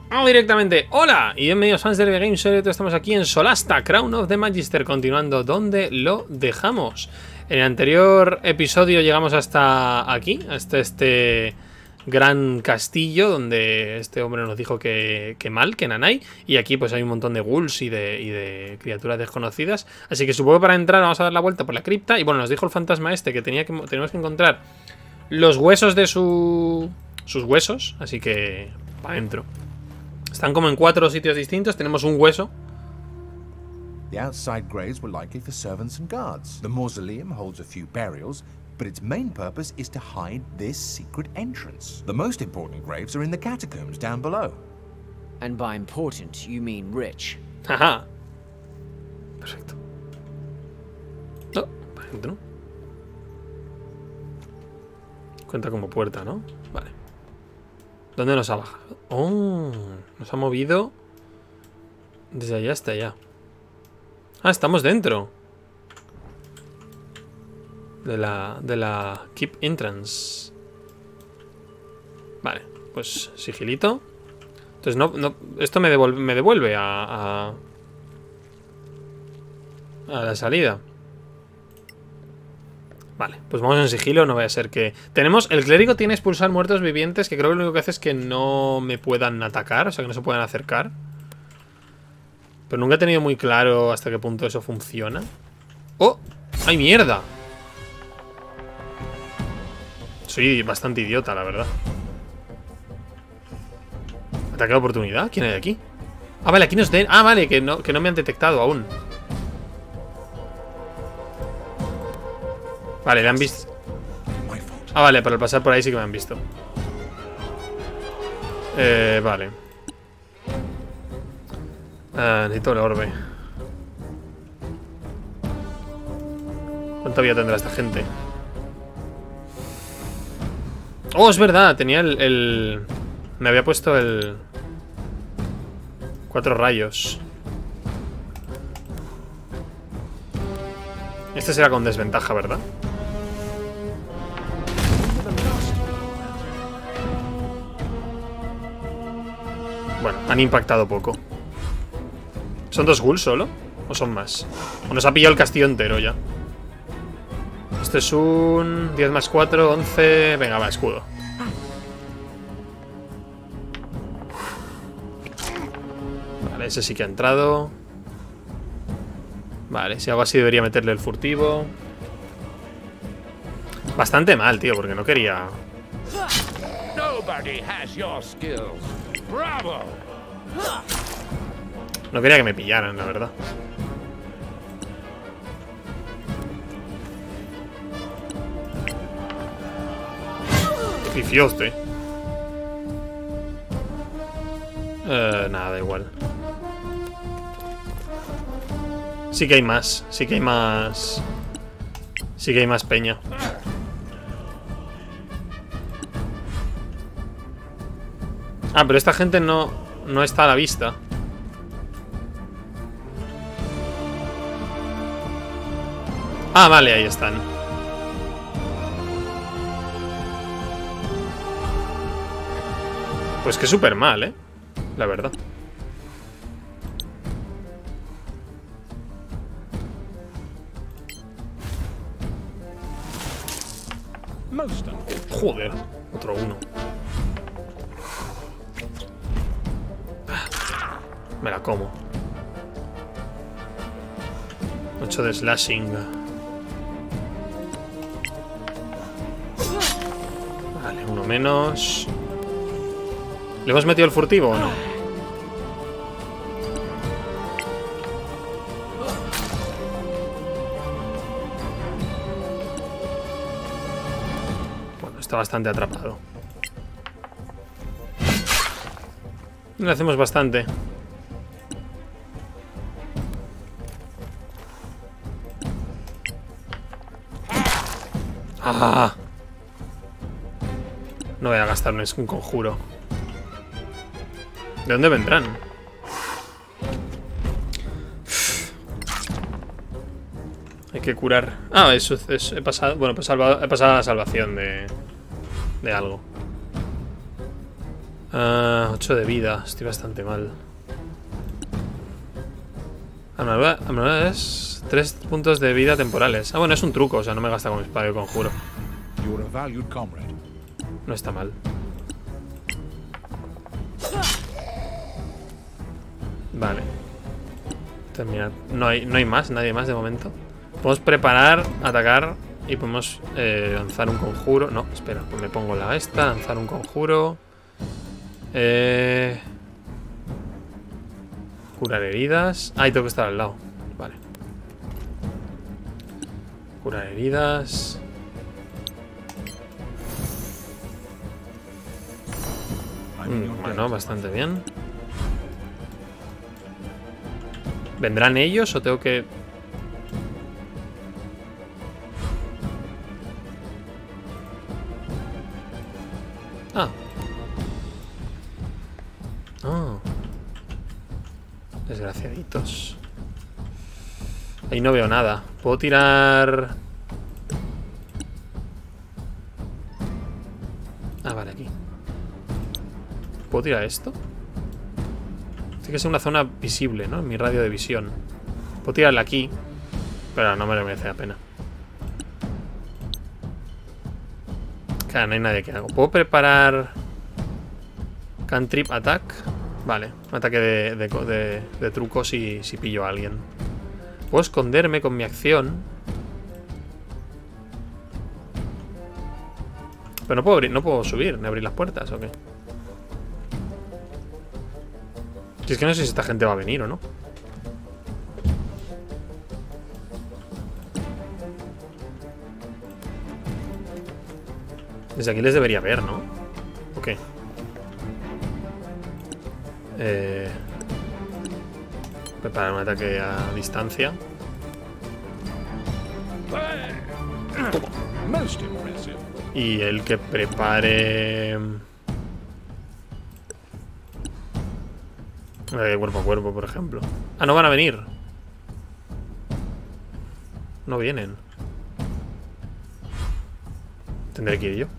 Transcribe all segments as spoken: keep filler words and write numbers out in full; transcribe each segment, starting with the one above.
Vamos directamente. Hola y bienvenidos fans del Game Show. Estamos aquí en Solasta, Crown of the Magister, continuando donde lo dejamos. En el anterior episodio llegamos hasta aquí, hasta este gran castillo donde este hombre nos dijo que, que mal, que nanay. Y aquí pues hay un montón de ghouls y de, y de criaturas desconocidas. Así que supongo que para entrar vamos a dar la vuelta por la cripta. Y bueno, nos dijo el fantasma este que, tenía que tenemos que encontrar los huesos de su, sus huesos. Así que para adentro. Están como en cuatro sitios distintos. Tenemos un hueso. The outside graves were likely for servants and guards. The mausoleum holds a few burials, but its main purpose is to hide this secret entrance. The most important graves are in the catacombs down below. And by important, you mean rich. Ajá. Perfecto. No, para adentro. Cuenta como puerta, ¿no? Vale. ¿Dónde nos ha bajado? Oh, nos ha movido desde allá hasta allá. Ah, estamos dentro de la, de la Keep Entrance. Vale, pues sigilito. Entonces no, no esto me devuelve, me devuelve a, a, a la salida. Vale, pues vamos en sigilo, no vaya a ser que... Tenemos... El clérigo tiene expulsar muertos vivientes, que creo que lo único que hace es que no me puedan atacar, o sea, que no se puedan acercar. Pero nunca he tenido muy claro hasta qué punto eso funciona. ¡Oh! ¡Ay, mierda! Soy bastante idiota, la verdad. ¿Ataque de oportunidad? ¿Quién hay aquí? Ah, vale, aquí nos den... Ah, vale, que no, que no me han detectado aún. Vale, le han visto. Ah, vale, para pasar por ahí sí que me han visto. Eh, vale. Ah, necesito el orbe. ¿Cuánta vida tendrá esta gente? Oh, es verdad, tenía el... el... Me había puesto el... Cuatro rayos. Este será con desventaja, ¿verdad? Bueno, han impactado poco. ¿Son dos ghouls solo? ¿O son más? ¿O nos ha pillado el castillo entero ya? Este es un... diez más cuatro, once... Venga, va, escudo. Vale, ese sí que ha entrado. Vale, si hago así debería meterle el furtivo. Bastante mal, tío, porque no quería... No quería que me pillaran, la verdad. Qué pifioste. Eh, nada, da igual. Sí que hay más, sí que hay más. Sí que hay más peña. Ah, pero esta gente no, no está a la vista. Ah, vale, ahí están. Pues que súper mal, ¿eh? La verdad. Joder, otro uno. Me la como. ocho de slashing. Vale, uno menos. ¿Le hemos metido el furtivo o no? Bueno, está bastante atrapado. Le hacemos bastante. Ah. No voy a gastar un conjuro. ¿De dónde vendrán? Hay que curar. Ah, eso es, he pasado. Bueno, pues salvado, he pasado a la salvación de. De algo. Uh, ocho de vida. Estoy bastante mal. Armadura es tres puntos de vida temporales. Ah, bueno, es un truco. O sea, no me gasta con mi espada de conjuro. No está mal. Vale. Terminar. No hay, no hay más, nadie más de momento. Podemos preparar, atacar y podemos eh, lanzar un conjuro. No, espera, pues me pongo la esta, lanzar un conjuro. Eh, curar heridas. Ah, y tengo que estar al lado. Vale. Curar heridas. Mm, bueno, bastante bien. ¿Vendrán ellos o tengo que...? Ah. Oh. Desgraciaditos. Ahí no veo nada. Puedo tirar... Ah, vale, aquí. ¿Puedo tirar esto? Tiene que ser una zona visible, ¿no? En mi radio de visión. Puedo tirarla aquí, pero no me lo merece la pena. Claro, no hay nadie que haga. ¿Puedo preparar Cantrip Attack? Vale, un ataque de, de, de, de truco si, si pillo a alguien. Puedo esconderme con mi acción. Pero no puedo abrir, no puedo subir ni abrir las puertas, ¿o qué? Si es que no sé si esta gente va a venir o no. Desde aquí les debería ver, ¿no? Ok. Eh, preparar un ataque a distancia. Y el que prepare... Eh, cuerpo a cuerpo, por ejemplo. Ah, no van a venir. No vienen. Tendré que ir yo.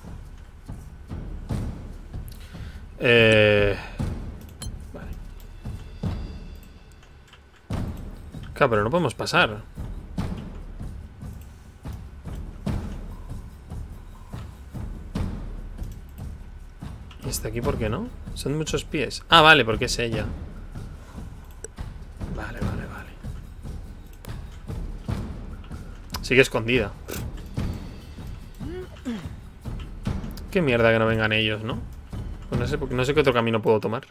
Eh... Vale. Claro, pero no podemos pasar. ¿Y está aquí por qué no? Son muchos pies. Ah, vale, porque es ella. Vale, vale, vale. Sigue escondida. Qué mierda que no vengan ellos, ¿no? Pues no sé, porque no sé qué otro camino puedo tomar.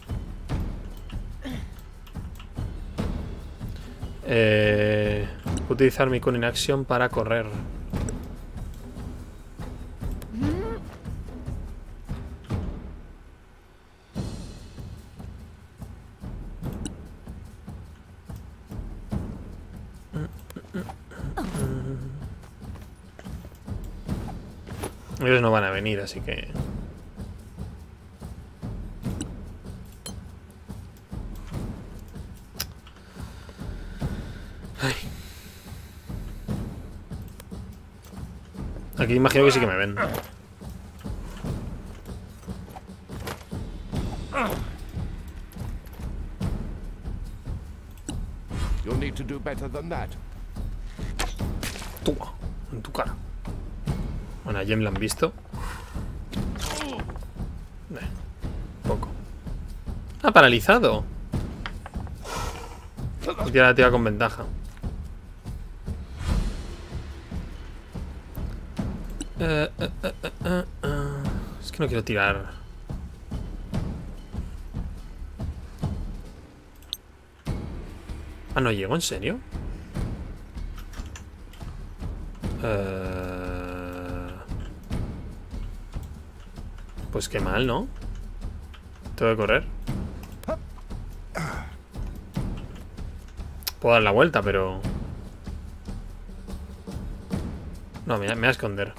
Eh, utilizar mi Cunning Action para correr. Ellos no van a venir, así que... Ay. Aquí imagino que sí que me ven. You'll need to do better than that. Tú, en tu cara. Bueno, a Jem la han visto. Eh, poco. Ah, paralizado. Y tira la tira con ventaja. Eh, eh, eh, eh, eh, eh. Es que no quiero tirar. Ah, no llego, ¿en serio? Eh... Pues qué mal, ¿no? Tengo que correr. Puedo dar la vuelta, pero... No, me, me voy a esconder.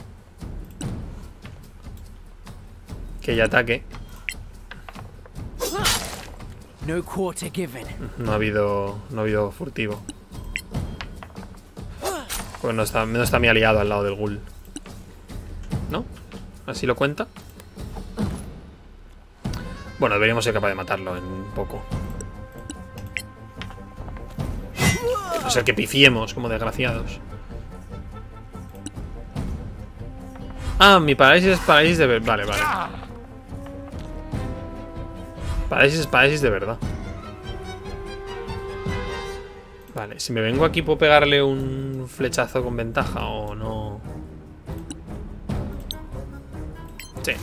Que ella ataque. No quarter given. No ha habido... No ha habido furtivo. Pues no está, no está mi aliado al lado del ghoul. ¿No? ¿Así lo cuenta? Bueno, deberíamos ser capaces de matarlo en un poco. O sea, que pifiemos como desgraciados. Ah, mi parálisis es parálisis de verdad. Vale, vale. Parálisis es parálisis de verdad. Vale, si me vengo aquí puedo pegarle un flechazo con ventaja o no. Sí.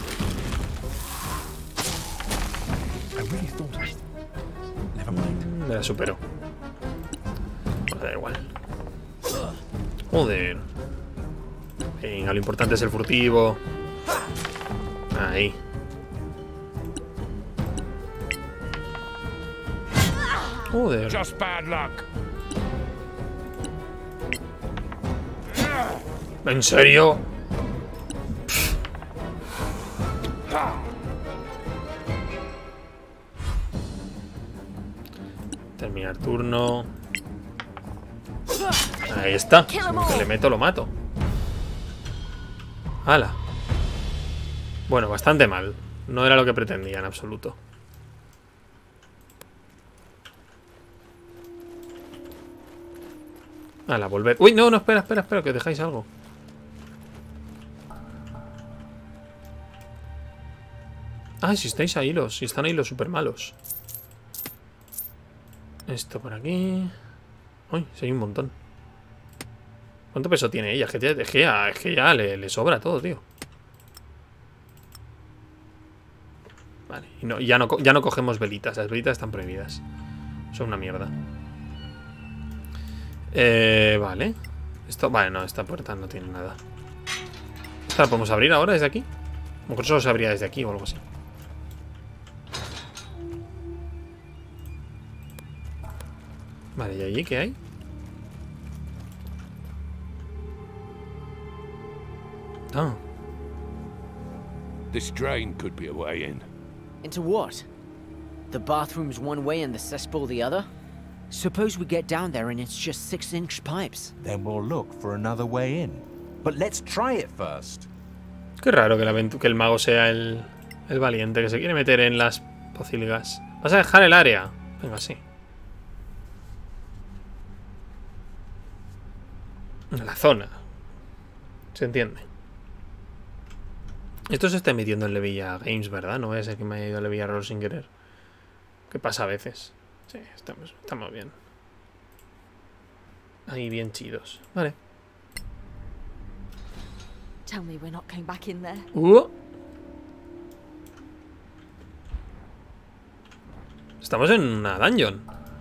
Me la superó. Pues da igual. Joder. Venga, lo importante es el furtivo. Ahí. Joder. Just bad luck. ¿En serio? Terminar turno. Ahí está. Si le meto, lo mato. ¡Hala! Bueno, bastante mal. No era lo que pretendía en absoluto. ¡Hala, volver! ¡Uy, no, no! Espera, espera, espera, que dejáis algo. Ah, si estáis ahí los... Si están ahí los super malos. Esto por aquí. Uy, sí hay un montón. ¿Cuánto peso tiene ella? Es que, es que ya, es que ya le, le sobra todo, tío. Vale, y no, ya, no, ya no cogemos velitas. Las velitas están prohibidas. Son una mierda. Eh, vale. Esto, vale, no, esta puerta no tiene nada. ¿Esta la podemos abrir ahora desde aquí? A lo mejor solo se abría desde aquí o algo así. Vale, ¿y allí qué hay? Ah. This drain could be a way in. Into what? The bathroom's one way and the cesspool the other? Suppose we get down there and it's just six-inch pipes. Then we'll look for another way in. But let's try it first. Qué raro que, la que el mago sea el, el valiente que se quiere meter en las pocilgas. ¿Vas a dejar el área? Venga, sí. La zona. Se entiende. Esto se está emitiendo en Levilla Games, ¿verdad? No voy a ser que me haya ido a Levilla Roll sin querer. Que pasa a veces. Sí, estamos, estamos bien. Ahí bien chidos. Vale. Tell me we're not going back in there. Uh. Estamos en una dungeon.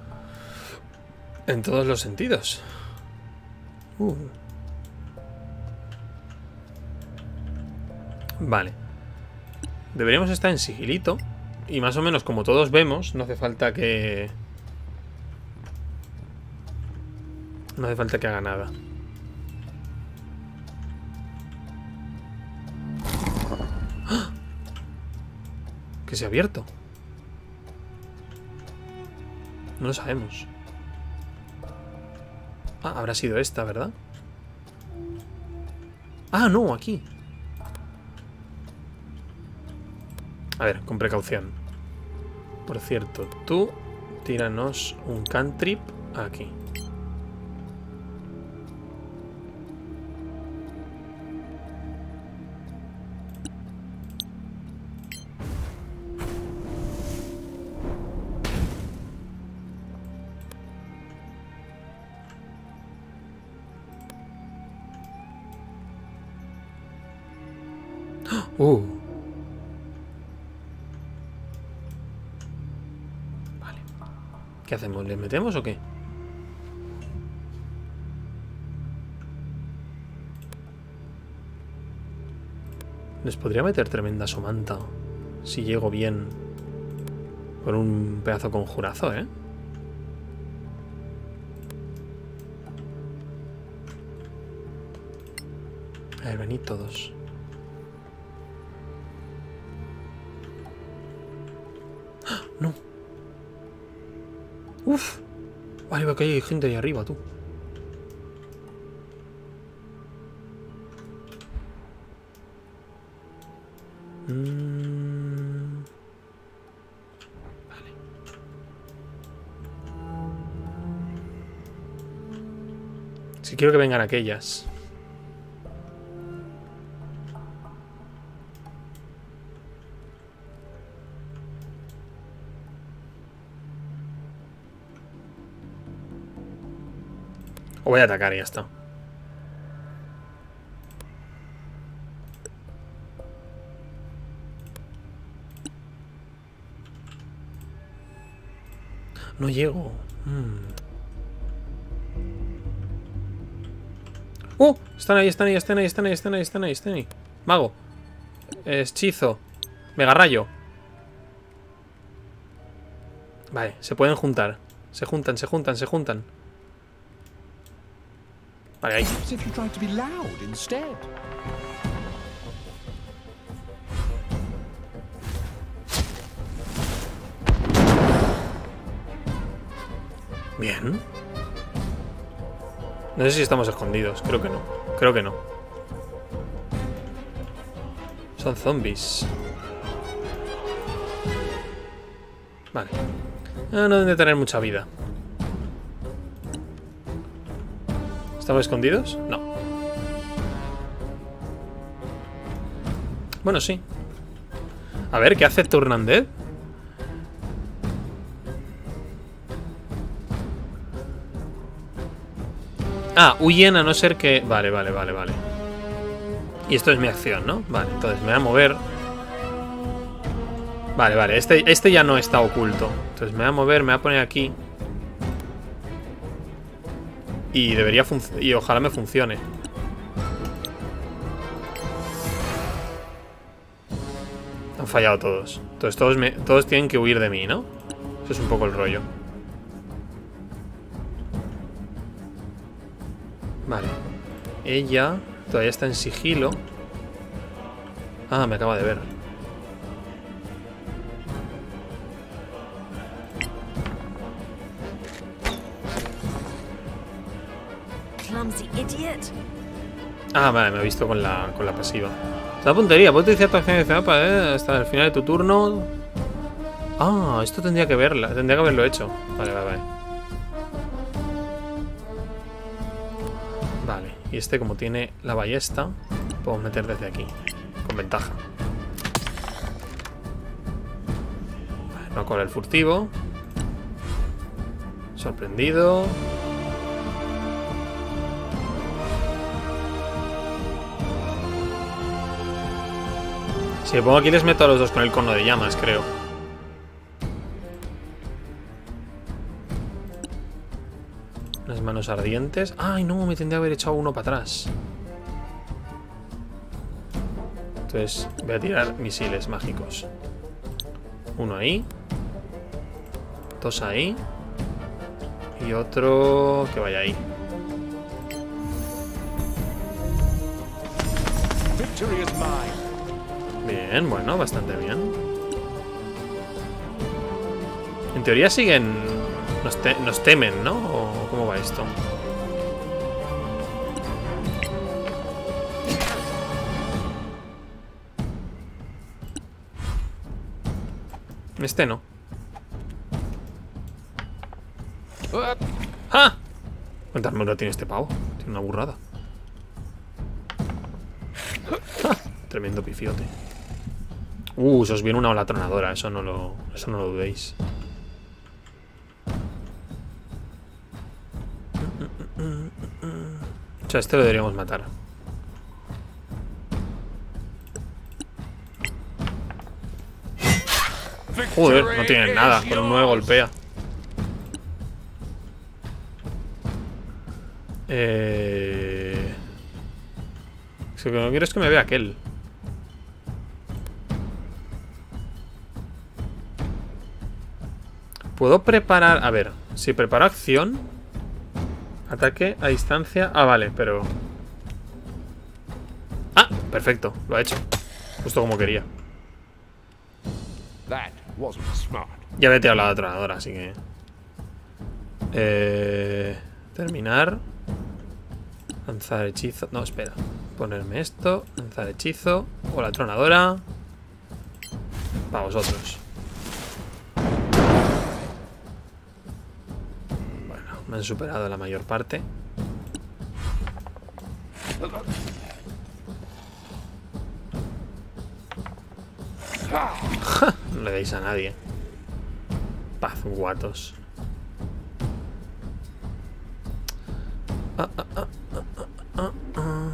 En todos los sentidos. Uh. Vale. Deberíamos estar en sigilito. Y más o menos como todos vemos, no hace falta que... No hace falta que haga nada. ¡Ah! Que se ha abierto. No lo sabemos. Ah, habrá sido esta, ¿verdad? Ah, no, aquí. A ver, con precaución. Por cierto, tú tíranos un cantrip aquí. Uh. Vale. ¿Qué hacemos? ¿Les metemos o qué? Les podría meter tremenda somanta si llego bien con un pedazo conjurazo, ¿eh? A ver, venid todos. No. Uf. Vale, veo que hay gente ahí arriba, tú. Mm. Si quiero que vengan aquellas. O voy a atacar y ya está. No llego. Hmm. ¡Uh! Están ahí, están ahí, están ahí, están ahí, están ahí, están ahí, están ahí. Mago. Hechizo. Mega rayo. Vale, se pueden juntar. Se juntan, se juntan, se juntan. Vale, ahí. As if you tried to be loud instead. Bien. No sé si estamos escondidos. Creo que no. Creo que no. Son zombies. Vale. No, no deben de tener mucha vida. ¿Estamos escondidos? No. Bueno, sí. A ver, ¿qué hace Turn Undead? Ah, huyen a no ser que... Vale, vale, vale, vale. Y esto es mi acción, ¿no? Vale, entonces me voy a mover. Vale, vale, este, este ya no está oculto. Entonces me voy a mover, me voy a poner aquí. Y debería funcionar. Y ojalá me funcione. Han fallado todos. Entonces todos, me, todos tienen que huir de mí, ¿no? Eso es un poco el rollo. Vale. Ella todavía está en sigilo. Ah, me acaba de ver. Clumsy idiot. Ah, vale, me ha visto con la, con la pasiva. Esta puntería, puedes utilizar tu acción adicional para eh, hasta el final de tu turno. Ah, esto tendría que verla, tendría que haberlo hecho. Vale, vale, vale. Vale, y este como tiene la ballesta, podemos meter desde aquí, con ventaja. Vale, no corre el furtivo. Sorprendido. Si me pongo aquí les meto a los dos con el cono de llamas, creo. Las manos ardientes. Ay, no, me tendría que haber echado uno para atrás. Entonces voy a tirar misiles mágicos. Uno ahí. Dos ahí. Y otro que vaya ahí. Victory is mine. Bien, bueno, bastante bien. En teoría siguen... Nos, te nos temen, ¿no? ¿O cómo va esto? Este no. ¡Ah! ¿Cuánta armadura tiene este pavo? Tiene una burrada. ¡Ah! Tremendo pifiote. Uh, se os viene una ola tronadora. Eso no lo, eso no lo dudéis. O sea, este lo deberíamos matar. Joder, no tiene nada. Con un nueve golpea. Eh... Lo que no quiero es que me vea aquel. Puedo preparar... A ver, si preparo acción... Ataque a distancia... Ah, vale, pero... Ah, perfecto, lo ha hecho. Justo como quería. That wasn't smart. Ya me he tirado la tronadora, así que... Eh... Terminar. Lanzar hechizo... No, espera. Ponerme esto. Lanzar hechizo. O la tronadora. Para vosotros. Bueno, me han superado la mayor parte. le deis a nadie. Pazguatos. Ah, ah, ah, ah, ah, ah.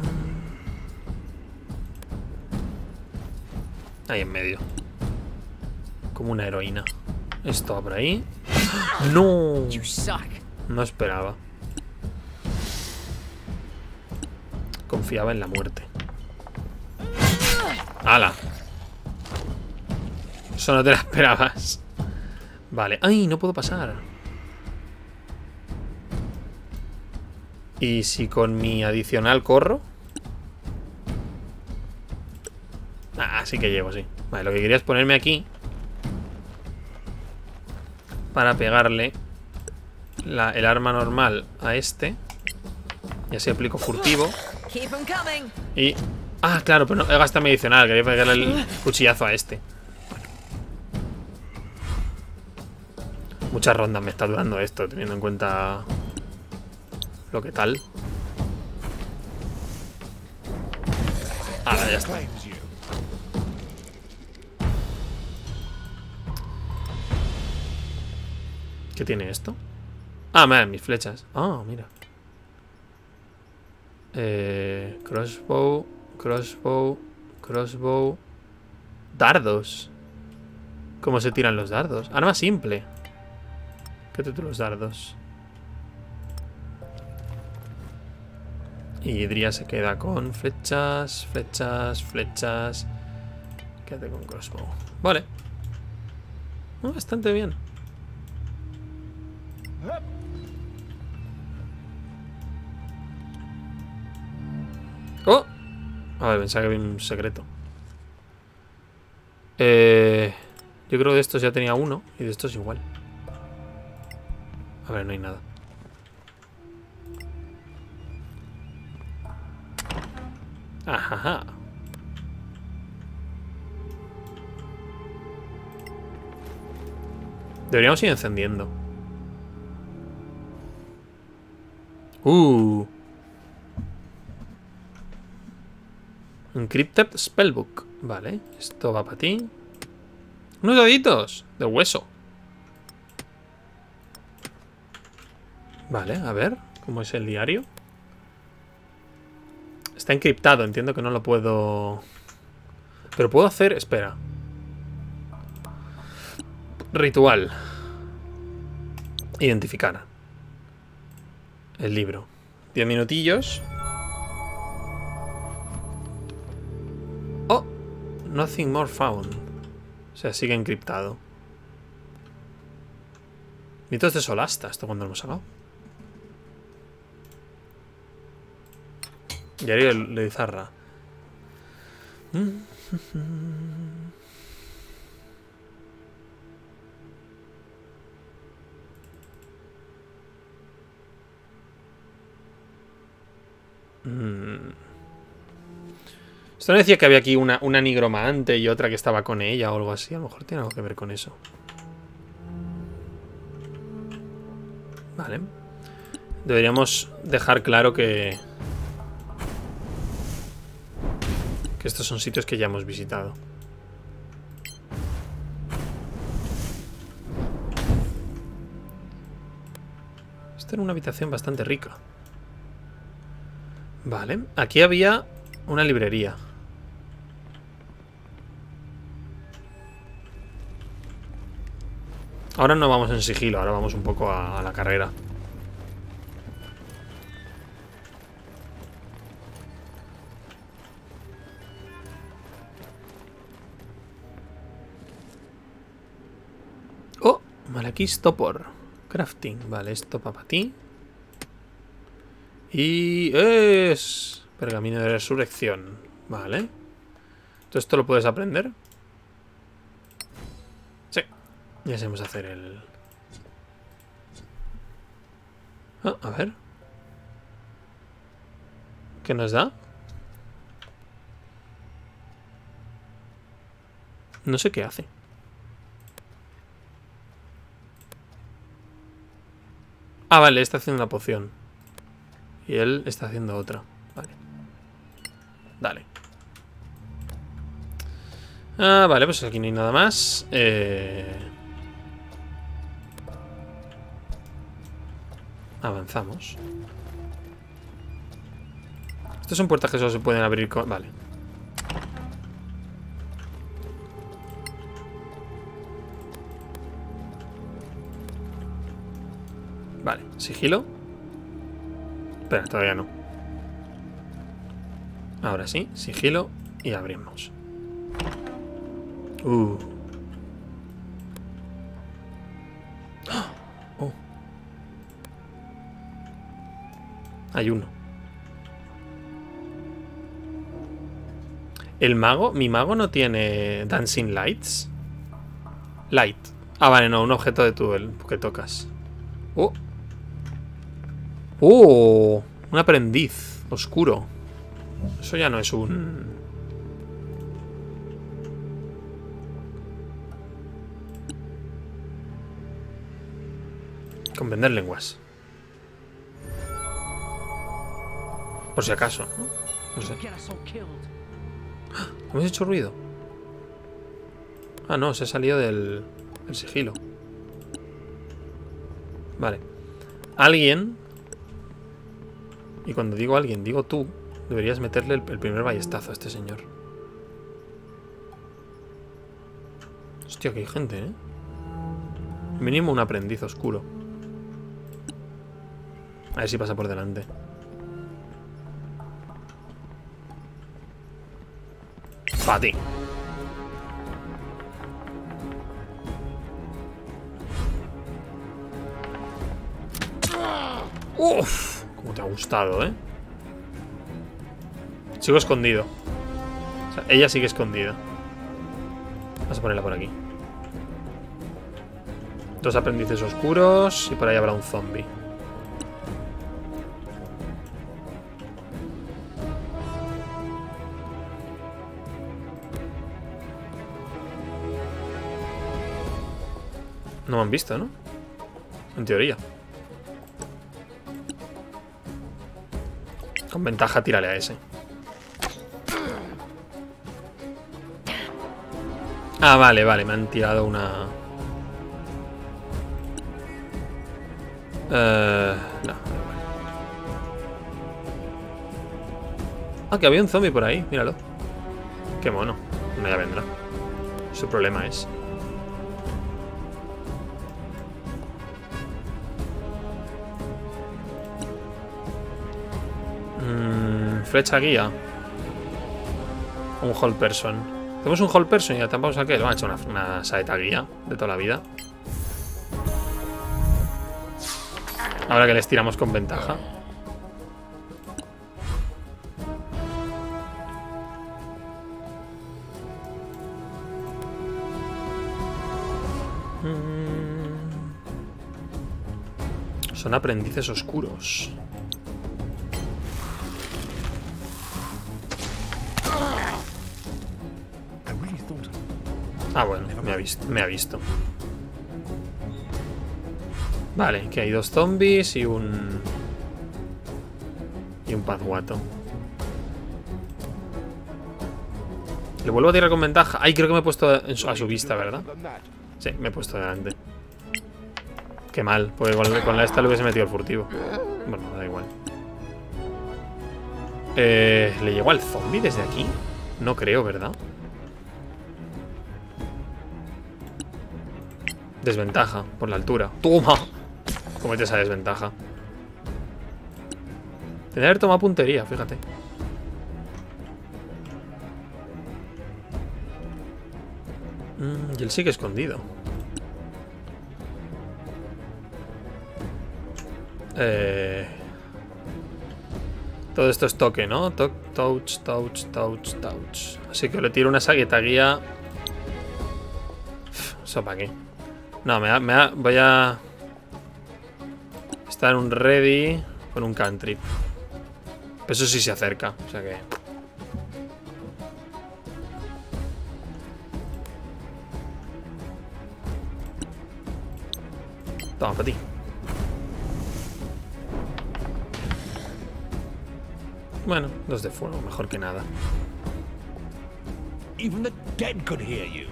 Ahí en medio. Como una heroína. Esto va por ahí. ¡No! No esperaba. Confiaba en la muerte. ¡Hala! Eso no te la esperabas. Vale. ¡Ay! No puedo pasar. ¿Y si con mi adicional corro? Ah, sí que llego, sí. Vale, lo que quería es ponerme aquí para pegarle la, el arma normal a este. Y así aplico furtivo. Y... Ah, claro, pero no he gastado mi adicional. Quería pegarle el cuchillazo a este. Muchas rondas me está durando esto, teniendo en cuenta lo que tal. Ah, ya está. ¿Qué tiene esto? Ah, mira, mis flechas. Ah, mira. Eh, crossbow, crossbow, crossbow. Dardos. ¿Cómo se tiran los dardos? Arma simple. ¿Qué te los dardos? Y Idria se queda con flechas, flechas, flechas. Quédate con crossbow. Vale. Oh, bastante bien. Oh. A ver, pensaba que había un secreto. Eh, yo creo que de estos ya tenía uno. Y de estos igual. A ver, no hay nada. Ajaja. Deberíamos ir encendiendo. Uh. Encrypted Spellbook. Vale, esto va para ti. Unos daditos de hueso. Vale, a ver. ¿Cómo es el diario? Está encriptado, entiendo que no lo puedo... Pero puedo hacer... Espera. Ritual. Identificar. El libro. Diez minutillos. Oh. Nothing more found. O sea, sigue encriptado. Mitos de Solasta. ¿Esto cuándo lo hemos sacado? Diario de Izarra. Esto no decía que había aquí una, una nigromante y otra que estaba con ella o algo así. A lo mejor tiene algo que ver con eso. Vale. Deberíamos dejar claro que... Que estos son sitios que ya hemos visitado. Esta era una habitación bastante rica. Vale, aquí había una librería. Ahora no vamos en sigilo, ahora vamos un poco a, a la carrera. Oh, Malekith Topor. Crafting, vale, esto para ti. Y es... Pergamino de resurrección. Vale. ¿Todo esto lo puedes aprender? Sí. Ya sabemos hacer el... Ah, a ver. ¿Qué nos da? No sé qué hace. Ah, vale, está haciendo una poción. Y él está haciendo otra. Vale. Dale. Ah, vale, pues aquí no hay nada más. Eh... Avanzamos. Estos son puertas que solo se pueden abrir con... Vale. Vale, sigilo. Espera, todavía no. Ahora sí, sigilo y abrimos. Uh. Oh. Hay uno. El mago, mi mago no tiene Dancing Lights. Light. Ah, vale, no, un objeto de tú, el que tocas. Oh. Oh, un aprendiz oscuro. Eso ya no es un... Comprender lenguas. Por si acaso, ¿no? No sé. ¿Hemos hecho ruido? Ah, no, se ha salido del, del sigilo. Vale. Alguien... Y cuando digo alguien, digo tú. Deberías meterle el, el primer ballestazo a este señor. Hostia, que hay gente, ¿eh? Mínimo un aprendiz oscuro. A ver si pasa por delante. Para ti. Uff, cómo te ha gustado, ¿eh? Sigo escondido. O sea, ella sigue escondida. Vamos a ponerla por aquí. Dos aprendices oscuros. Y por ahí habrá un zombie. No me han visto, ¿no? En teoría. Con ventaja, tírale a ese. Ah, vale, vale. Me han tirado una... Eh... No, ah, que había un zombie por ahí. Míralo. Qué mono. No, ya vendrá. Su problema es... Mm, flecha guía. Un hold person. Tenemos un hold person y ya tampamos a qué. Lo han hecho una, una saeta guía de toda la vida. Ahora que les tiramos con ventaja. Son aprendices oscuros. Ah, bueno, me ha visto, me ha visto. Vale, que hay dos zombies y un... Y un pazguato. Le vuelvo a tirar con ventaja. Ay, creo que me he puesto a su vista, ¿verdad? Sí, me he puesto delante. Qué mal, porque con, con la esta le hubiese metido el furtivo. Bueno, da igual. Eh, ¿Le llegó al zombie desde aquí? No creo, ¿verdad? Desventaja, por la altura. ¡Toma! Comete esa desventaja. Tendría que haber tomado puntería, fíjate. Mm, y él sigue escondido. Eh... Todo esto es toque, ¿no? To touch, touch, touch, touch. Así que le tiro una saqueta guía. ¿Eso para qué? No, me, ha, me ha, voy a... Estar en un ready con un cantrip. Pero eso sí se acerca, o sea que... Toma, para ti. Bueno, dos de fuego, mejor que nada. Even the dead could hear you.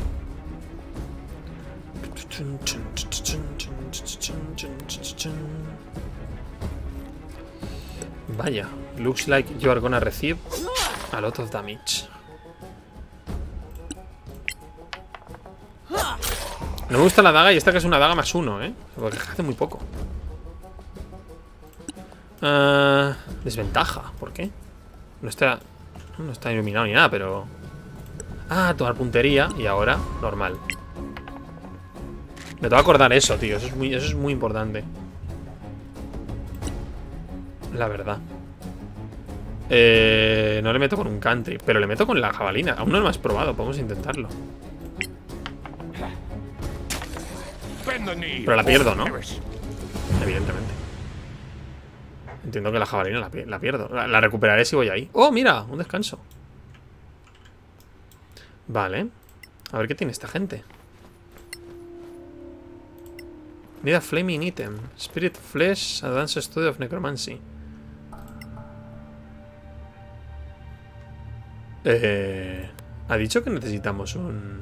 Vaya, looks like you are gonna receive a lot of damage. No me gusta la daga y esta que es una daga más uno, ¿eh? Porque hace muy poco. Uh, desventaja, ¿por qué? No está, no está iluminado ni nada, pero... Ah, tomar puntería y ahora normal. Me tengo que acordar eso, tío. Eso es muy, eso es muy importante. La verdad. Eh, no le meto con un country, pero le meto con la jabalina. Aún no lo hemos probado, podemos intentarlo. Pero la pierdo, ¿no? Evidentemente. Entiendo que la jabalina la, la pierdo. La, la recuperaré si voy ahí. ¡Oh, mira! Un descanso. Vale. A ver qué tiene esta gente. Need a flaming item. Spirit Flesh, Advanced Study of Necromancy. Eh, ¿Ha dicho que necesitamos un...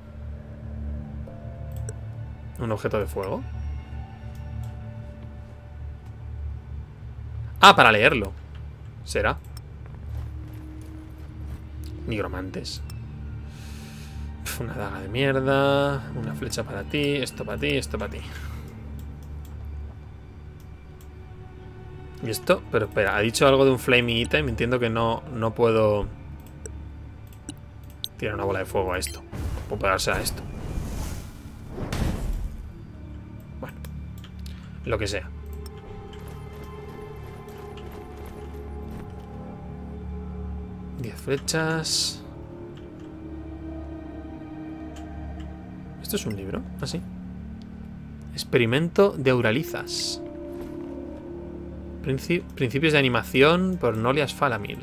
un objeto de fuego? Ah, para leerlo. ¿Será? Nigromantes. Una daga de mierda. Una flecha para ti. Esto para ti, esto para ti. ¿Y esto? Pero espera, ha dicho algo de un flaming item. Entiendo que no, no puedo tirar una bola de fuego a esto. Puedo pegarse a esto. Bueno, lo que sea. Diez flechas. ¿Esto es un libro? ¿Así? Experimento de Auralizas. Princi Principios de animación por Nolias Falamil.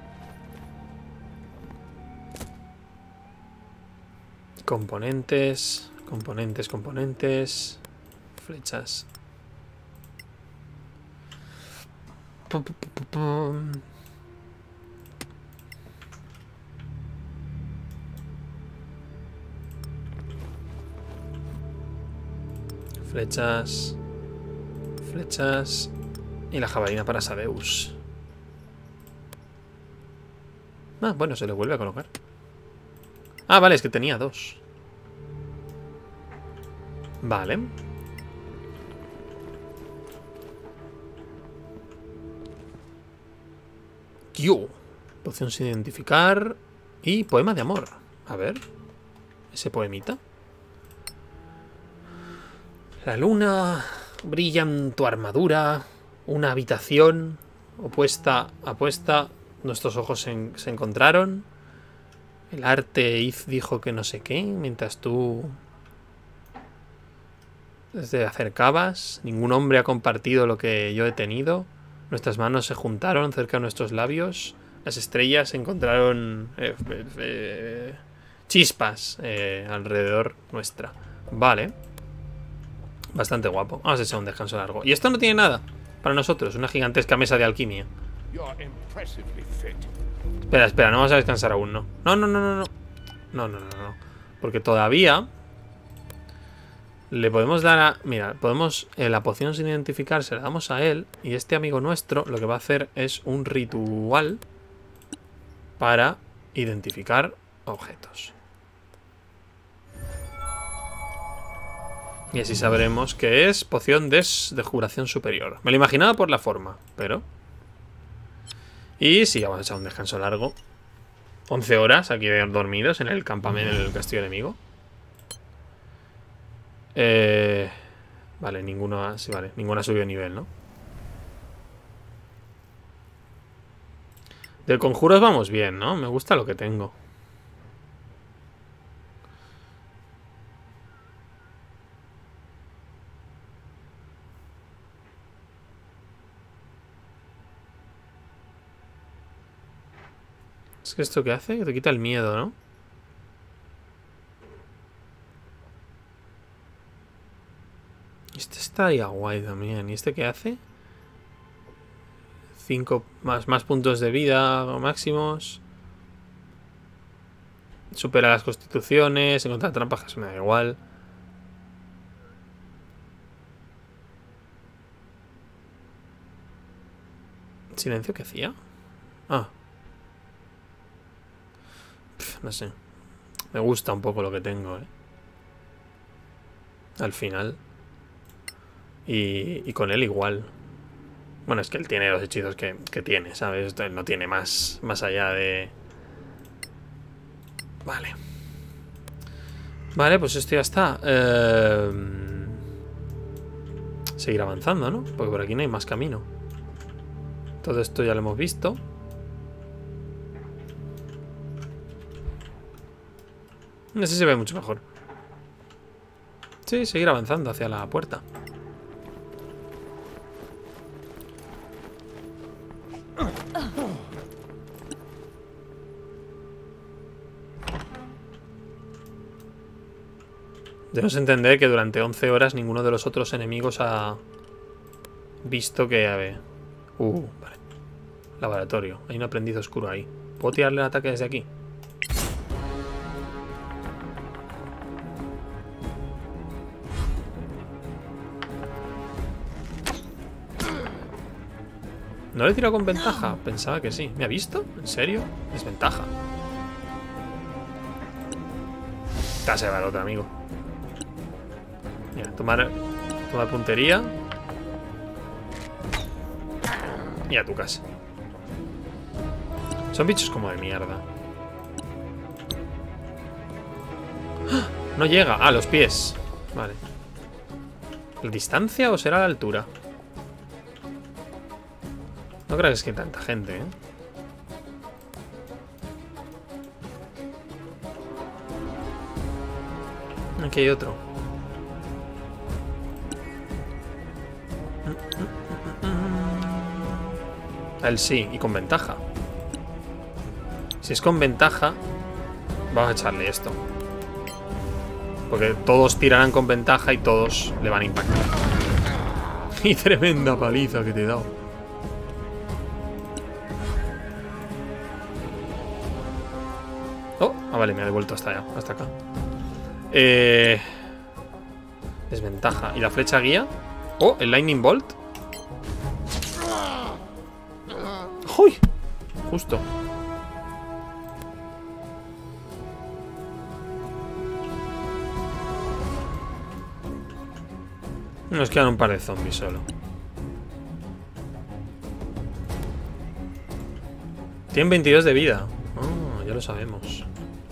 Componentes. Componentes, componentes. Flechas. Pum, pum, pum, pum. Flechas. Flechas. Y la jabalina para Sadeus. Ah, bueno, se le vuelve a colocar. Ah, vale, es que tenía dos. Vale. Yo. Poción sin identificar. Y poema de amor. A ver. Ese poemita. La luna brilla en tu armadura. Una habitación opuesta, apuesta. Nuestros ojos se, en, se encontraron. El arte Iz dijo que no sé qué. Mientras tú te acercabas. Ningún hombre ha compartido lo que yo he tenido. Nuestras manos se juntaron cerca de nuestros labios. Las estrellas encontraron eh, eh, chispas eh, alrededor nuestra. Vale. Bastante guapo. Vamos a echar un descanso largo. Y esto no tiene nada para nosotros. Una gigantesca mesa de alquimia. Espera, espera. No vamos a descansar aún, ¿no? No, no, no, no, no. No, no, no, no. Porque todavía le podemos dar a... Mira, podemos... Eh, la poción sin identificar se la damos a él. Y este amigo nuestro lo que va a hacer es un ritual para identificar objetos. Y así sabremos que es poción de, de juración superior. Me lo imaginaba por la forma, pero... Y sí, vamos a echar un descanso largo. once horas aquí dormidos en el campamento, en el castillo enemigo. Eh... Vale, ninguno ha... Sí, vale, ninguno ha subido de nivel, ¿no? De conjuros vamos bien, ¿no? Me gusta lo que tengo. Es que esto que hace, que te quita el miedo, ¿no? Este estaría guay también. ¿Y este qué hace? cinco más, más puntos de vida máximos. Supera las constituciones, encontrar trampas, que eso me da igual. ¿Silencio qué hacía? Ah. Pff, no sé. Me gusta un poco lo que tengo, ¿eh? Al final. Y, y con él igual. Bueno, es que él tiene los hechizos que, que tiene, ¿sabes? Él no tiene más, más allá de... Vale. Vale, pues esto ya está. Eh... Seguir avanzando, ¿no? Porque por aquí no hay más camino. Todo esto ya lo hemos visto. Ese se ve mucho mejor. Sí, seguir avanzando hacia la puerta. Debemos entender que durante once horas ninguno de los otros enemigos ha visto que... A ver... Uh, vale. Laboratorio. Hay un aprendiz oscuro ahí. ¿Puedo tirarle el ataque desde aquí? ¿No le he tirado con ventaja? Pensaba que sí. ¿Me ha visto? ¿En serio? Desventaja. Te has llevado otro, amigo. Mira, tomar, tomar puntería. Y a tu casa. Son bichos como de mierda. ¡Ah! No llega. Ah, los pies. Vale. ¿La distancia o será la altura? No creo que es que tanta gente, ¿eh? Aquí hay otro. A él sí, y con ventaja. Si es con ventaja, vamos a echarle esto. Porque todos tirarán con ventaja y todos le van a impactar. Y tremenda paliza que te he dado. Oh, ah, vale, me ha devuelto hasta allá, hasta acá. Eh, desventaja. ¿Y la flecha guía? Oh, el Lightning Bolt. ¡Uy! Justo. Nos quedan un par de zombies solo. Tienen veintidós de vida. Oh, ya lo sabemos.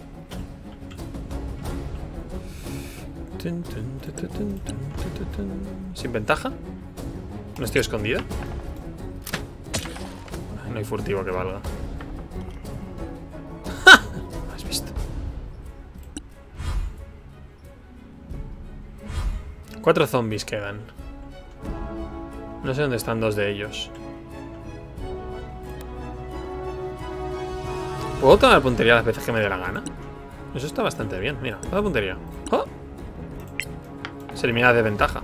¿Sin ventaja? ¿No estoy escondida? No hay furtivo que valga. ¡Ja! ¿Has visto? Cuatro zombies quedan. No sé dónde están dos de ellos. ¿Puedo tomar puntería las veces que me dé la gana? Eso está bastante bien. Mira, toda puntería. ¡Oh! Se elimina de ventaja.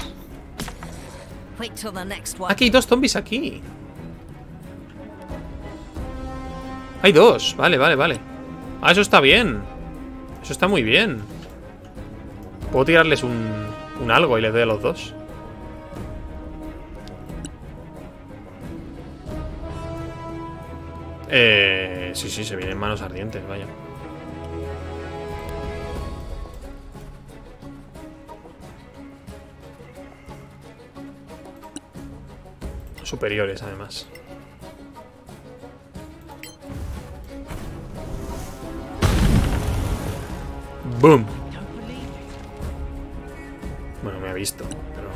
Aquí hay dos zombies aquí. Hay dos. Vale, vale, vale. Ah, eso está bien. Eso está muy bien. Puedo tirarles un, un algo y les doy a los dos. Eh, sí, sí, se vienen manos ardientes, vaya. Superiores, además. ¡Boom! Bueno, me ha visto, pero...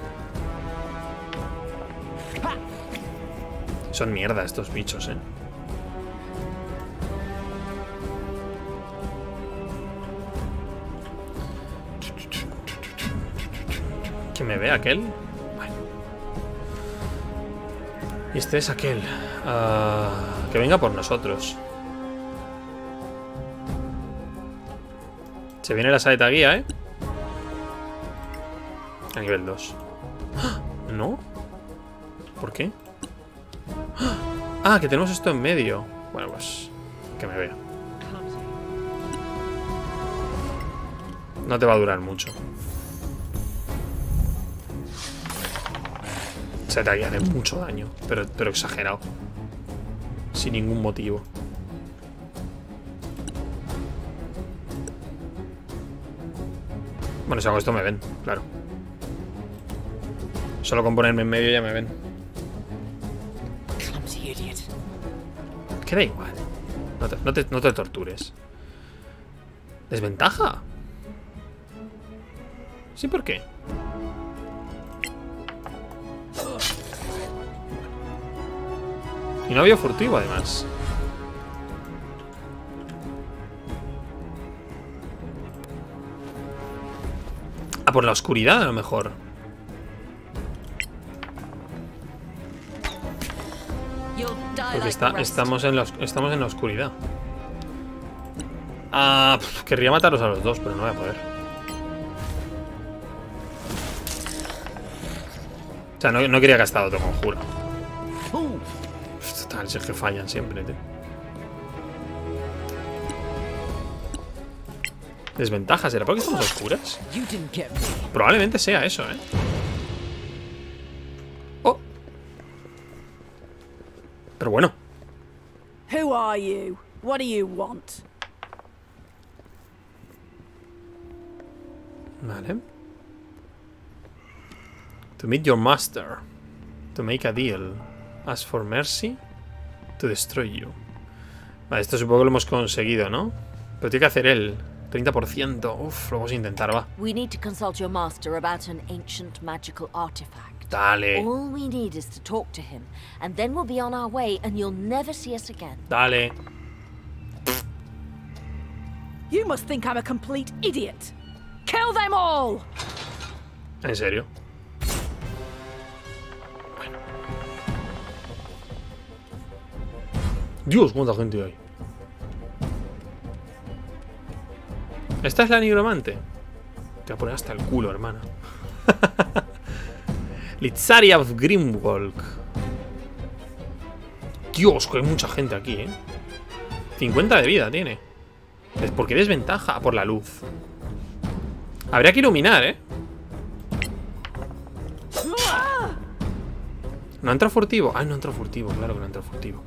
Son mierda estos bichos, ¿eh? ¿Que me ve aquel? Bueno. Y este es aquel. Uh, que venga por nosotros. Se viene la saeta guía, ¿eh? A nivel dos. ¿No? ¿Por qué? Ah, que tenemos esto en medio. Bueno, pues... que me vea. No te va a durar mucho. O sea, te haré mucho daño, pero, pero exagerado. Sin ningún motivo. Bueno, si hago esto me ven, claro. Solo con ponerme en medio ya me ven. Clumsy idiot. Queda igual. No te, no te, no te tortures. ¿Desventaja? ¿Sí por qué? Y no había furtivo, además. Ah, por la oscuridad, a lo mejor. Porque está, estamos, en la, estamos en la oscuridad. Ah, pf, querría matarlos a los dos, pero no voy a poder. O sea, no, no quería gastar otro conjuro. Total, si es que fallan siempre, tío. ¿Desventajas? ¿Será porque estamos a oscuras? Probablemente sea eso, ¿eh? Oh. Pero bueno. Who are you? What do you want? Vale. To meet your master. To make a deal. Ask for mercy. To destroy you. Vale, esto supongo que lo hemos conseguido, ¿no? Pero tiene que hacer él. treinta por ciento. Uf, lo vamos a intentar, va. We need to consult your master about an ancient magical artifact. Dale. All we need is to talk to him, and then we'll be on our way, and you'll never see us again. Dale. You must think I'm a complete idiot. Kill them all. ¿En serio? Bueno. Dios, cuánta gente hay. ¿Esta es la nigromante? Te voy a poner hasta el culo, hermana. Litzaria of Grimwalk. Dios, que hay mucha gente aquí, ¿eh? cincuenta de vida tiene. ¿Por qué desventaja? Por la luz. Habría que iluminar, ¿eh? ¿No entra furtivo? Ay, no entra furtivo, claro que no entra furtivo.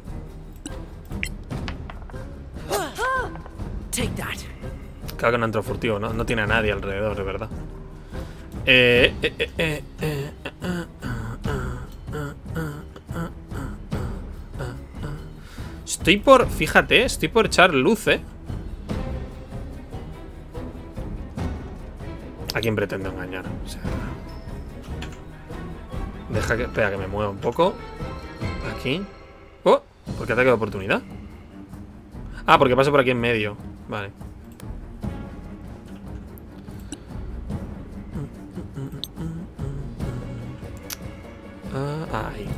Take that. Claro que no entra furtivo, no, no tiene a nadie alrededor, de verdad. Eh, eh, eh, eh, eh, eh, Estoy por... Fíjate, estoy por echar luz, ¿eh? ¿A quién pretendo engañar? O sea... Deja que... Espera, que me mueva un poco. Aquí. ¡Oh! ¿Por qué ataque de oportunidad? Ah, porque paso por aquí en medio. Vale. Ah, ahí.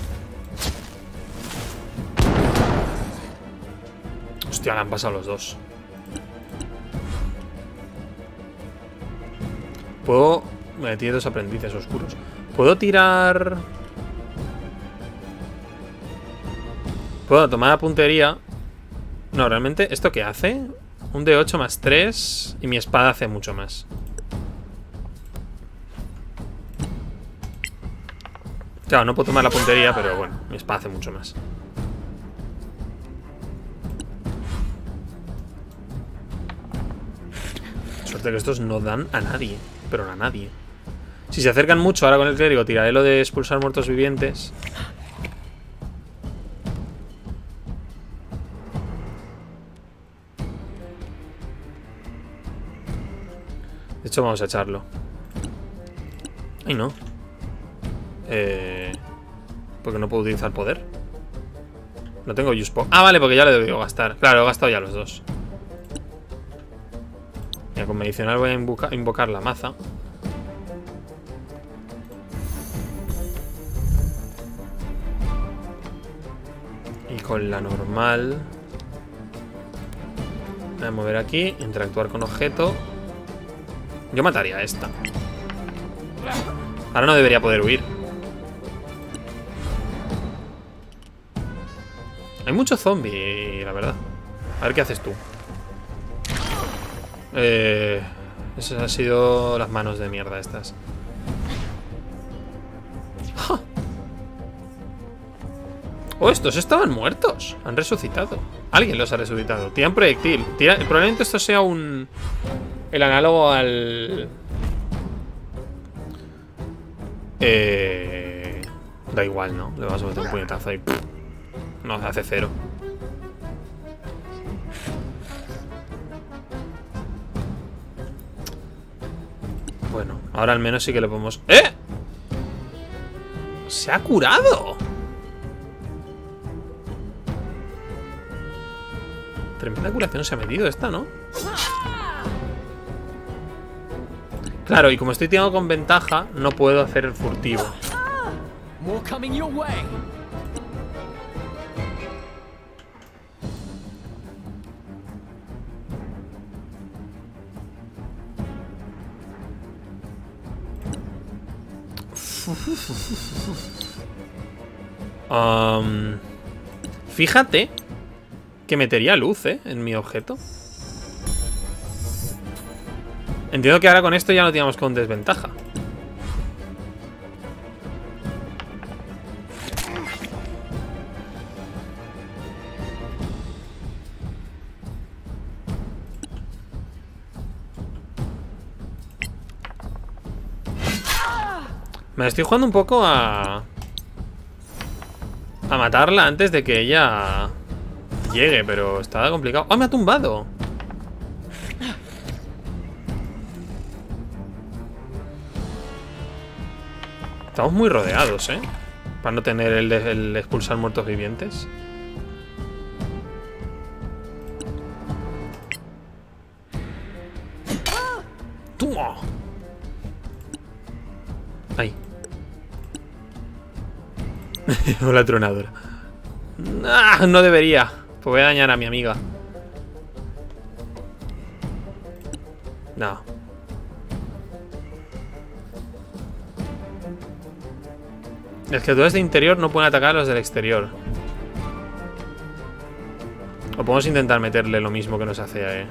Hostia, le han pasado los dos. Puedo... Me tiene dos aprendices oscuros. Puedo tirar... Puedo tomar la puntería. No, realmente, ¿esto qué hace? Un de ocho más tres. Y mi espada hace mucho más. Claro, no puedo tomar la puntería, pero bueno, mi espada hace mucho más. Suerte que estos no dan a nadie. Pero a nadie. Si se acercan mucho, ahora con el clérigo tiraré lo de expulsar muertos vivientes. De hecho, vamos a echarlo. Ay, no. Eh... Porque no puedo utilizar poder. No tengo use po... Ah, vale, porque ya le debo gastar. Claro, he gastado ya los dos. Mira, con medicinal voy a invoca invocar la maza. Y con la normal voy a mover aquí, interactuar con objeto. Yo mataría a esta. Ahora no debería poder huir. Hay mucho zombie, la verdad. A ver qué haces tú. Eh, Esas han sido las manos de mierda estas. ¡Ja! Oh, estos estaban muertos. Han resucitado. Alguien los ha resucitado. Tiran proyectil. Tira... Probablemente esto sea un... El análogo al... Eh... Da igual, ¿no? Le vamos a meter un puñetazo ahí. No, hace cero. Bueno, ahora al menos sí que le podemos... ¡Eh! ¡Se ha curado! Tremenda curación se ha metido esta, ¿no? Claro, y como estoy tirando con ventaja, no puedo hacer el furtivo. More coming your way. Um, fíjate que metería luz, ¿eh? En mi objeto. Entiendo que ahora con esto ya no tiramos con desventaja. Me estoy jugando un poco a... A matarla antes de que ella llegue, pero está complicado. ¡Oh, me ha tumbado! Estamos muy rodeados, ¿eh? Para no tener el, de, el expulsar muertos vivientes. ¡Toma! Ahí. La tronadora. ¡Ah! No debería. Pues voy a dañar a mi amiga. No. Las criaturas de interior no pueden atacar a los del exterior. O podemos intentar meterle lo mismo que nos hace a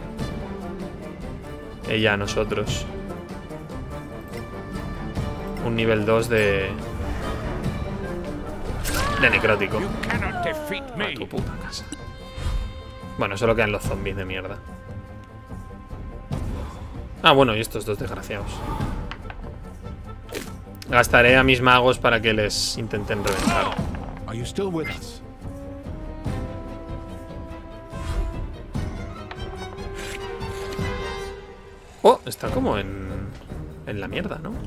ella a nosotros. Un nivel dos de... De necrótico. A tu puta casa. Bueno, solo quedan los zombies de mierda. Ah, bueno, y estos dos desgraciados. Gastaré a mis magos para que les intenten reventar. Are you still with us? Oh, está como en... En la mierda, ¿no?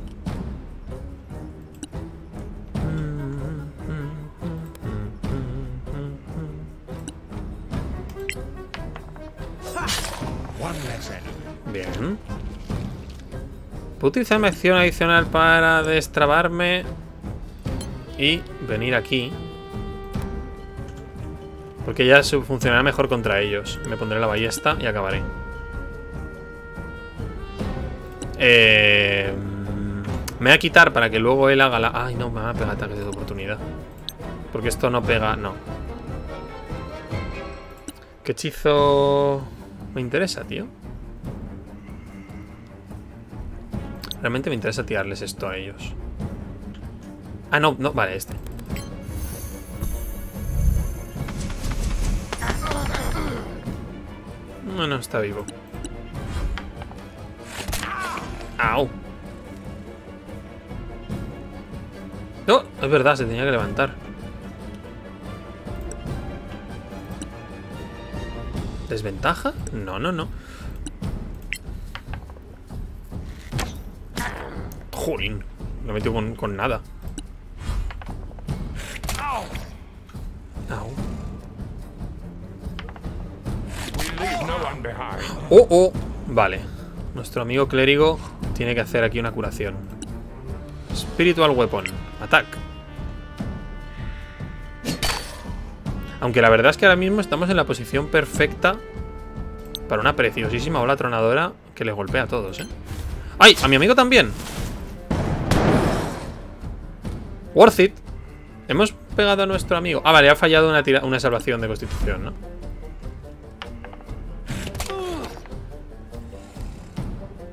Bien. Puedo utilizar mi acción adicional para destrabarme y venir aquí. Porque ya funcionará mejor contra ellos. Me pondré la ballesta y acabaré. Eh, me voy a quitar para que luego él haga la... Ay, no, me va a pegar ataques de oportunidad. Porque esto no pega... No. ¿Qué hechizo me interesa, tío? Realmente me interesa tirarles esto a ellos. Ah, no, no, vale, este. No, no, está vivo. ¡Au! No, es verdad, se tenía que levantar. ¿Desventaja? No, no, no. Jolín, lo metió con, con nada. Au. Oh, oh. Vale. Nuestro amigo clérigo tiene que hacer aquí una curación. Spiritual Weapon. Attack. Aunque la verdad es que ahora mismo estamos en la posición perfecta para una preciosísima ola tronadora que les golpea a todos, ¿eh? ¡Ay! ¡A mi amigo también! Worth it. Hemos pegado a nuestro amigo. Ah, vale, ha fallado una, tira una salvación de constitución, ¿no?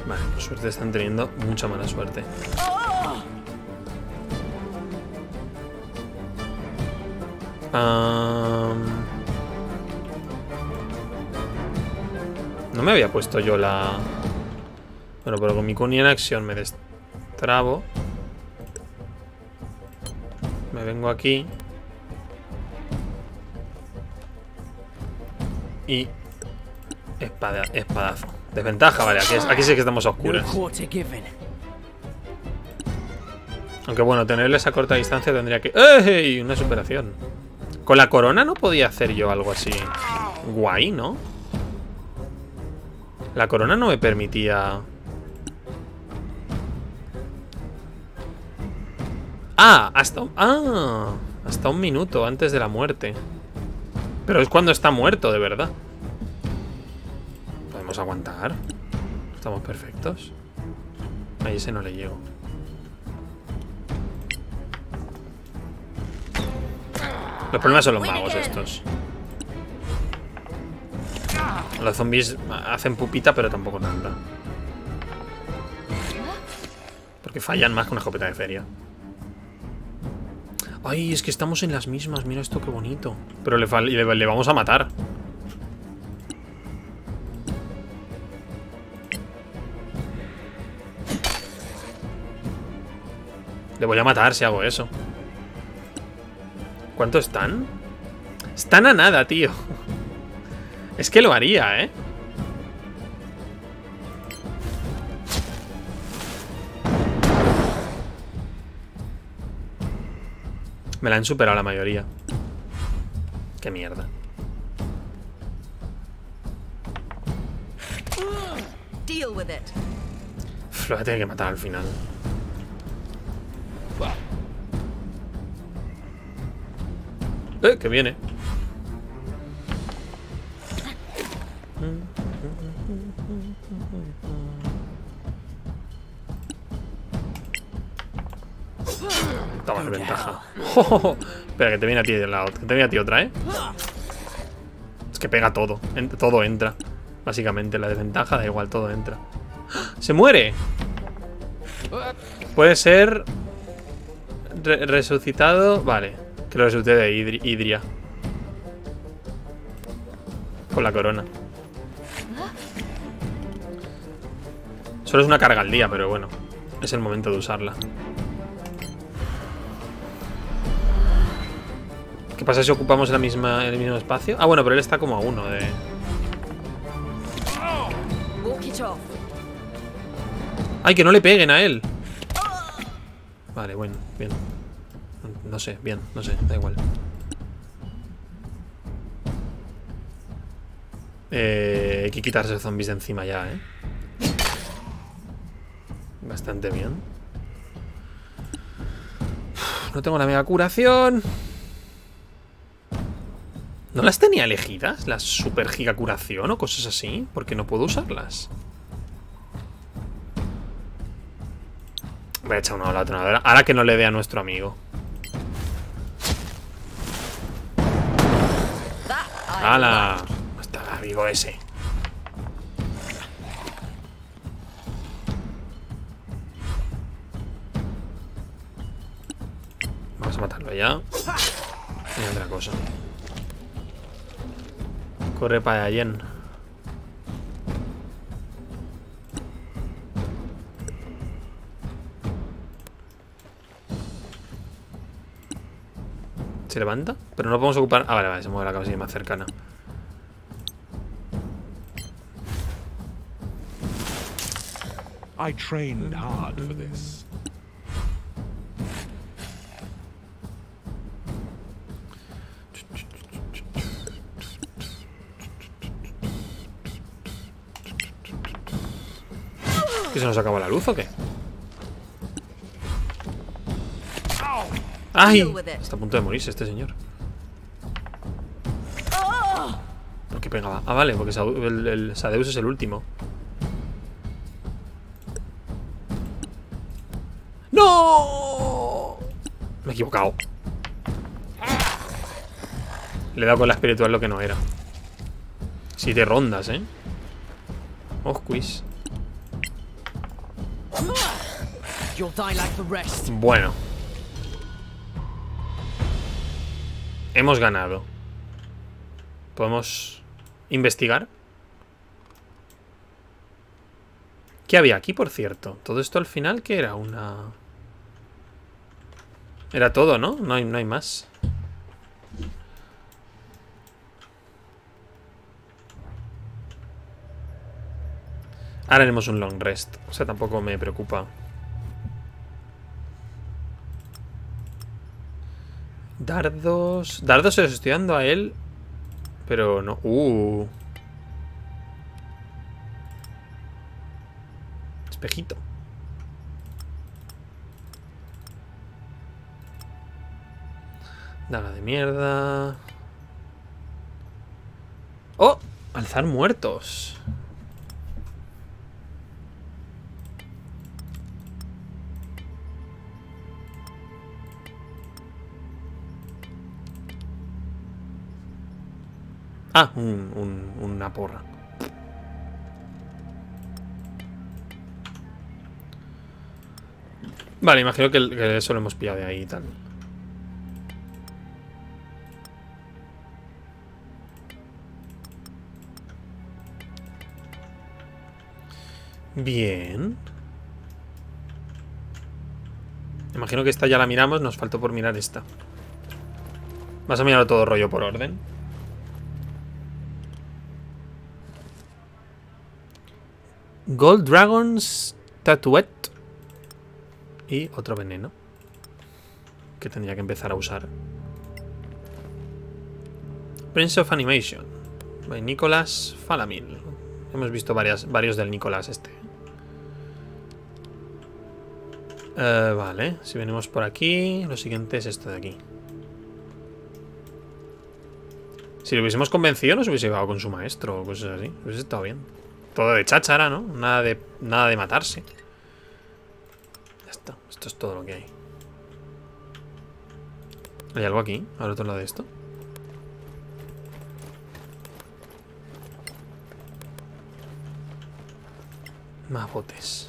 Vale, por suerte están teniendo mucha mala suerte. Um... No me había puesto yo la... Bueno, pero con mi Kuni en acción me destrabo. Me vengo aquí. Y... Espada, espadazo. Desventaja, vale, aquí, es, aquí sí que estamos a oscuras. Aunque bueno, tenerles a corta distancia tendría que... ¡Ey! Una superación. Con la corona no podía hacer yo algo así guay, ¿no? La corona no me permitía... Ah, hasta... Ah, hasta un minuto antes de la muerte. Pero es cuando está muerto, de verdad. Podemos aguantar. Estamos perfectos. Ahí ese no le llego. Los problemas son los magos estos. Los zombies hacen pupita, pero tampoco tanta. Porque fallan más que una escopeta de feria. Ay, es que estamos en las mismas. Mira esto, qué bonito. Pero le, le, le vamos a matar. Le voy a matar si hago eso. ¿Cuánto están? Están a nada, tío. Es que lo haría, ¿eh? Me la han superado la mayoría. Qué mierda. Uf, lo voy a tener que matar al final. Eh, que viene. Toma desventaja. Oh, espera, que te viene a ti de lado. Que te viene a ti otra, ¿eh? Es que pega todo. En, todo entra. Básicamente, la desventaja da igual, todo entra. ¡Se muere! Puede ser re resucitado. Vale, que lo resucite de Hidri Hidria. Con la corona. Solo es una carga al día, pero bueno, es el momento de usarla. ¿Qué pasa si ocupamos la misma, el mismo espacio? Ah, bueno, pero él está como a uno de... ¡Ay, que no le peguen a él! Vale, bueno, bien. No sé, bien, no sé, da igual. Eh, hay que quitarse zombies de encima ya, ¿eh? Bastante bien. No tengo la mega curación. ¿No las tenía elegidas? ¿Las super giga curación o cosas así? ¿Por qué no puedo usarlas? Voy a echar una ola a la tronadora. Ahora que no le dé a nuestro amigo. ¡Hala! Está vivo ese. Vamos a matarlo ya. Y otra cosa. Corre para allá. ¿Se levanta? Pero no podemos ocupar... Ah, vale, vale, se mueve la cabecilla más cercana. I trained hard for this. ¿Que se nos acabó la luz o qué? ¡Ay! Está a punto de morirse este señor. ¿Por qué pegaba? Ah, vale, porque el, el Sadeus es el último. ¡No! Me he equivocado. Le he dado con la espiritual lo que no era. Siete rondas, ¿eh? Oh, quiz. You'll die like the rest. Bueno. Hemos ganado. ¿Podemos investigar? ¿Qué había aquí, por cierto? Todo esto al final, ¿qué era? Una... Era todo, ¿no? No hay, no hay más. Ahora haremos un long rest. O sea, tampoco me preocupa. Dardos... Dardos se los estoy dando a él. Pero no... Uh... Espejito. Daga de mierda. ¡Oh! Alzar muertos. Ah, un, un, una porra. Vale, imagino que, que eso lo hemos pillado de ahí y tal. Bien. Imagino que esta ya la miramos. Nos faltó por mirar esta. Vas a mirar todo rollo por orden. Gold Dragon's Statuette. Y otro veneno que tendría que empezar a usar. Prince of Animation by Nicholas Falamin. Hemos visto varias, varios del Nicholas este. Uh, vale, si venimos por aquí, lo siguiente es esto de aquí. Si lo hubiésemos convencido, nos hubiese llevado con su maestro o cosas así. Hubiese estado bien. Todo de cháchara, ¿no? Nada de, nada de matarse. Ya está. Esto es todo lo que hay. ¿Hay algo aquí? Al otro lado de esto. Más botes.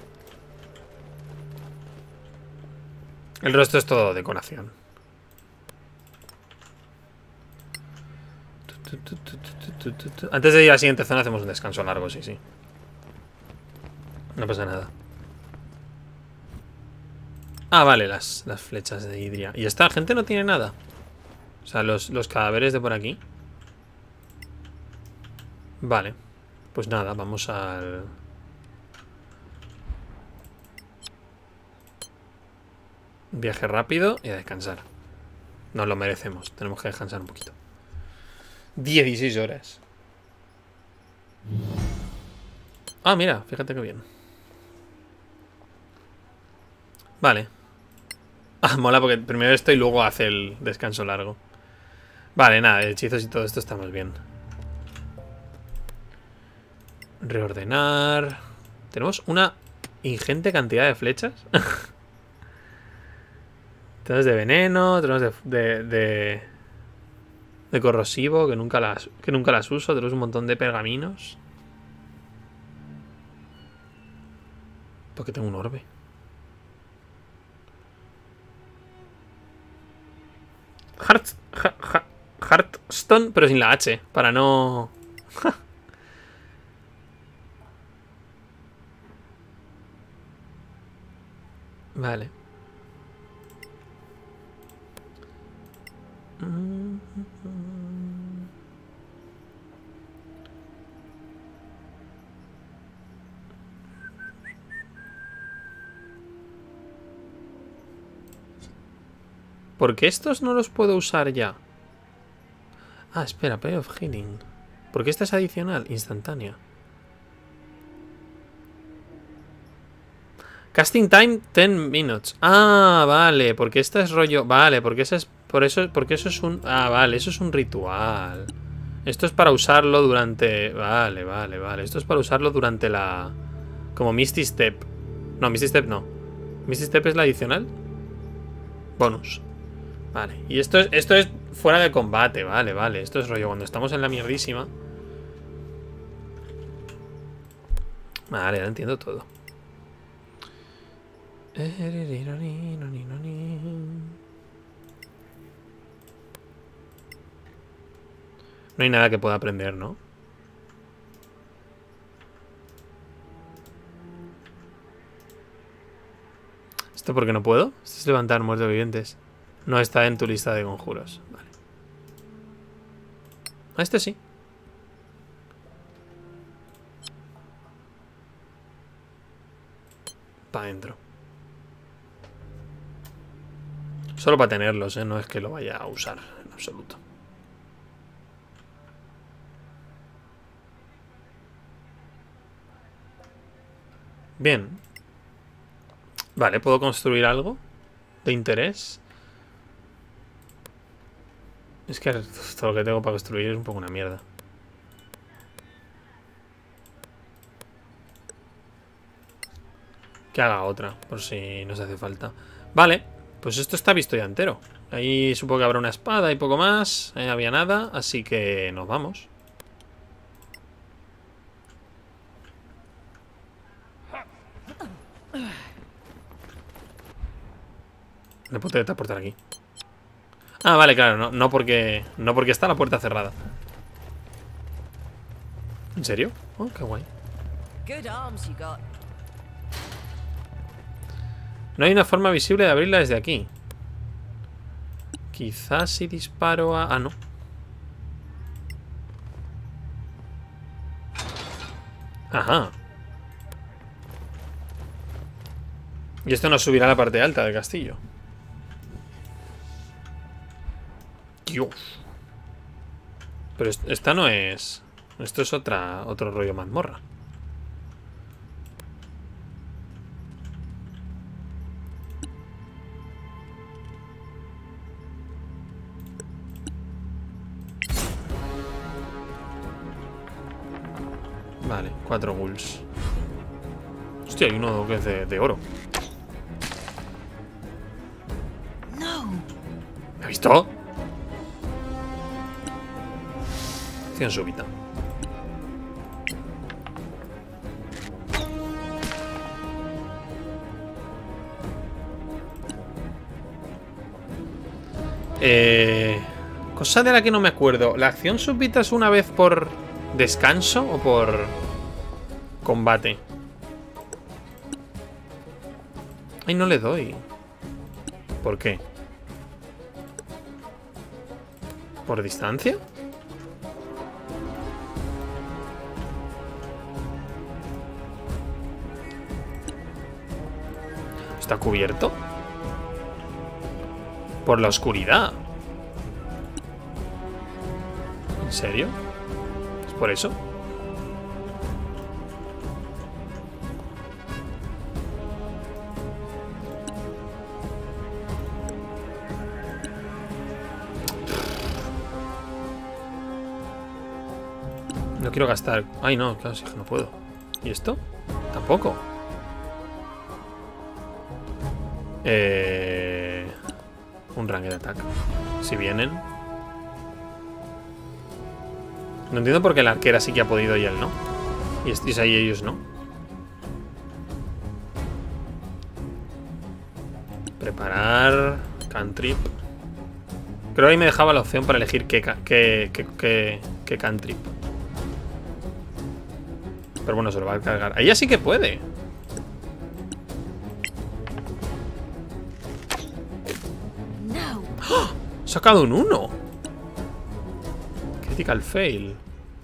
El resto es todo decoración. Antes de ir a la siguiente zona hacemos un descanso largo, sí, sí. No pasa nada. Ah, vale, las, las flechas de Idria. Y esta gente no tiene nada. O sea, los, los cadáveres de por aquí. Vale. Pues nada, vamos al... Viaje rápido y a descansar. Nos lo merecemos. Tenemos que descansar un poquito. dieciséis horas. Ah, mira, fíjate qué bien. Vale. Ah, mola porque primero esto y luego hace el descanso largo. Vale, nada, hechizos y todo esto estamos bien. Reordenar. Tenemos una ingente cantidad de flechas. Tenemos de veneno, tenemos de, de, de, de corrosivo, que nunca las que nunca las uso. Tenemos un montón de pergaminos. Porque tengo un orbe. Heart, Heart, Hearthstone, pero sin la H, para no... Vale. ¿Por qué estos no los puedo usar ya? Ah, espera, Play of Healing. ¿Por qué esta es adicional? Instantánea. Casting time ten minutes. Ah, vale, porque esta es rollo... Vale, porque esa es... Por eso, porque eso es un... Ah, vale, eso es un ritual. Esto es para usarlo durante... Vale, vale, vale. Esto es para usarlo durante la... Como Misty Step. No, Misty Step no. Misty Step es la adicional. Bonus. Vale, y esto es, esto es fuera de combate. Vale, vale, esto es rollo cuando estamos en la mierdísima. Vale, ahora entiendo todo. No hay nada que pueda aprender, ¿no? ¿Esto por qué no puedo? Esto es levantar muertos vivientes. No está en tu lista de conjuros. Vale. Este sí. Para adentro. Solo para tenerlos, ¿eh? No es que lo vaya a usar en absoluto. Bien. Vale, ¿puedo construir algo de interés? Es que todo lo que tengo para construir es un poco una mierda. Que haga otra, por si nos hace falta. Vale, pues esto está visto ya entero. Ahí supongo que habrá una espada y poco más. Ahí no había nada, así que nos vamos. Me puedo teletransportar aquí. Ah, vale, claro, no, no porque no porque está la puerta cerrada. ¿En serio? Oh, qué guay. No hay una forma visible de abrirla desde aquí. Quizás si disparo a... Ah, no. Ajá. Y esto nos subirá a la parte alta del castillo. Dios. Pero esta no es... Esto es otra, otro rollo mazmorra. Vale, cuatro ghouls. Hostia, hay uno que es de, de oro. ¿Me ha visto? Acción súbita. Eh, cosa de la que no me acuerdo. ¿La acción súbita es una vez por descanso o por combate? Ay, no le doy. ¿Por qué? ¿Por distancia? ¿Está cubierto? Por la oscuridad. ¿En serio? ¿Es por eso? No quiero gastar... Ay, no, claro, sí que no puedo. ¿Y esto? Tampoco. Eh... Un rango de ataque. Si vienen... No entiendo por qué la arquera sí que ha podido y él no. Y estáis ahí ellos no. Preparar... Cantrip. Creo que ahí me dejaba la opción para elegir qué, qué, qué, qué, qué cantrip. Pero bueno, se lo va a cargar. Ella sí que puede. ¡Oh! Sacado un uno. Critical fail.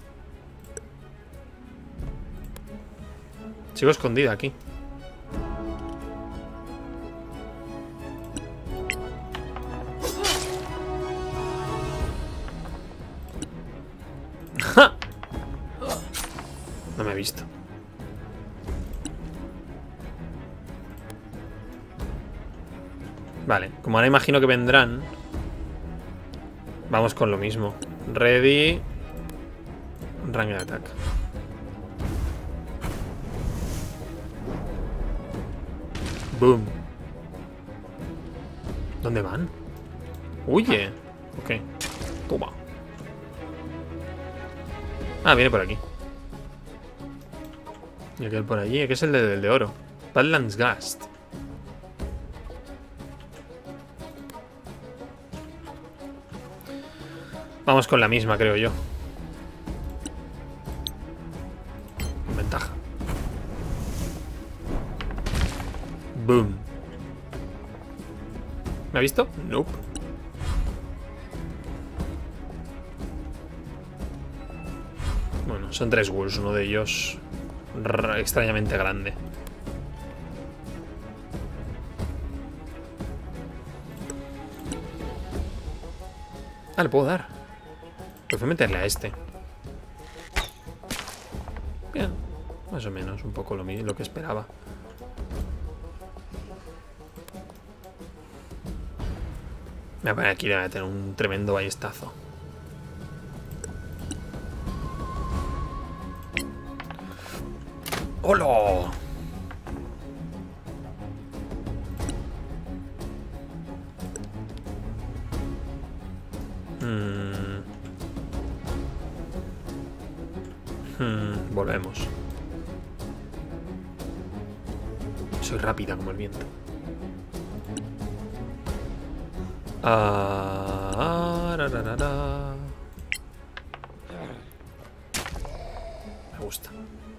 Sigo escondida aquí. ¡Ja! No me he visto. Vale, como ahora imagino que vendrán, vamos con lo mismo. Ready. Rango de ataque. Boom. ¿Dónde van? Huye. Ok. Toma. Ah, viene por aquí. Y aquel por allí, que es el de, el de oro. Badlands Gast. Vamos con la misma, creo yo. Con ventaja. Boom. ¿Me ha visto? Nope. Bueno, son tres ghouls. Uno de ellos extrañamente grande. Ah, le puedo dar. Pues voy a meterle a este. Bien. Más o menos, un poco lo, lo que esperaba. Me voy a poner aquí, le voy a meter un tremendo ballestazo. ¡Hola! Hmm. Hmm. Volvemos. Soy rápida como el viento. Ah, ra, ra, ra, ra. Me gusta.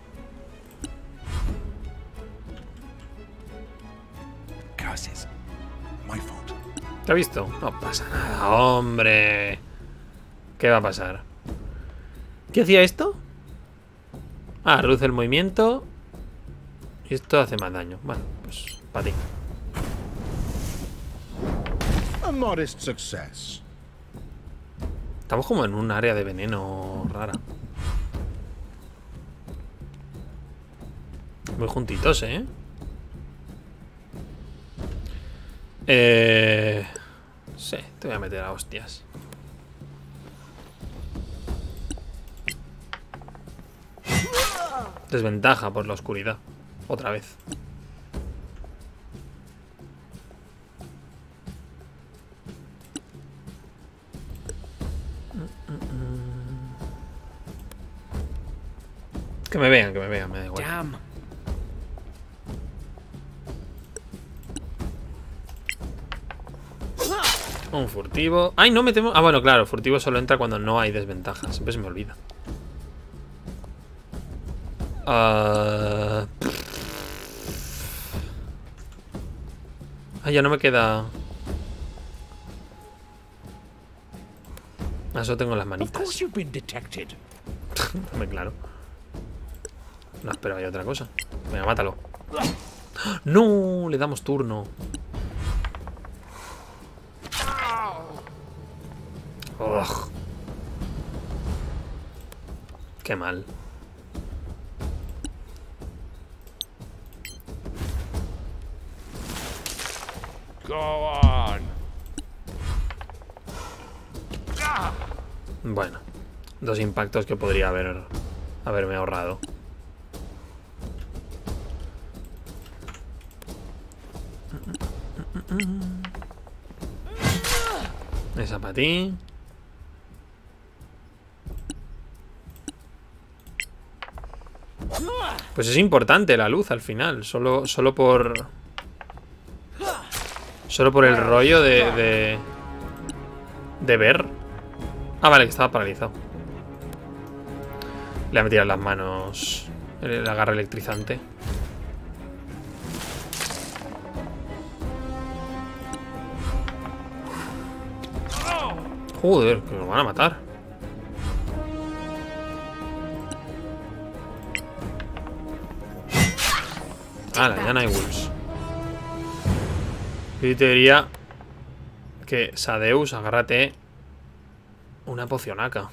Curses. My fault. ¿Te has visto? No pasa nada, hombre. ¿Qué va a pasar? ¿Qué hacía esto? Ah, reduce el movimiento. Y esto hace más daño. Bueno, pues para ti. A modest success. Estamos como en un área de veneno rara. Muy juntitos, ¿eh? Eh... Sí, te voy a meter a hostias. Desventaja por la oscuridad. Otra vez. Que me vean, que me vean, me da igual. Damn. Un furtivo. ¡Ay, no metemos! Ah, bueno, claro, furtivo solo entra cuando no hay desventajas. Siempre se me olvida. Uh... Ah, ya no me queda. Ah, solo tengo las Of manitas. course you've been detected. Hombre, claro. No, espera, hay otra cosa. Venga, mátalo. ¡No! Le damos turno. Ugh. Qué mal. Go on. Bueno, dos impactos que podría haber haberme ahorrado. Esa para ti. Pues es importante la luz al final. Solo, solo por... Solo por el rollo de, de... De ver. Ah, vale, que estaba paralizado. Le voy a meter las manos el agarre electrizante. Joder, que nos van a matar. Ah, ya no hay wolves. Yo te diría que Sadeus, agárrate una pocionaca.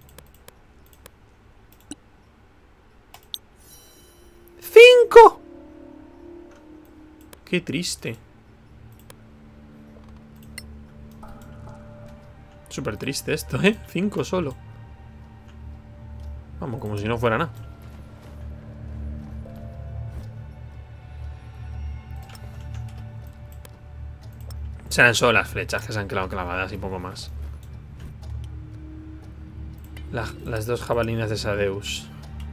¡Cinco! Qué triste. Súper triste esto, ¿eh? Cinco solo. Vamos, como si no fuera nada. Serán solo las flechas que se han quedado clavadas y poco más. La, las dos jabalinas de Sadeus.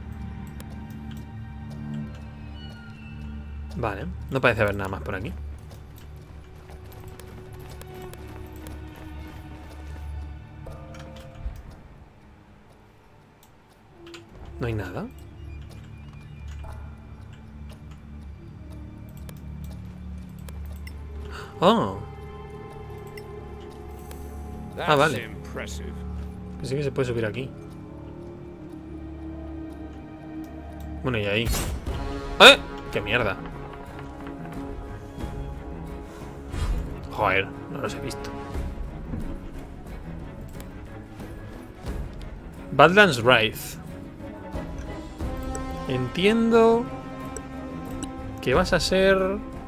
Vale, no parece haber nada más por aquí. No hay nada. Oh. Ah, vale. Pensé que se puede subir aquí. Bueno, y ahí. ¡Eh! ¡Qué mierda! Joder, no los he visto. Badlands Wraith. Entiendo que vas a ser...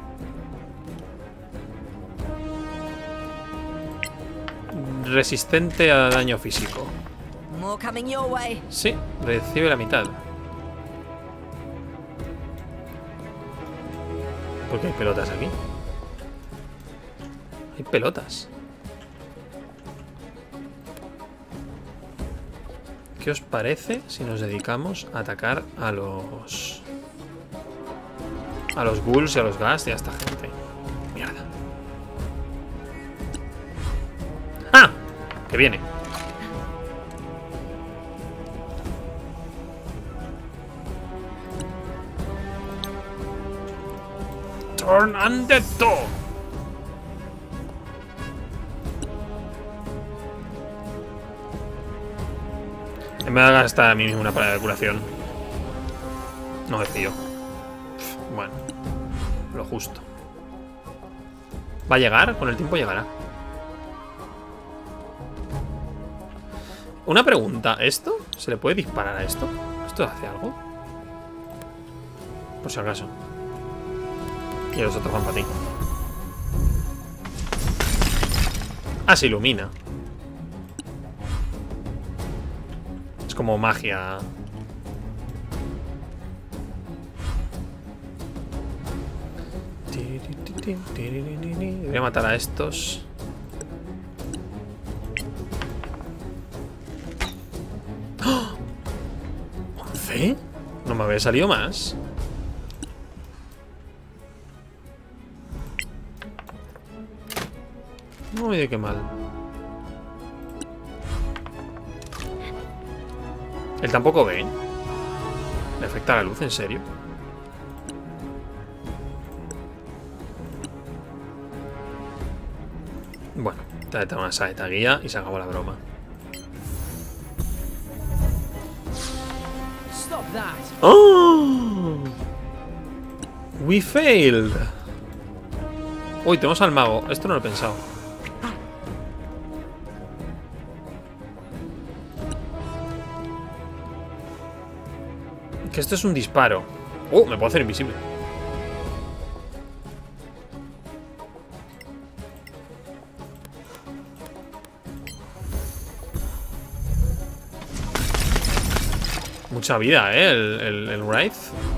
resistente a daño físico. More coming your way. Sí, recibe la mitad. ¿Por qué hay pelotas aquí? Hay pelotas. ¿Qué os parece si nos dedicamos a atacar a los... a los ghouls y a los ghast y a esta gente? Mierda. ¡Ah! Que viene. Turn undead door. Me voy a gastar a mí mismo una parada de curación. No me fío. Bueno, lo justo. ¿Va a llegar? Con el tiempo llegará. Una pregunta, ¿esto? ¿Se le puede disparar a esto? ¿Esto hace algo? Por si acaso. Y los otros van para ti. Ah, se ilumina. Es como magia. Debería matar a estos. ¿once? No me había salido más. No me diga qué mal. Él tampoco ve. ¿Le afecta la luz? ¿En serio? Bueno, te una saeta guía y se acabó la broma. ¡Oh! We failed. Uy, tenemos al mago. Esto no lo he pensado. Que esto es un disparo. Oh, me puedo hacer invisible. Mucha vida, ¿eh? El, el, el Wraith.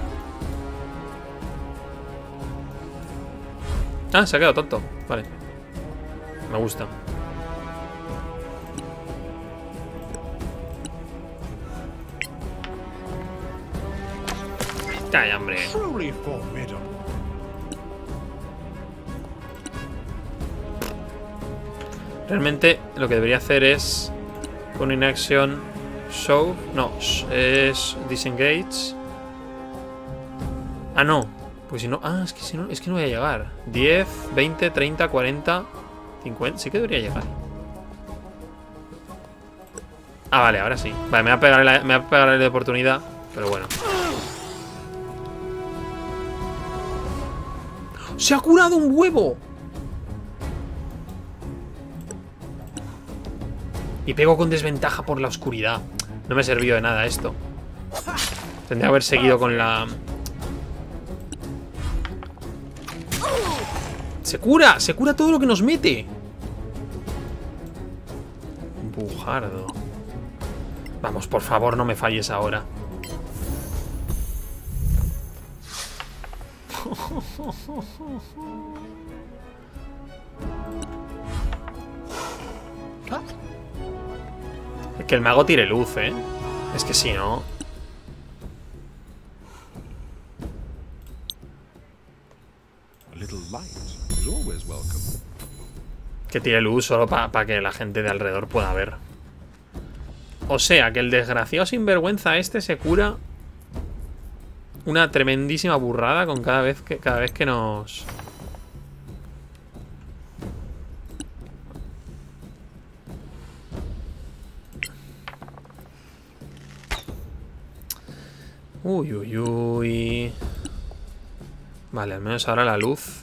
Ah, se ha quedado tonto. Vale. Me gusta. ¡Calla, hombre! Realmente lo que debería hacer es con inaction show. No, es disengage. Ah, no. Pues si no. Ah, es que si no, es que no voy a llegar. diez, veinte, treinta, cuarenta, cincuenta. Sí que debería llegar. Ah, vale, ahora sí. Vale, me voy a pegar la, me voy a pegar de oportunidad. Pero bueno. ¡Se ha curado un huevo! Y pego con desventaja por la oscuridad. No me ha servido de nada esto. Tendría que haber seguido con la... ¡Se cura! ¡Se cura todo lo que nos mete! Bujardo. Vamos, por favor, no me falles ahora. Es que el mago tire luz, ¿eh? Es que si no... Que tire luz solo para pa que la gente de alrededor pueda ver. O sea, que el desgraciado sinvergüenza este se cura una tremendísima burrada con cada vez que, cada vez que nos... Uy, uy, uy. Vale, al menos ahora la luz.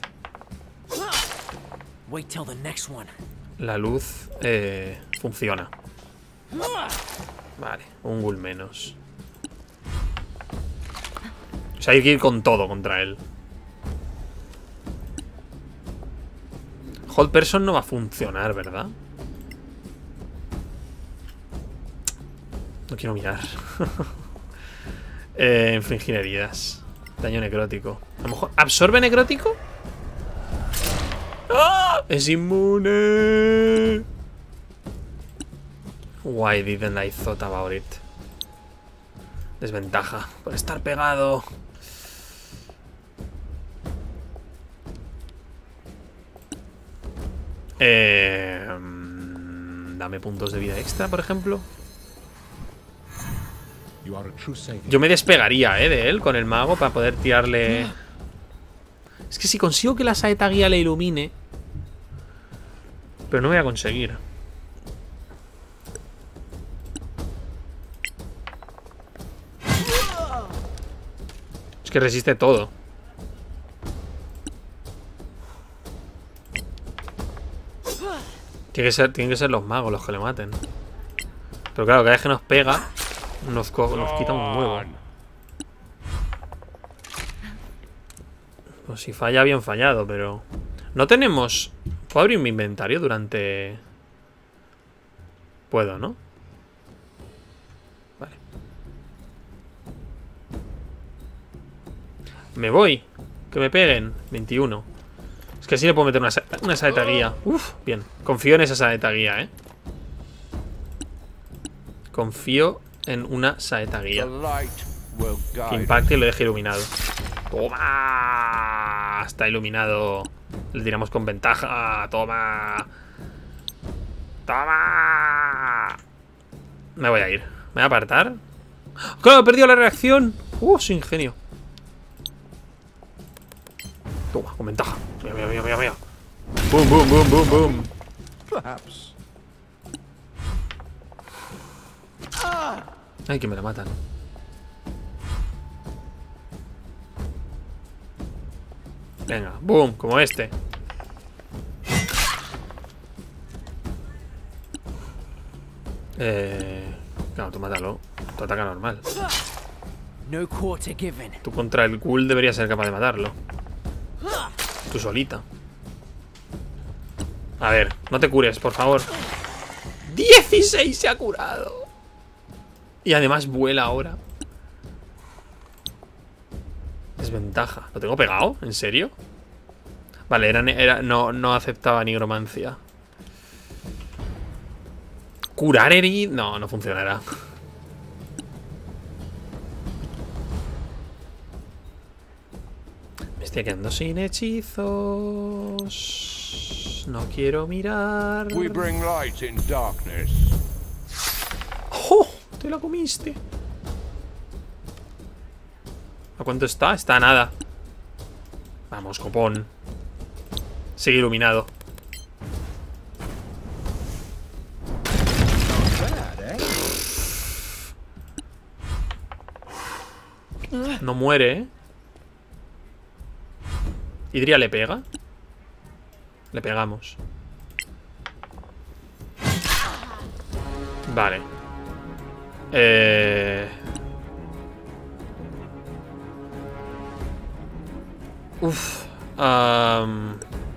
Wait till the next one. La luz eh, funciona. Vale, un ghoul menos. O sea, hay que ir con todo contra él. Hold person no va a funcionar, ¿verdad? No quiero mirar. eh, infligir heridas. Daño necrótico. A lo mejor... ¿Absorbe necrótico? ¡Ah! ¡Es inmune! Why didn't I thought about it? Desventaja por estar pegado. Eh, dame puntos de vida extra, por ejemplo. Yo me despegaría, eh, de él con el mago para poder tirarle. Es que si consigo que la saeta guía le ilumine, pero no voy a conseguir. Es que resiste todo. Tiene que ser, tienen que ser los magos los que le maten. Pero claro, cada vez que nos pega, nos, nos quita un huevo. Pues si falla, bien fallado, pero... No tenemos... ¿Puedo abrir mi inventario durante...? Puedo, ¿no? Vale. Me voy. Que me peguen. veintiuno. Es que así le puedo meter una, sa una saeta guía. Uf, bien. Confío en esa saeta guía, ¿eh? Confío en una saeta guía. Que impacte y lo deje iluminado. ¡Toma! Está iluminado. Le tiramos con ventaja. ¡Toma! ¡Toma! Me voy a ir. Me voy a apartar. ¡Claro! He perdido la reacción. ¡Uh! Su ingenio. Toma, con ventaja. Mira, mira, mira, mira, mira. Boom, boom, boom, boom, boom. Perhaps. Ay, que me la matan. Venga, boom, como este. Eh... Claro, tú mátalo. Tú ataca normal. No quarter given. Tú contra el ghoul deberías ser capaz de matarlo. Tú solita. A ver, no te cures, por favor. dieciséis se ha curado. Y además vuela ahora. Desventaja. ¿Lo tengo pegado? ¿En serio? Vale, era, era, no, no aceptaba nigromancia. Curar heridas. No, no funcionará. Me estoy quedando sin hechizos. No quiero mirar. We bring light in darkness. ¡Oh! Te la comiste. ¿A cuánto está? Está a nada. Vamos, copón. Sigue iluminado. No muere, ¿eh? ¿Idria le pega? Le pegamos. Vale. Eh... Uf. Um...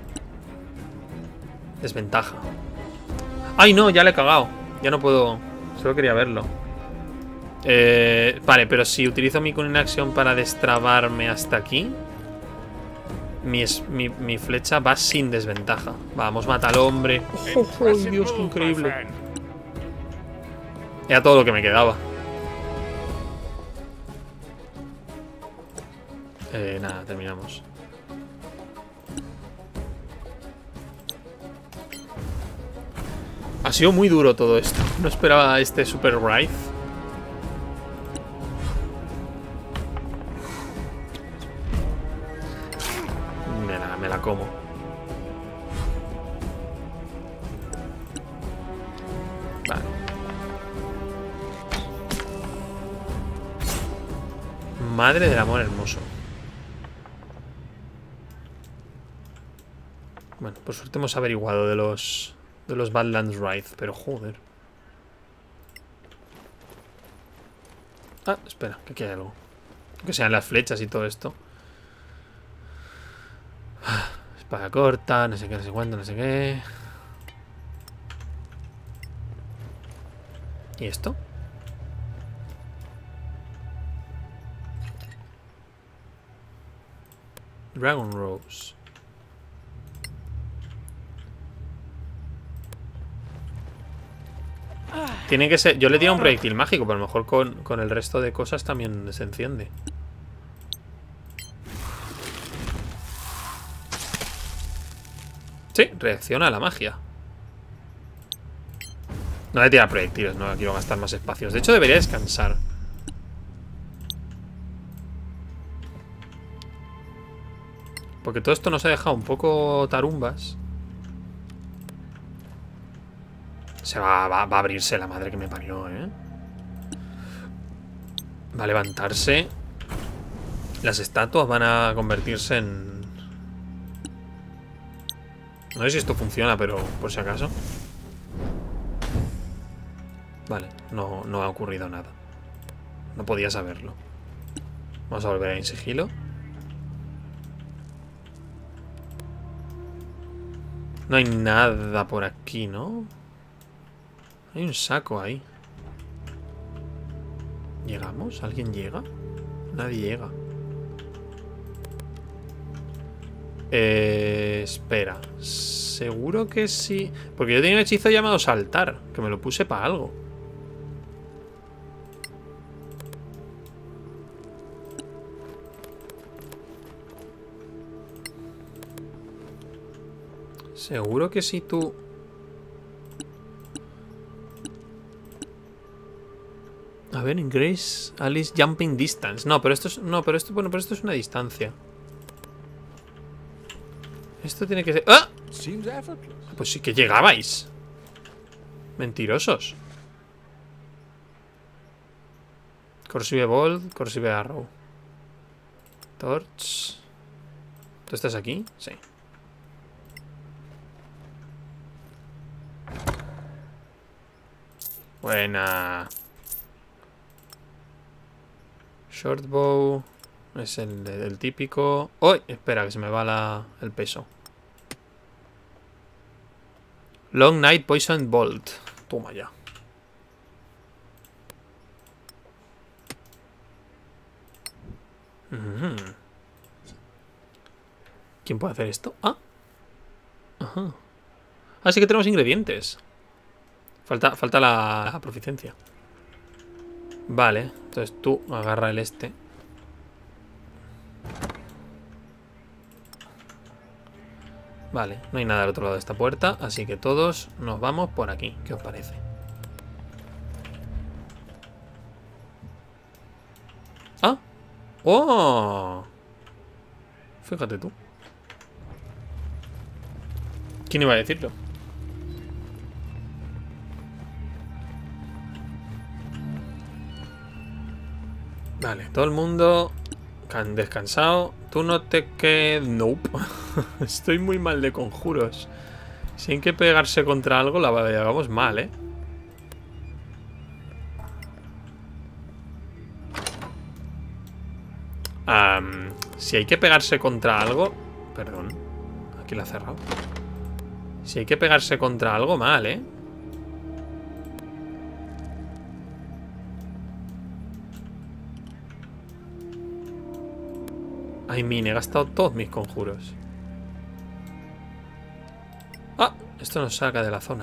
Desventaja. ¡Ay, no! Ya le he cagado. Ya no puedo... Solo quería verlo. Eh... Vale, pero si utilizo mi Cunning Action para destrabarme hasta aquí, mi, mi, mi flecha va sin desventaja. Vamos, mata al hombre. ¡Oh, oh, Dios, qué increíble! Era todo lo que me quedaba. Eh, nada, terminamos. Ha sido muy duro todo esto. No esperaba este Super Wraith. Me la, me la como. Vale. Madre del amor hermoso. Bueno, por suerte hemos averiguado de los... De los Badlands Wraith, pero joder. Ah, espera, que aquí hay algo. Que sean las flechas y todo esto. Espada corta, no sé qué, no sé cuánto, no sé qué. ¿Y esto? Dragon Rose. Tiene que ser... Yo le tiro un proyectil mágico, pero a lo mejor con, con el resto de cosas también se enciende. Sí, reacciona a la magia. No voy a tirar proyectiles, no quiero gastar más espacios. De hecho, debería descansar. Porque todo esto nos ha dejado un poco tarumbas. Se va, va, va a abrirse la madre que me parió, ¿eh? Va a levantarse. Las estatuas van a convertirse en... No sé si esto funciona, pero por si acaso. Vale, no, no ha ocurrido nada. No podía saberlo. Vamos a volver a ir en sigilo. No hay nada por aquí, ¿no? Hay un saco ahí. ¿Llegamos? ¿Alguien llega? Nadie llega. Eh, espera. Seguro que sí. Porque yo tenía un hechizo llamado saltar, que me lo puse para algo. Seguro que si tú... A ver, Grace Alice Jumping Distance. No, pero esto es... No, pero esto... Bueno, pero esto es una distancia. Esto tiene que ser... ¡Ah! Pues sí que llegabais. Mentirosos. Corsive Bolt, Corsive Arrow. Torch. ¿Tú estás aquí? Sí. Buena. Shortbow. Es el, el típico. ¡Uy! Espera, que se me va la, el peso. Long Night Poison Bolt. Toma ya. Uh-huh. ¿Quién puede hacer esto? Ah. Ajá. Ah, sí que tenemos ingredientes. Falta, falta la, la proficiencia. Vale, entonces tú agarra el este. Vale, no hay nada al otro lado de esta puerta, así que todos nos vamos por aquí. ¿Qué os parece? ¡Ah! ¡Oh! Fíjate tú. ¿Quién iba a decirlo? Vale, todo el mundo han descansado. Tú no te quedes... Nope. Estoy muy mal de conjuros. Si hay que pegarse contra algo, la hagamos mal, ¿eh? Um, si hay que pegarse contra algo... Perdón. Aquí la he cerrado. Si hay que pegarse contra algo, mal, ¿eh? Ay, mine, he gastado todos mis conjuros. Ah, esto nos saca de la zona.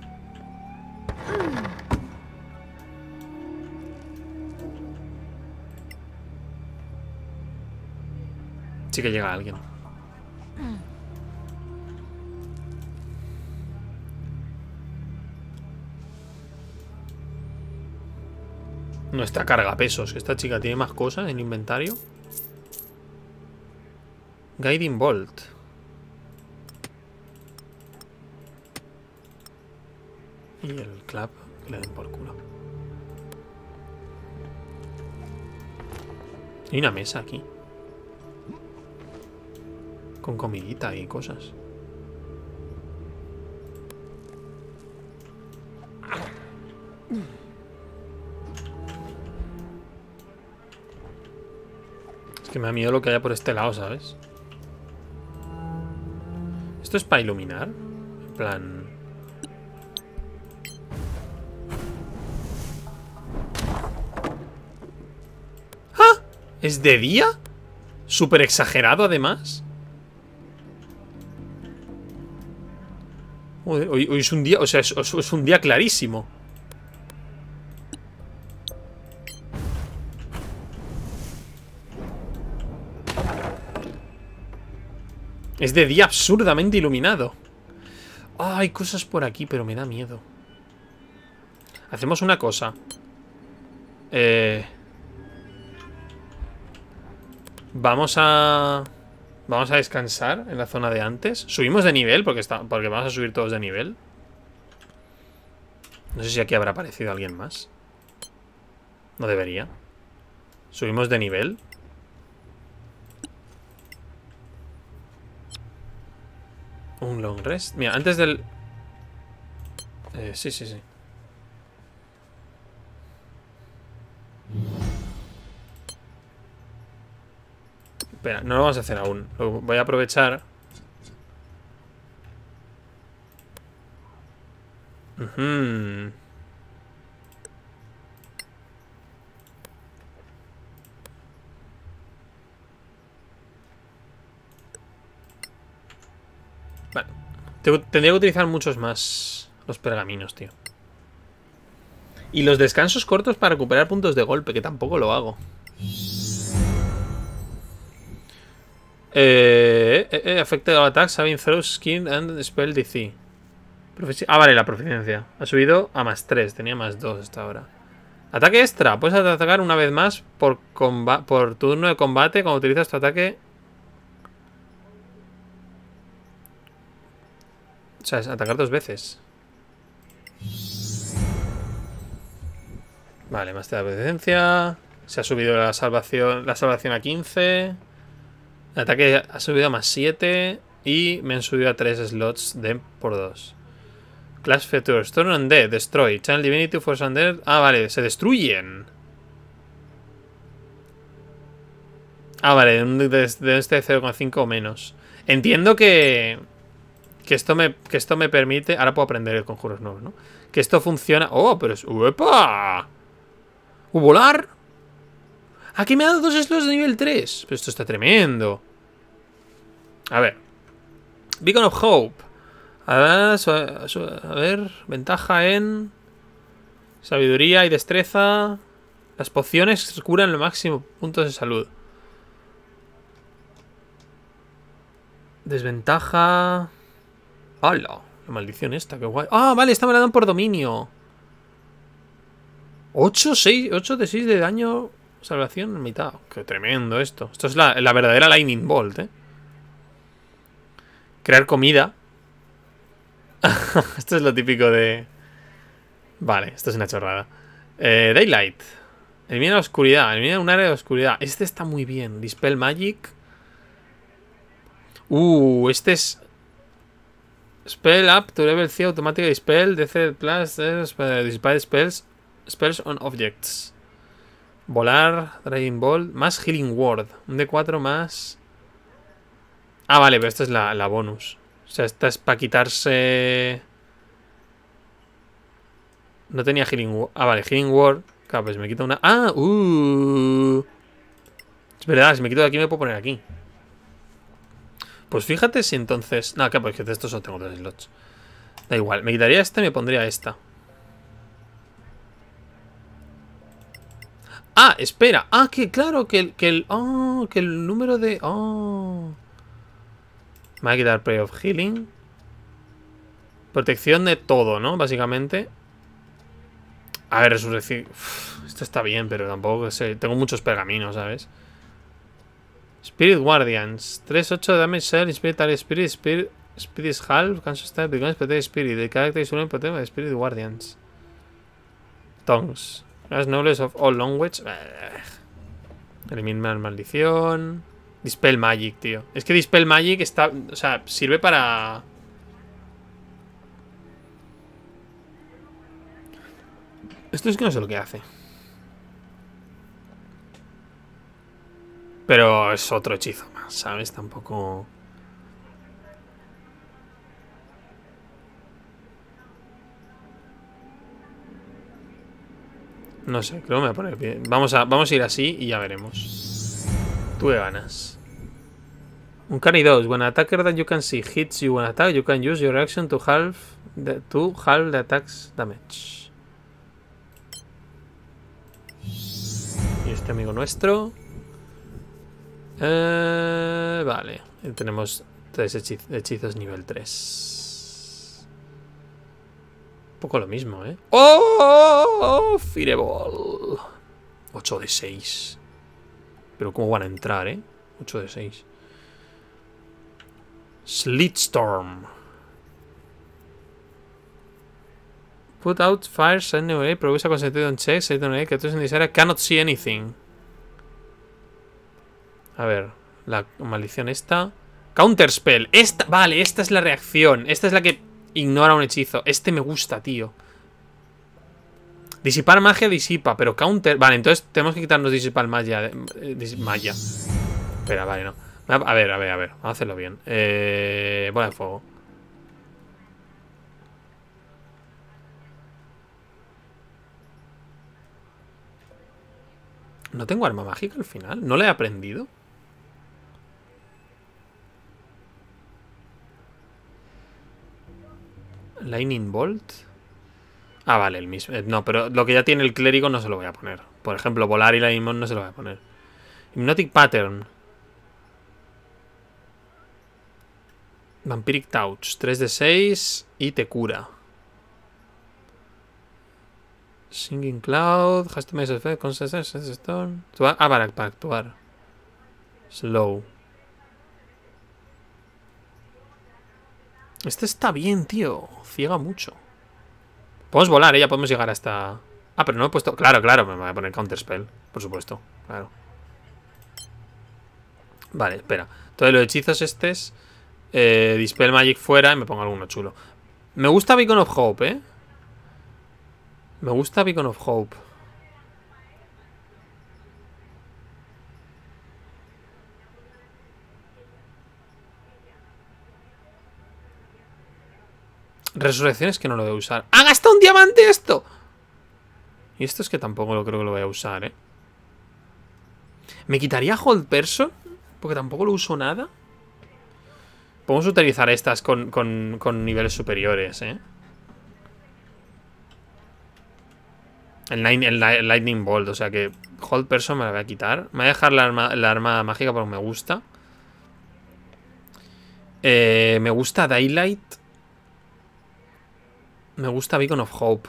Sí que llega alguien. Nuestra cargapesos. Esta chica tiene más cosas en el inventario. Guiding Bolt. Y el clap que le den por culo. Hay una mesa aquí. Con comidita y cosas. Es que me da miedo lo que haya por este lado, ¿sabes? ¿Esto es para iluminar? En plan... ¡Ah! ¿Es de día? Súper exagerado, además. Hoy, hoy, hoy es un día... O sea, es, es un día clarísimo. Es de día absurdamente iluminado. Ah, hay cosas por aquí, pero me da miedo. Hacemos una cosa. Eh... Vamos a... Vamos a descansar en la zona de antes. Subimos de nivel, porque, está... porque vamos a subir todos de nivel. No sé si aquí habrá aparecido alguien más. No debería. Subimos de nivel. Un long rest. Mira, antes del... Eh, sí, sí, sí. Espera, no lo vamos a hacer aún. Lo voy a aprovechar. Uh-huh. Vale. Tendría que utilizar muchos más los pergaminos, tío. Y los descansos cortos para recuperar puntos de golpe, que tampoco lo hago. Eh, eh, eh, affected all attacks having throw, skin and spell D C. Profici ah, vale, la proficiencia. Ha subido a más tres, tenía más dos hasta ahora. Ataque extra. Puedes atacar una vez más por, por turno de combate cuando utilizas tu ataque. O sea, es atacar dos veces. Vale, más de la proficiencia. Se ha subido la salvación, la salvación a quince. El ataque ha subido a más siete. Y me han subido a tres slots de por dos. Clash Features. Turn Undead. Destroy. Channel Divinity. Force Undead. Ah, vale. Se destruyen. Ah, vale. De, de este cero coma cinco o menos. Entiendo que... Que esto, me, que esto me permite... Ahora puedo aprender conjuros nuevos, ¿no? Que esto funciona... ¡Oh, pero es... ¡Uepa! ¿U volar? Aquí me ha dado dos slots de nivel tres. Pero esto está tremendo. A ver. Beacon of Hope. A ver, a ver, ventaja en sabiduría y destreza. Las pociones curan lo máximo puntos de salud. Desventaja. ¡Hala! La maldición esta, qué guay. Ah, vale, esta me la dan por dominio. ocho, seis, ocho de seis de daño. Salvación en mitad. Qué tremendo esto. Esto es la, la verdadera Lightning Bolt, eh. Crear comida. Esto es lo típico de... Vale, esto es una chorrada. eh, Daylight. Elimina la oscuridad. Elimina un área de oscuridad. Este está muy bien. Dispel Magic. Uh, este es... Spell up to level C. Automatic Dispel. D C plus. Uh, dispel spells. Spells on objects. Volar. Dragon Ball. Más Healing Word. Un D cuatro más... Ah, vale, pero esta es la, la bonus. O sea, esta es para quitarse... No tenía Healing Word. Ah, vale, Healing Word. Claro, pues me quito una... Ah, uh. Es verdad, si me quito de aquí me puedo poner aquí. Pues fíjate si entonces... No, claro, porque de estos solo tengo dos slots. Da igual, me quitaría esta y me pondría esta. Ah, espera. Ah, que claro, que el... Que el, oh, que el número de... Oh... Me va a quitar Prayer of Healing. Protección de todo, ¿no? Básicamente. A ver, resurrección. Uf, esto está bien, pero tampoco sé. Tengo muchos pergaminos, ¿sabes? Spirit Guardians. tres ocho damage shell, Spirit Spirit, Spirit, Spirit is half, cancel style, becomes protect Spirit. The character is only protected by Spirit Guardians. Tongues. Las nobles of all language. Elimina maldición. Dispel Magic, tío. Es que Dispel Magic está. O sea, sirve para. Esto es que no sé lo que hace. Pero es otro hechizo más, ¿sabes? Tampoco... No sé, creo que me voy a poner bien. Vamos a, vamos a ir así y ya veremos. Tú qué ganas. Un carry dos. When an attacker that you can see hits you when attack, you can use your action to halve the, to halve the attack's damage. Y este amigo nuestro... Eh, vale, tenemos tres hechiz hechizos nivel tres. Un poco lo mismo, ¿eh? ¡Oh! Fireball. ocho de seis. Pero ¿cómo van a entrar, eh? ocho de seis. Sleetstorm. Put out fires anyway. Progresa concentrated on checks. Anyway, que tú en this area cannot see anything. A ver, la maldición esta. Counterspell. Esta, vale, esta es la reacción. Esta es la que ignora un hechizo. Este me gusta, tío. Disipar magia disipa, pero counter... Vale, entonces tenemos que quitarnos disipar magia. Eh, dis magia. Espera, vale, no. A ver, a ver, a ver. Vamos a hacerlo bien. Eh, bola de fuego. No tengo arma mágica al final. ¿No la he aprendido? Lightning Bolt. Ah, vale, el mismo. No, pero lo que ya tiene el clérigo no se lo voy a poner. Por ejemplo, volar y Lightning Bolt no se lo voy a poner. Hypnotic Pattern. Vampiric Touch. tres de seis y te cura. Singing Cloud. Has to make effect. Concentration. Stone. Ah, para, para actuar. Slow. Este está bien, tío. Ciega mucho. Podemos volar, ¿eh? Ya podemos llegar hasta... Ah, pero no he puesto... Claro, claro, me voy a poner Counterspell. Por supuesto, claro. Vale, espera. Todos los hechizos estos... Eh, Dispel Magic fuera y me pongo alguno chulo. Me gusta Beacon of Hope, ¿eh? Me gusta Beacon of Hope. Resurrección es que no lo voy a usar. ¡Ha gastado un diamante esto! Y esto es que tampoco lo creo que lo voy a usar, ¿eh? ¿Me quitaría Hold Person? Porque tampoco lo uso nada. Podemos utilizar estas con, con, con niveles superiores, ¿eh? El, line, el, el Lightning Bolt, o sea que Hold Person me la voy a quitar. Me voy a dejar la arma, la arma mágica porque me gusta. Eh, me gusta Daylight. Me gusta Beacon of Hope.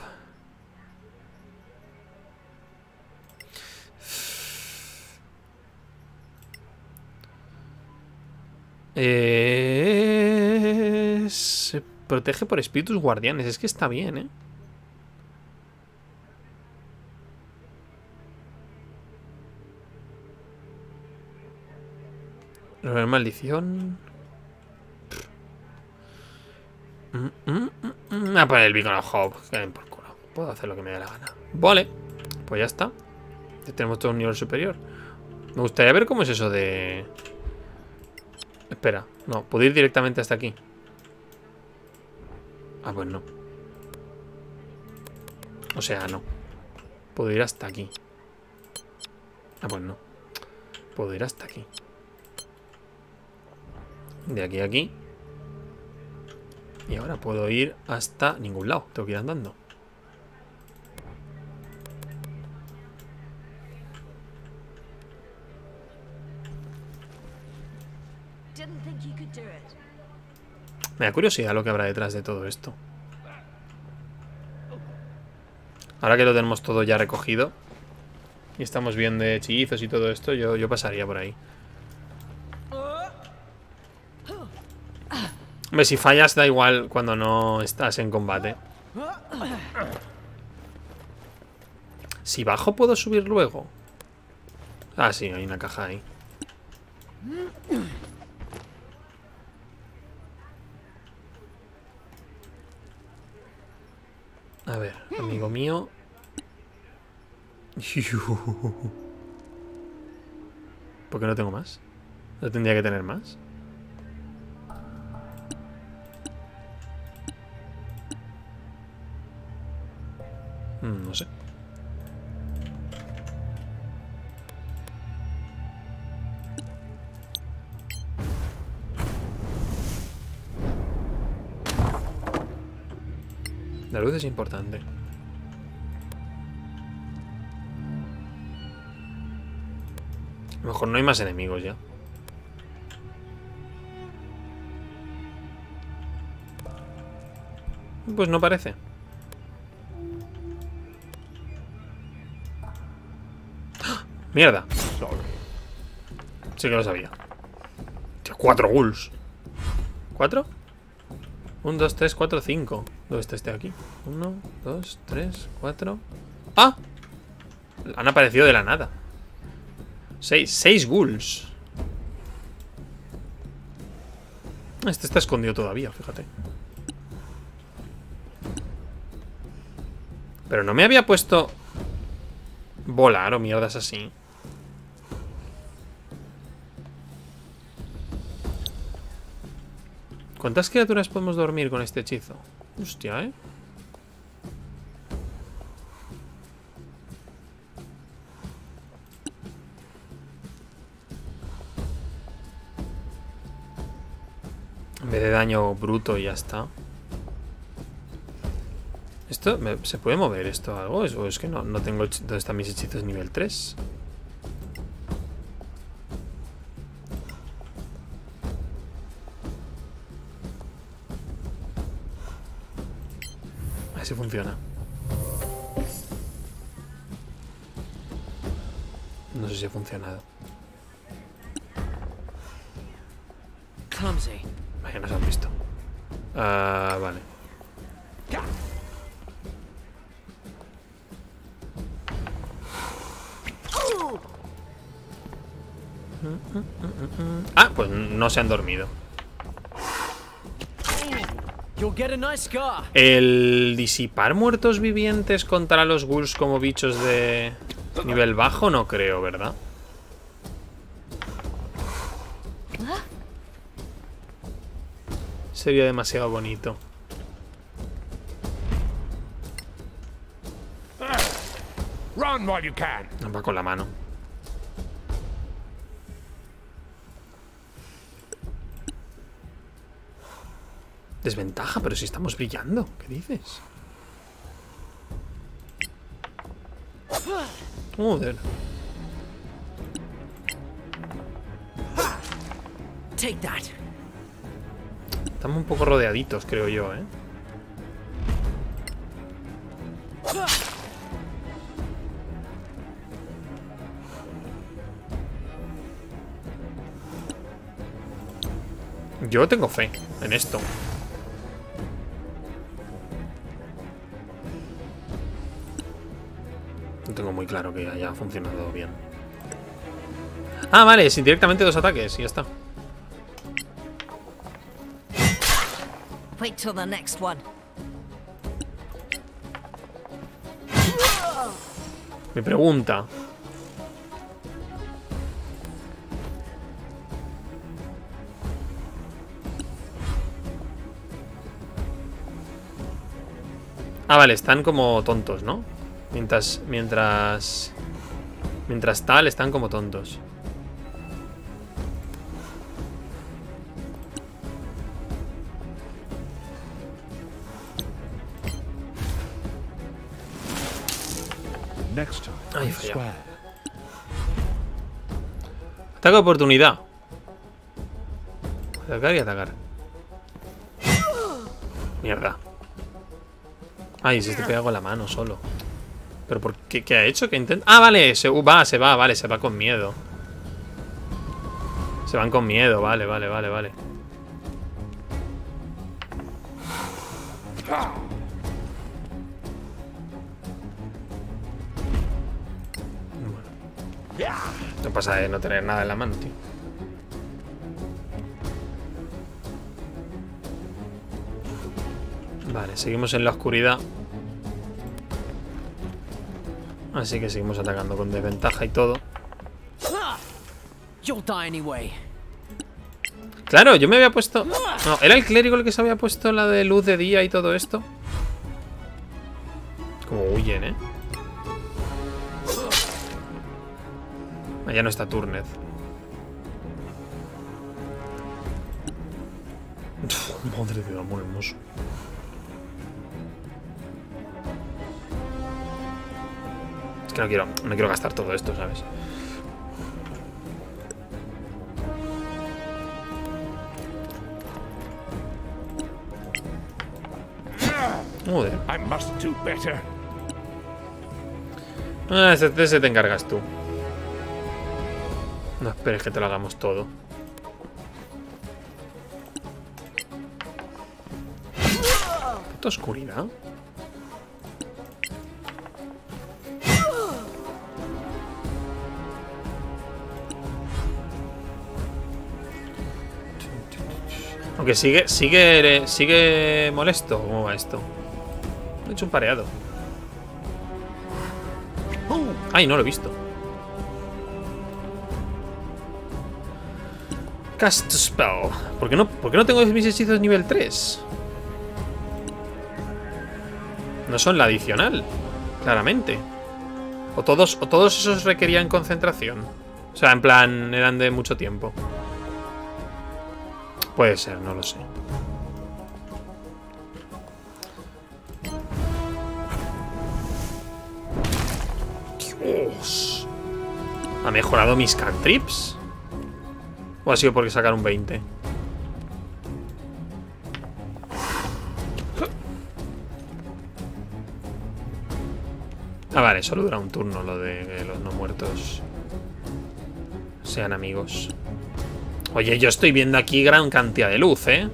Eh, se protege por espíritus guardianes. Es que está bien, ¿eh? Revelar maldición. Mm, mm, mm, mm. A poner el Beacon of Hope. Que den por culo. Puedo hacer lo que me dé la gana. Vale. Pues ya está. Ya tenemos todo un nivel superior. Me gustaría ver cómo es eso de... Espera. No, puedo ir directamente hasta aquí. Ah, pues no. O sea, no. Puedo ir hasta aquí. Ah, pues no. Puedo ir hasta aquí. De aquí a aquí. Y ahora puedo ir hasta ningún lado. Tengo que ir andando. Me da curiosidad lo que habrá detrás de todo esto. Ahora que lo tenemos todo ya recogido y estamos bien de hechizos y todo esto, yo, yo pasaría por ahí. Hombre, si fallas da igual cuando no estás en combate. Si bajo, ¿puedo subir luego? Ah, sí, hay una caja ahí. A ver, amigo mío. ¿Por qué no tengo más? ¿No tendría que tener más? Mm, no sé. La luz es importante. A lo mejor no hay más enemigos ya. Pues no parece. ¡Ah! ¡Mierda! Sí que lo sabía. Cuatro ghouls. ¿Cuatro? Un, dos, tres, cuatro, cinco. ¿Dónde está este aquí? Uno, dos, tres, cuatro. ¡Ah! Han aparecido de la nada. Seis, seis ghouls. Este está escondido todavía, fíjate. Pero no me había puesto volar o mierdas así. ¿Cuántas criaturas podemos dormir con este hechizo? Hostia, ¿eh? En vez de daño bruto y ya está. ¿Esto? Me, ¿Se puede mover esto algo? ¿O es que no, no tengo... ¿Dónde están mis hechizos nivel tres? A ver si funciona. No sé si ha funcionado. Clumsy. Vaya, nos han visto. Ah, vale. Ah, pues no se han dormido. You'll get a nice scar. El disipar muertos vivientes contra los ghouls como bichos de nivel bajo no creo, ¿verdad? Sería demasiado bonito. Run while you can. Va con la mano. Desventaja, pero si estamos brillando. ¿Qué dices? Joder. Take that. Estamos un poco rodeaditos, creo yo, ¿eh? Yo tengo fe en esto. No tengo muy claro que haya funcionado bien. Ah, vale, es directamente dos ataques y ya está. Wait till the next one. Me pregunta. Ah, vale, están como tontos, ¿no? Mientras, mientras... Mientras tal, están como tontos. Next time, Ay, I falla. swear. Ataque de oportunidad. Atacar y atacar. Mierda. Ay, si este pega con la mano solo. ¿Pero por qué? ¿Qué ha hecho? ¿Qué intenta? Ah, vale, se uh, va, se va, vale, se va con miedo. Se van con miedo, vale, vale, vale, vale. Bueno. No pasa de no tener nada en la mano, tío. Vale, seguimos en la oscuridad. Así que seguimos atacando con desventaja y todo. Claro, yo me había puesto... No, ¿era el clérigo el que se había puesto la de luz de día y todo esto? Como huyen, ¿eh? Ah, ya no está Turned. Uf, madre de amor hermoso. Es que no quiero, no quiero gastar todo esto, ¿sabes? Joder. I must do better. Ah, ese, ese te encargas tú. No esperes que te lo hagamos todo. Puta oscuridad. Aunque sigue, sigue, sigue molesto. ¿Cómo va esto? He hecho un pareado. Ay, no lo he visto. Cast spell. ¿Por qué no, por qué no tengo mis hechizos nivel tres? No son la adicional, claramente. O todos, o todos esos requerían concentración. O sea, en plan, eran de mucho tiempo. Puede ser, no lo sé. Dios. ¿Ha mejorado mis cantrips? ¿O ha sido porque sacar un veinte? Ah, vale, solo dura un turno lo de que los no muertos sean amigos. Oye, yo estoy viendo aquí gran cantidad de luz, ¿eh?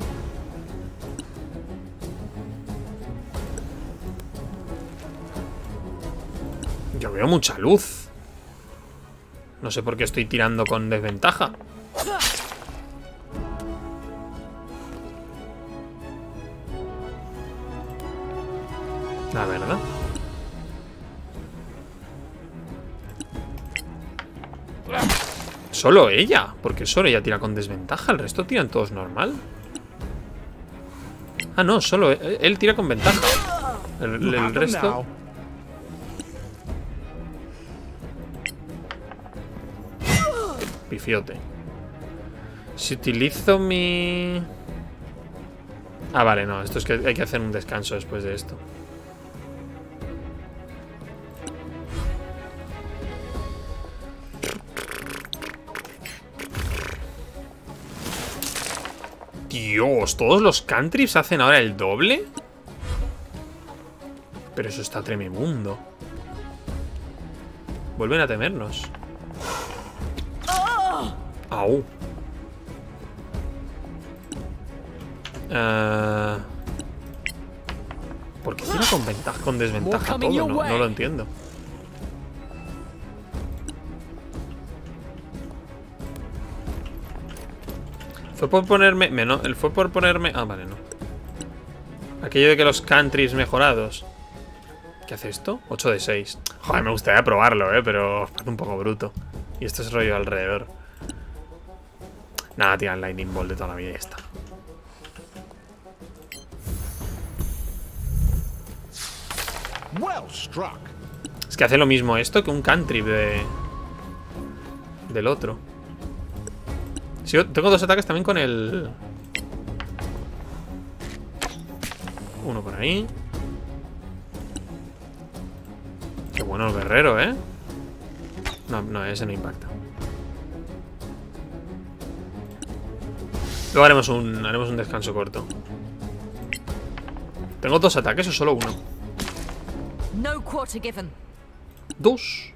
Yo veo mucha luz. No sé por qué estoy tirando con desventaja. La verdad. Solo ella, porque solo ella tira con desventaja. El resto tiran todos normal. Ah, no, solo él, él tira con ventaja. El, el resto... Pifiote. Si utilizo mi... Ah, vale, no, esto es que hay que hacer un descanso después de esto. Dios, ¿todos los cantrips hacen ahora el doble? Pero eso está tremendo. Vuelven a temernos. Au. Uh... ¿Por qué tira con ventaja, con desventaja todo? No, no lo entiendo. Fue por ponerme... No, él fue por ponerme... Ah, vale, no. Aquello de que los countries mejorados. ¿Qué hace esto? ocho de seis. Joder, me gustaría probarlo, eh, pero parece un poco bruto. Y esto es rollo alrededor. Nada, tira el Lightning Bolt de toda la vida y ya está. Well struck. Es que hace lo mismo esto que un cantrip de... del otro. Sí, tengo dos ataques también con el... Uno por ahí. Qué bueno el guerrero, ¿eh? No, no, ese no impacta. Luego haremos un, haremos un descanso corto. ¿Tengo dos ataques o solo uno? quarter given. Dos.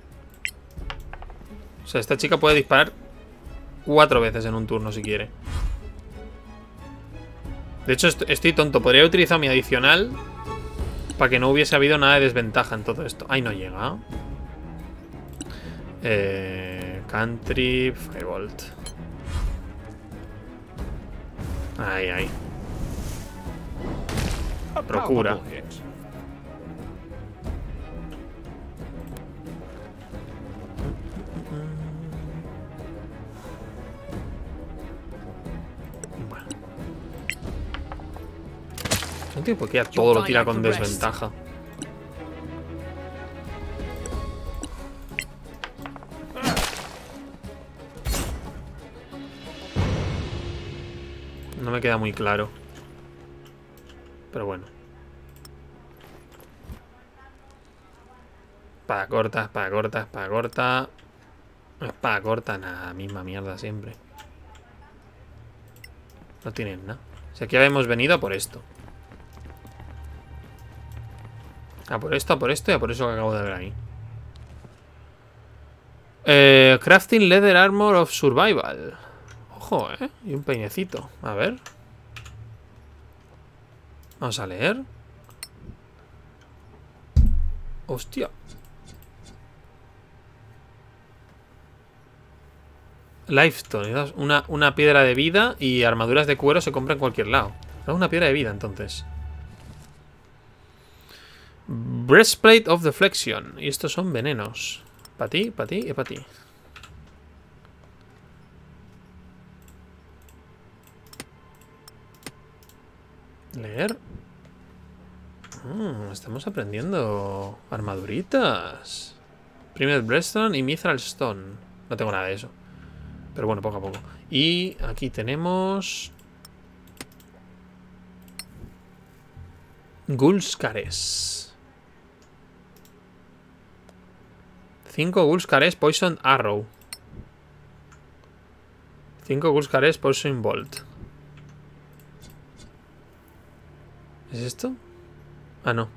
O sea, esta chica puede disparar cuatro veces en un turno si quiere. De hecho, est estoy tonto. Podría haber utilizado mi adicional para que no hubiese habido nada de desventaja en todo esto. Ay, no llega. Eh, country, Firebolt. Ay, ay. Procura. No entiendo por qué a todo lo tira con desventaja. No me queda muy claro. Pero bueno. Espada corta, espada corta, espada corta. Espada corta, nada, misma mierda siempre. No tienen nada. O sea, aquí habíamos venido a por esto. A por esto, a por esto y a por eso que acabo de ver ahí. Eh, crafting Leather Armor of Survival. Ojo, eh. Y un peinecito. A ver. Vamos a leer. Hostia. Lifestone. Una, una piedra de vida y armaduras de cuero se compra en cualquier lado. Es una piedra de vida, entonces. Breastplate of Deflection. Y estos son venenos. Para ti, para ti y para ti. Leer. Mm, estamos aprendiendo armaduritas. Primer Breaststone y Mithril Stone. No tengo nada de eso. Pero bueno, poco a poco. Y aquí tenemos Gulskares. cinco Gulskares Poison Arrow. cinco Gulskares Poison Bolt. ¿Es esto? Ah, no.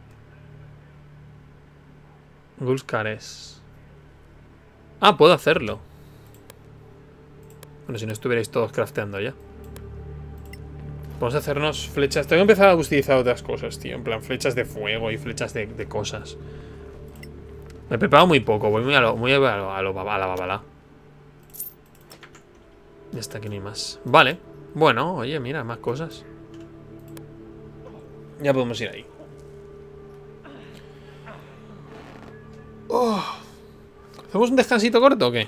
Gulskares. Ah, puedo hacerlo. Bueno, si no estuvierais todos crafteando ya. Vamos a hacernos flechas. Tengo que empezar a utilizar otras cosas, tío. En plan, flechas de fuego y flechas de, de cosas. Me he preparado muy poco. Voy muy a lo, muy a lo, a, lo, a la babalá. Ya está, aquí ni más. Vale. Bueno, oye, mira, más cosas. Ya podemos ir ahí. Oh. ¿Hacemos un descansito corto o qué?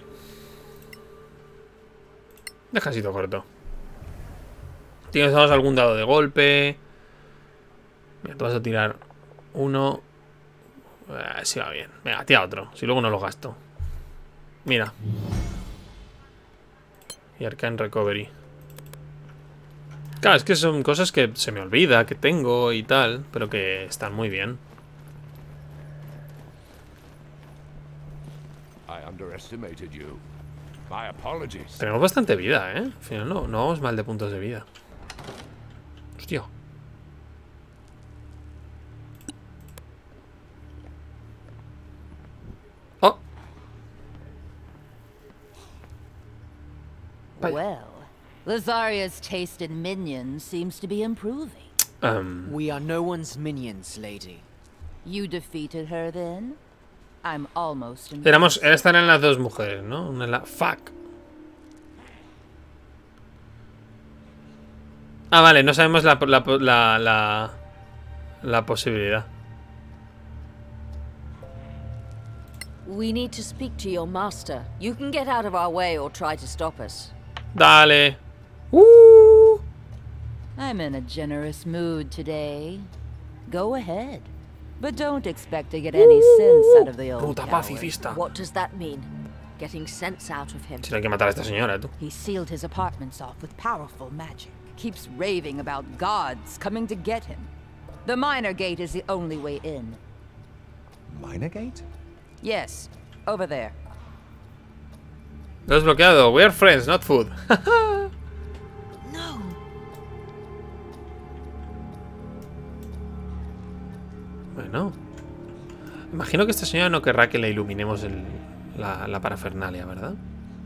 Descansito corto. Tienes algún dado de golpe. Mira, tú vas a tirar uno. Eh, si va bien. Venga, tira otro. Si luego no lo gasto. Mira. Y Arcane Recovery. Claro, es que son cosas que se me olvida que tengo y tal, pero que están muy bien. I underestimated you. My apologies. Tenemos bastante vida, ¿eh? Al final no, no vamos mal de puntos de vida. Hostia. Oh. Well, Lazaria's taste in minions seems to be improving. Um. We are no one's minions, lady. You defeated her then? I'm almost in. Éramos, estas eran las dos mujeres, ¿no? Una es la... Fuck. Ah, vale, no sabemos la, la, la, la, la posibilidad. We need to speak to your master. You can get out of our way or try to stop us. Dale. Uh. I'm in a generous mood today. Go ahead. But don't expect to get any sense out of the old Puta coward. pacifista. What does that mean? Getting sense out of him. Si no hay que matar a esta señora, tú. He sealed his apartments off with powerful magic. Keeps raving about gods coming to get him. The Minor Gate is the only way in. Minor Gate? Yes, over there. Lo has bloqueado. We are friends, not food. No. Bueno. Imagino que esta señora no querrá que le iluminemos el, la, la parafernalia, ¿verdad?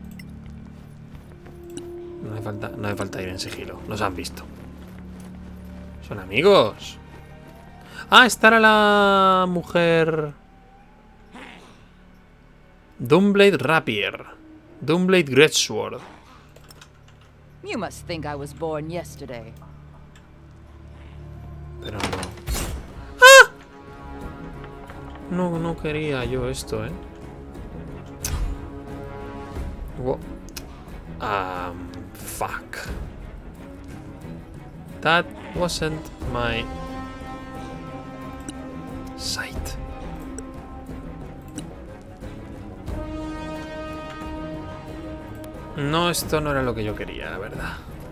No hace falta, no hace falta ir en sigilo. Nos han visto. Son amigos. Ah, esta era la mujer... Doomblade Rapier. Doomblade Greatsword. You must think I was born yesterday. Pero no. ¡Ah! No, no quería yo esto, ¿eh? Wow. Um, fuck. That wasn't my sight. No, esto no era lo que yo quería, la verdad.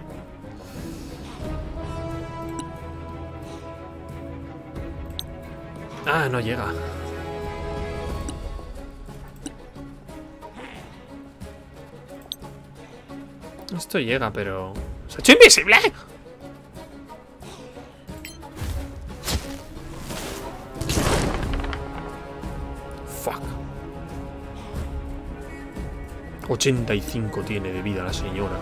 Ah, no llega. Esto llega, pero... ¡Se ha hecho invisible! Fuck. ochenta y cinco tiene de vida la señora.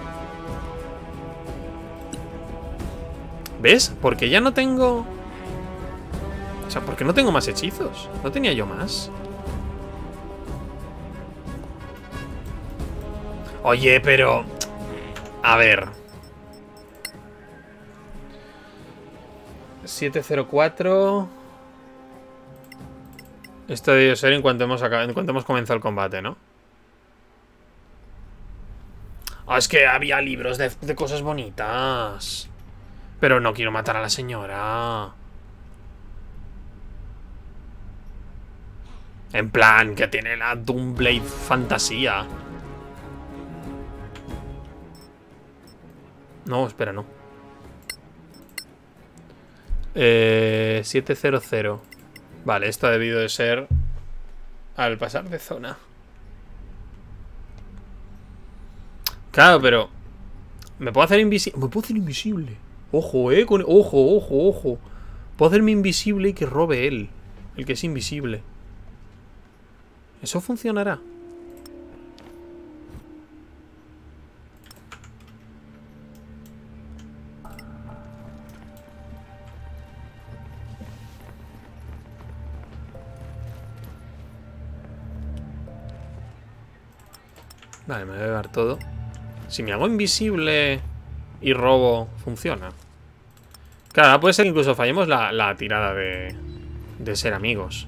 ¿Ves? Porque ya no tengo... O sea, porque no tengo más hechizos. ¿No tenía yo más? Oye, pero... A ver. siete cero cuatro. Esto debió ser en cuanto hemos acabado, en cuanto hemos comenzado el combate, ¿no? Oh, es que había libros de, de cosas bonitas. Pero no quiero matar a la señora. En plan, que tiene la Doomblade fantasía. No, espera, no. Eh, siete cero cero. Vale, esto ha debido de ser al pasar de zona. Claro, pero... ¿Me puedo hacer invisible? Me puedo hacer invisible. Ojo, eh. Con... Ojo, ojo, ojo. Puedo hacerme invisible y que robe él. El que es invisible. ¿Eso funcionará? Vale, me voy a llevar todo. Si me hago invisible y robo, funciona. Claro, puede ser que incluso fallemos la, la tirada de, de ser amigos.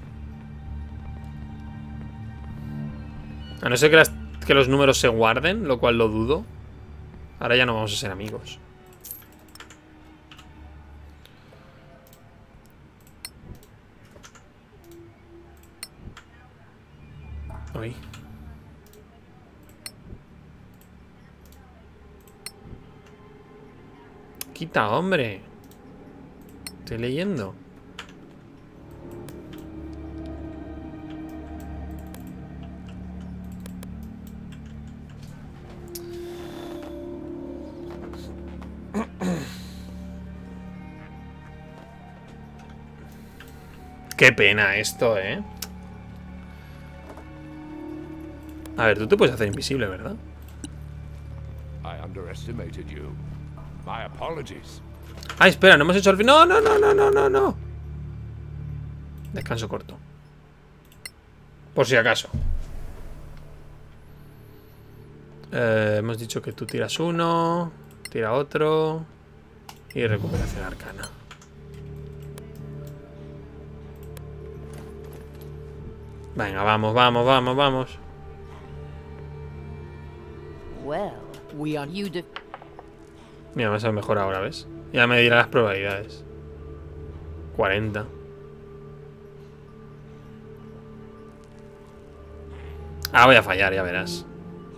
A no ser que, las, que los números se guarden, lo cual lo dudo. Ahora ya no vamos a ser amigos. Uy. Quita, hombre. Estoy leyendo. Qué pena esto, ¿eh? A ver, tú te puedes hacer invisible, ¿verdad? I underestimated you. My apologies. Ah, espera, no hemos hecho el fin. No, no, no, no, no, no, no. Descanso corto. Por si acaso. Eh, hemos dicho que tú tiras uno, tira otro y recuperación arcana. Venga, vamos, vamos, vamos, vamos. Well, we are you de Mira, me sale mejor ahora, ¿ves? Ya me dirá las probabilidades. cuarenta. Ah, voy a fallar, ya verás.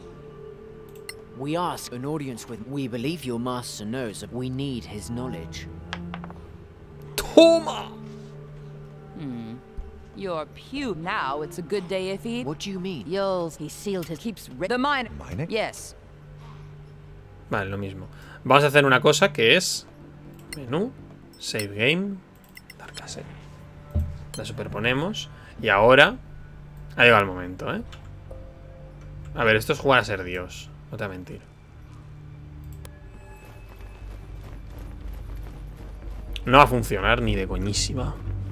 We ask an audience with... We believe your master knows that we need his knowledge. ¡Toma! Hmm. You're pew now. It's a good day if he... What do you mean? You'll... He sealed his... Keeps... The mine... Mine? Yes. Vale, lo mismo. Vamos a hacer una cosa que es... Menú, Save Game, Dark Asset. La superponemos. Y ahora ha llegado el momento, ¿eh? A ver, esto es jugar a ser Dios. No te voy a mentir. No va a funcionar ni de coñísima.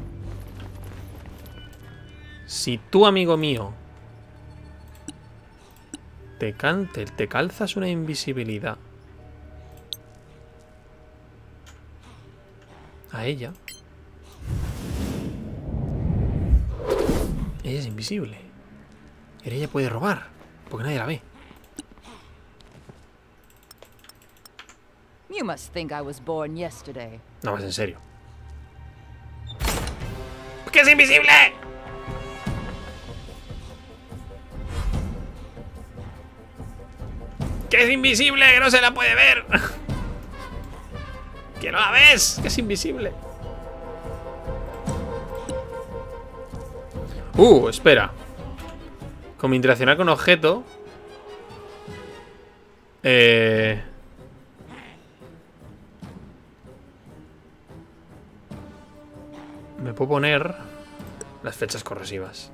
Si tú, amigo mío, te, can te, te calzas una invisibilidad a ella, ella es invisible. Y ella puede robar, porque nadie la ve. You must think I was born yesterday. No, más en serio. ¡Que es invisible! ¡Que es invisible! ¡Que no se la puede ver! ¡Que no la ves! ¡Que es invisible! Uh, espera. Como interaccionar con objeto. Eh... Me puedo poner las flechas corrosivas.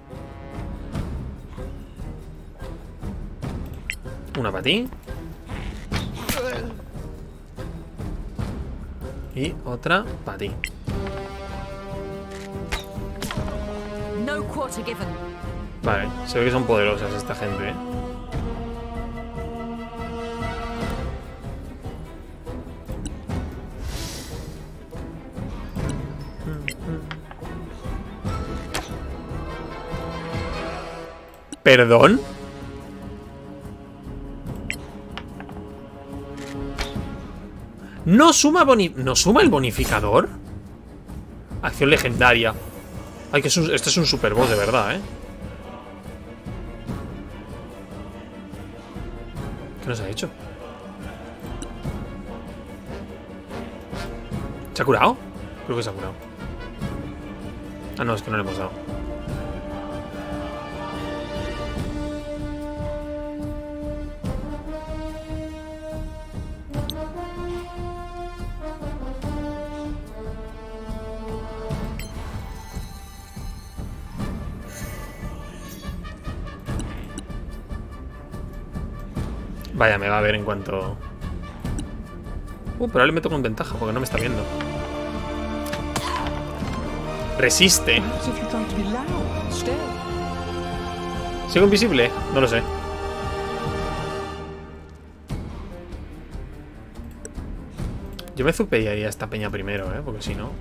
Una para ti. Y otra para ti. No quarter given. Vale, se ve que son poderosas esta gente, ¿eh? ¿Perdón? ¿No suma boni ¿No suma el bonificador? Acción legendaria. Ay, que es un, este es un super boss de verdad, ¿eh? ¿Qué nos ha hecho? ¿Se ha curado? Creo que se ha curado. Ah, no, es que no le hemos dado. Vaya, me va a ver en cuanto... Uh, pero ahora le meto con ventaja porque no me está viendo. Resiste. ¿Sigo invisible? No lo sé. Yo me zupearía esta peña primero, ¿eh? Porque si no...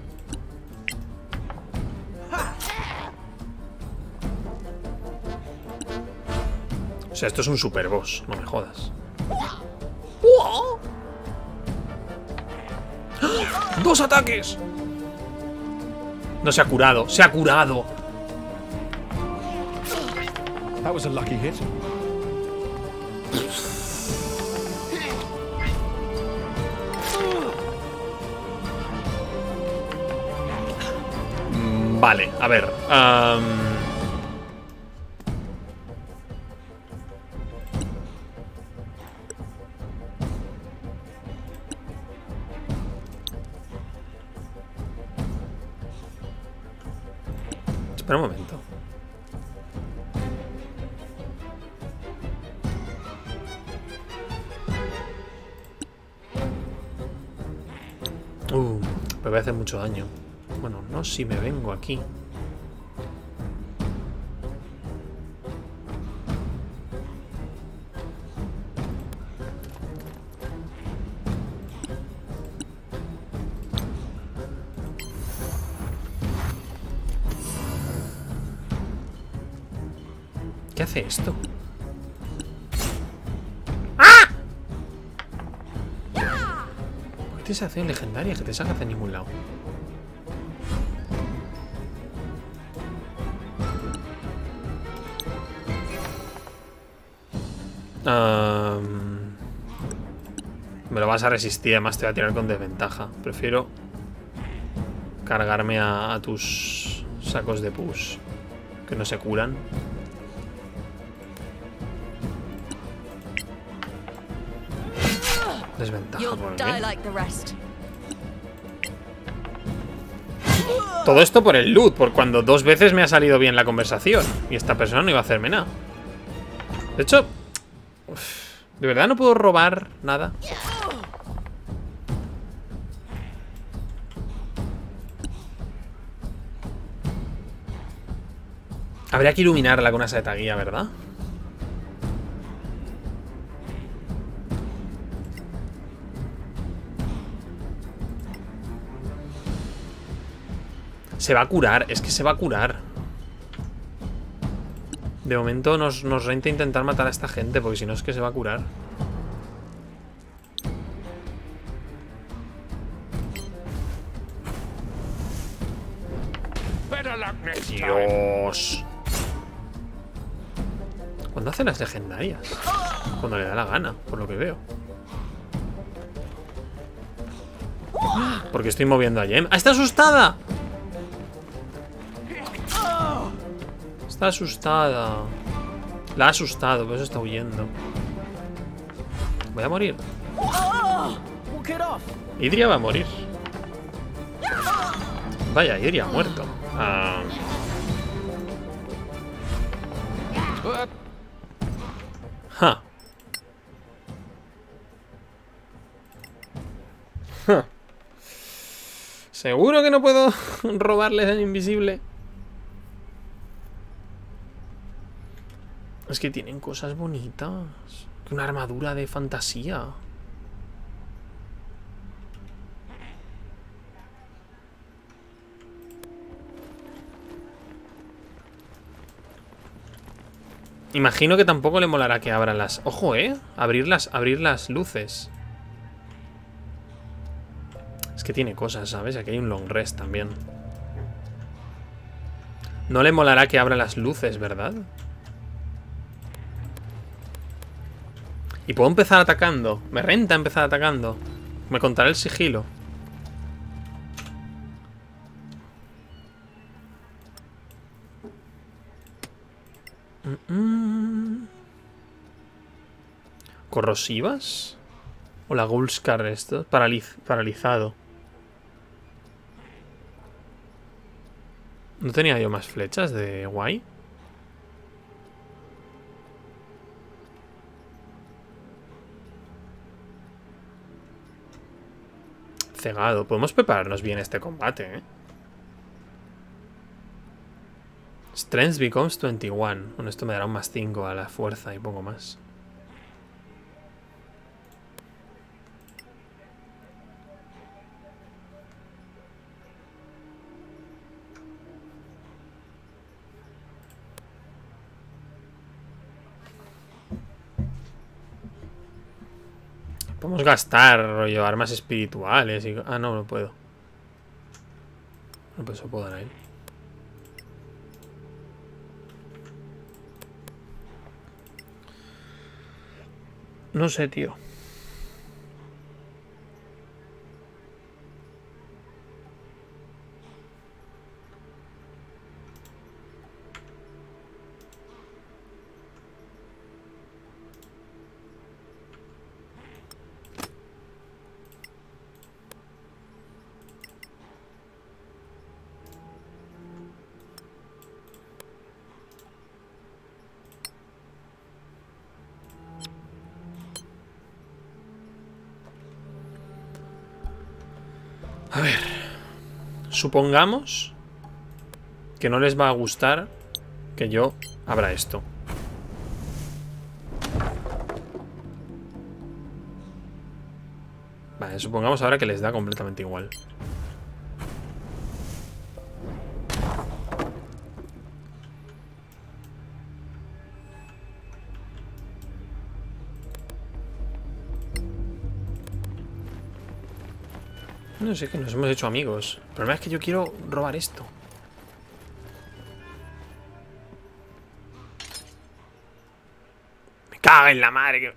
O sea, esto es un super boss, no me jodas. ¡Oh! ¡Dos ataques! No se ha curado, se ha curado. That was a lucky hit. Vale, a ver. Um... Espera un momento. Uh, me voy a hacer mucho daño. Bueno, no si me vengo aquí. ¿Qué hace esto? ¡Ah! ¿Por qué tienes acción legendaria que te saca hacia ningún lado? Um, me lo vas a resistir, además te voy a tirar con desventaja. Prefiero cargarme a, a tus sacos de pus que no se curan. Desventaja por aquí. Todo esto por el loot, por cuando dos veces me ha salido bien la conversación. Y esta persona no iba a hacerme nada. De hecho, uf, ¿de verdad no puedo robar nada? Habría que iluminarla con una saeta guía, ¿verdad? Se va a curar, es que se va a curar. De momento nos, nos renta intentar matar a esta gente, porque si no es que se va a curar. Dios. ¿Cuándo hace las legendarias? Cuando le da la gana, por lo que veo. Porque estoy moviendo a Jem. ¡Ah, está asustada! Está asustada. La ha asustado, por eso está huyendo. Voy a morir. Idria va a morir. Vaya, Idria ha muerto. Ah. Ja. Ja. ¿Seguro que no puedo robarles el invisible? Es que tienen cosas bonitas. Una armadura de fantasía. Imagino que tampoco le molará que abran las... Ojo, ¿eh? Abrir las, abrir las luces. Es que tiene cosas, ¿sabes? Aquí hay un long rest también. No le molará que abra las luces, ¿verdad? Y puedo empezar atacando. Me renta empezar atacando. Me contará el sigilo. Mm-mm. ¿Corrosivas? O la Gulskar esto. Paraliz paralizado. ¿No tenía yo más flechas de guay? Cegado. Podemos prepararnos bien este combate, ¿eh? Strength becomes veintiuno. Bueno, esto me dará un más cinco a la fuerza y poco más. Podemos gastar, rollo, armas espirituales y... Ah, no, no puedo. No, pues eso puedo dar a él. No sé, tío. A ver. Supongamos que no les va a gustar que yo abra esto. Vale, supongamos ahora que les da completamente igual. No sé, que nos hemos hecho amigos. El problema es que yo quiero robar esto. Me cago en la madre que...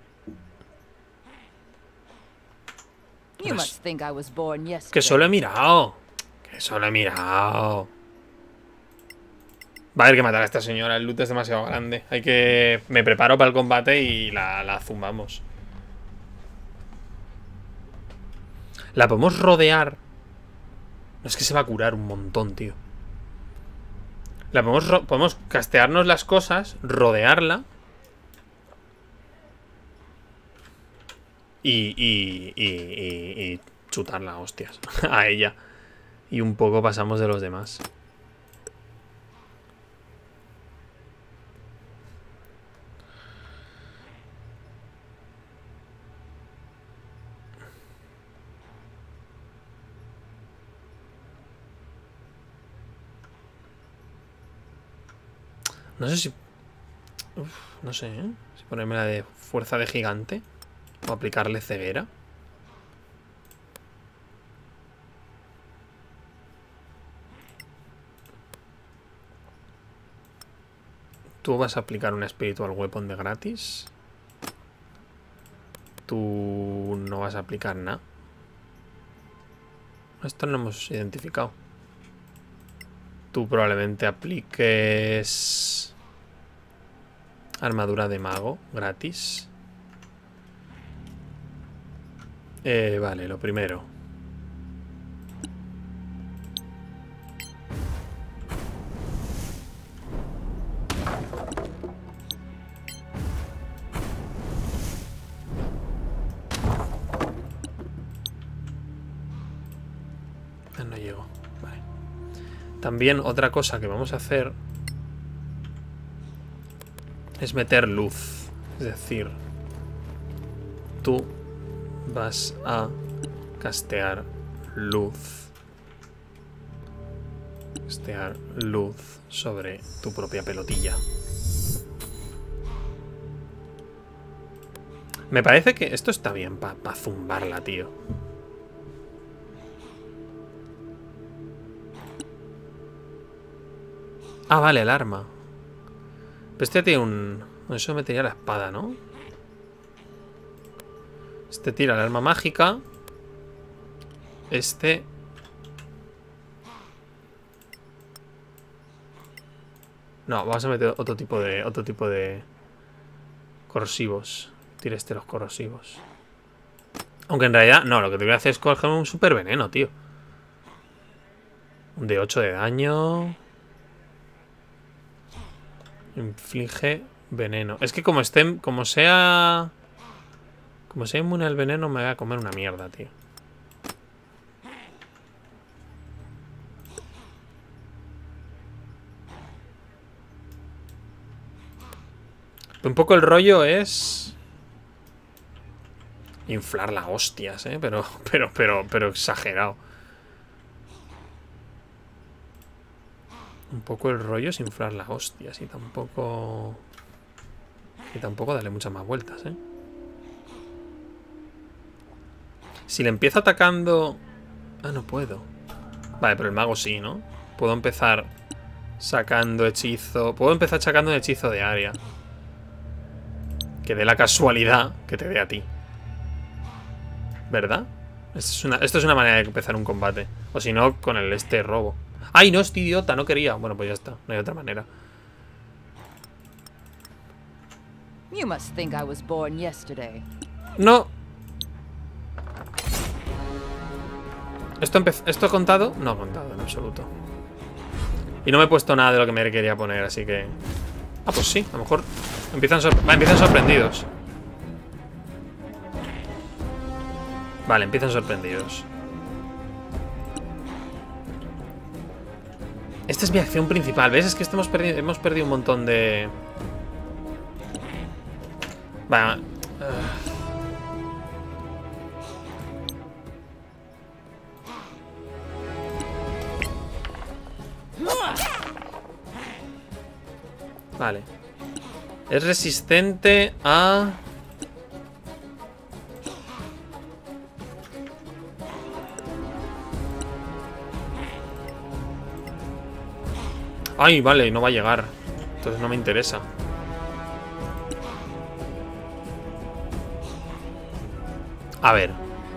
You must think I was born yesterday. Que solo he mirado. Que solo he mirado. Va a haber que matar a esta señora. El loot es demasiado grande. Hay que... Me preparo para el combate y la, la zumbamos. La podemos rodear No es que se va a curar un montón, tío. La podemos, podemos castearnos las cosas, rodearla. Y, y, y, y, y chutarla, hostias, a ella. Y un poco pasamos de los demás. No sé si... Uf, no sé, ¿eh? Si ponerme la de fuerza de gigante. O aplicarle ceguera. Tú vas a aplicar un Spiritual Weapon de gratis. Tú no vas a aplicar nada. Esto no lo hemos identificado. Tú probablemente apliques armadura de mago gratis. Eh, vale, lo primero. Ah, no llego. Vale. También otra cosa que vamos a hacer es meter luz. Es decir, tú vas a castear luz. Castear luz sobre tu propia pelotilla. Me parece que esto está bien para pa zumbarla, tío. Ah, vale, el arma. Pero este tiene un... Eso metería la espada, ¿no? Este tira el arma mágica. Este... No, vamos a meter otro tipo de... Otro tipo de... Corrosivos. Tira este los corrosivos. Aunque en realidad... No, lo que te voy a hacer es coger un super veneno, tío. Un de ocho de daño. Inflige veneno. Es que como esté... Como sea... Como sea inmune al veneno, me voy a comer una mierda, tío. Un poco el rollo es... inflar las hostias, ¿eh? Pero, pero, pero, pero exagerado. Un poco el rollo es inflar las hostias y tampoco... Y tampoco darle muchas más vueltas, ¿eh? Si le empiezo atacando... Ah, no puedo. Vale, pero el mago sí, ¿no? Puedo empezar sacando hechizo... Puedo empezar sacando un hechizo de área. Que dé la casualidad que te dé a ti. ¿Verdad? Esto es una, esto es una manera de empezar un combate. O si no, con el este robo. ¡Ay, no, estoy idiota! No quería. Bueno, pues ya está. No hay otra manera. You must think I was born yesterday. No. ¿Esto, ¿Esto contado? No contado en absoluto. Y no me he puesto nada de lo que me quería poner, así que... Ah, pues sí, a lo mejor empiezan, sor... Va, empiezan sorprendidos. Vale, empiezan sorprendidos. Esta es mi acción principal. ¿Ves? Es que hemos perdido, hemos perdido un montón de... Vale. Uh... Vale. Es resistente a... Ay, vale, no va a llegar. Entonces no me interesa. A ver.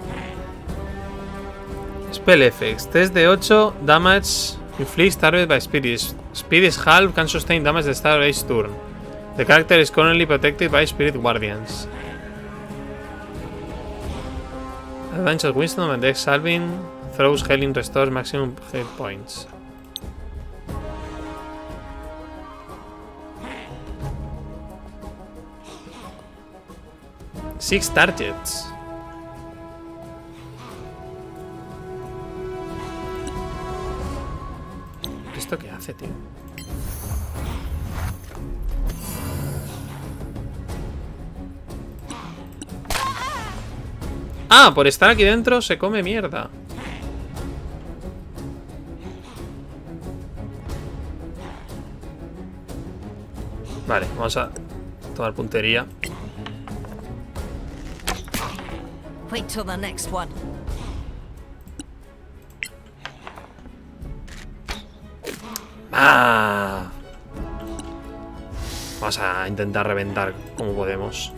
Spell effects. Test de ocho. Damage. Inflict target by spirit. Speed is half. Can sustain damage the start of each turn. The character is currently protected by spirit guardians. Advantage of wisdom and dex salving. Throws healing restores maximum hit points. Six targets. ¿Esto qué hace, tío? Ah, por estar aquí dentro se come mierda. Vale, vamos a tomar puntería. Wait till the next one. ¡Ah! Vamos a intentar reventar como podemos.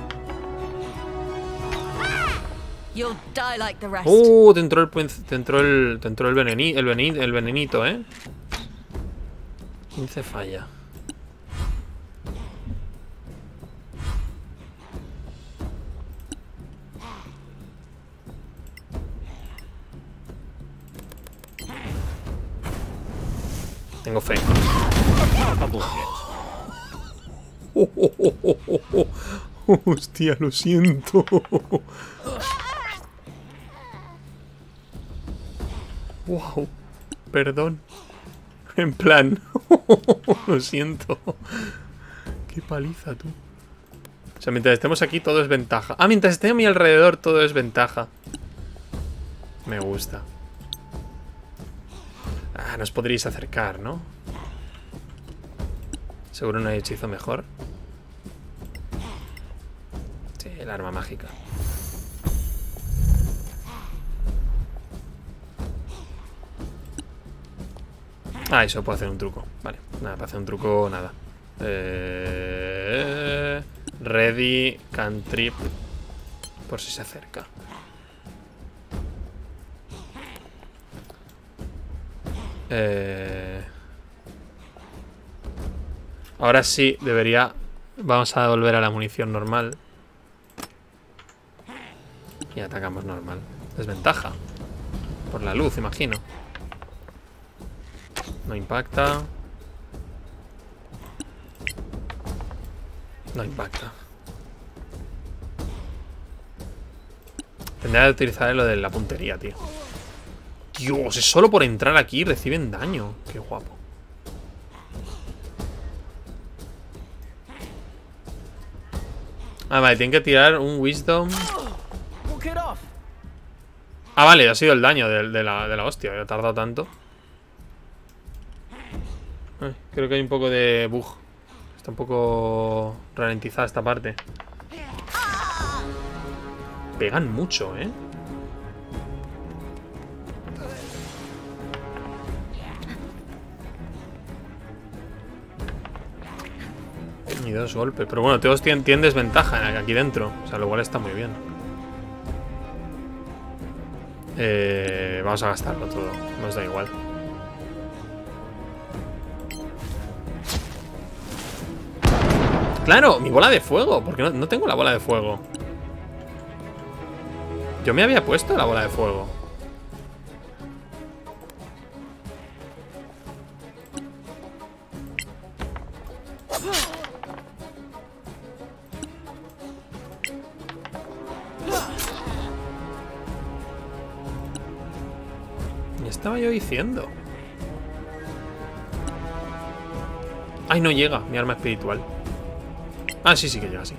You'll die like the rest. Uh, te entró el te entró el te entró el veneni, el veneni, el venenito, ¿eh? quince falla. Tengo fe. Oh, oh, oh, oh, oh, oh. Hostia, lo siento. Wow, perdón. En plan, lo siento. Qué paliza, tú. O sea, mientras estemos aquí todo es ventaja. Ah, mientras esté a mi alrededor todo es ventaja. Me gusta. Ah, nos podríais acercar, ¿no? Seguro no hay hechizo mejor. Sí, el arma mágica. Ah, eso puedo hacer un truco. Vale, nada, para hacer un truco, nada. Eh, ready, cantrip. Por si se acerca. Eh, ahora sí, debería... Vamos a volver a la munición normal. Y atacamos normal. Desventaja. Por la luz, imagino. No impacta. No impacta. Tendría que utilizar lo de la puntería, tío. Dios, es solo por entrar aquí reciben daño. Qué guapo. Ah, vale, tienen que tirar un Wisdom. Ah, vale, ha sido el daño de, de, la, de la hostia. Ha tardado tanto. Ay, creo que hay un poco de bug. Está un poco ralentizada esta parte. Pegan mucho, ¿eh? Ni dos golpes. Pero bueno, todos tienen, tienen desventaja aquí dentro. O sea, lo cual está muy bien. Eh, vamos a gastarlo todo. Nos da igual. Claro, mi bola de fuego. Porque no, no tengo la bola de fuego. Yo me había puesto la bola de fuego. ¿Qué estaba yo diciendo? Ay, no llega mi arma espiritual. Ah, sí, sí que llega, sí.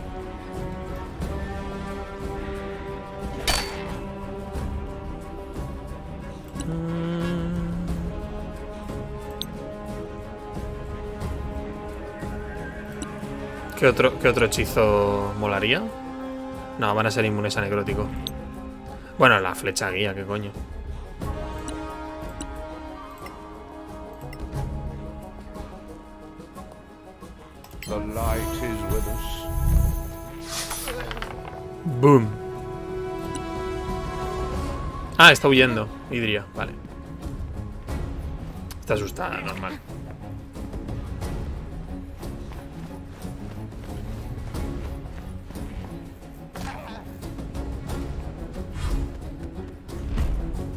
¿Qué otro, ¿Qué otro hechizo molaría? No, van a ser inmunes a necrótico. Bueno, la flecha guía, qué coño. The light is with us. Boom. Ah, está huyendo, Idria, vale. Está asustada, normal.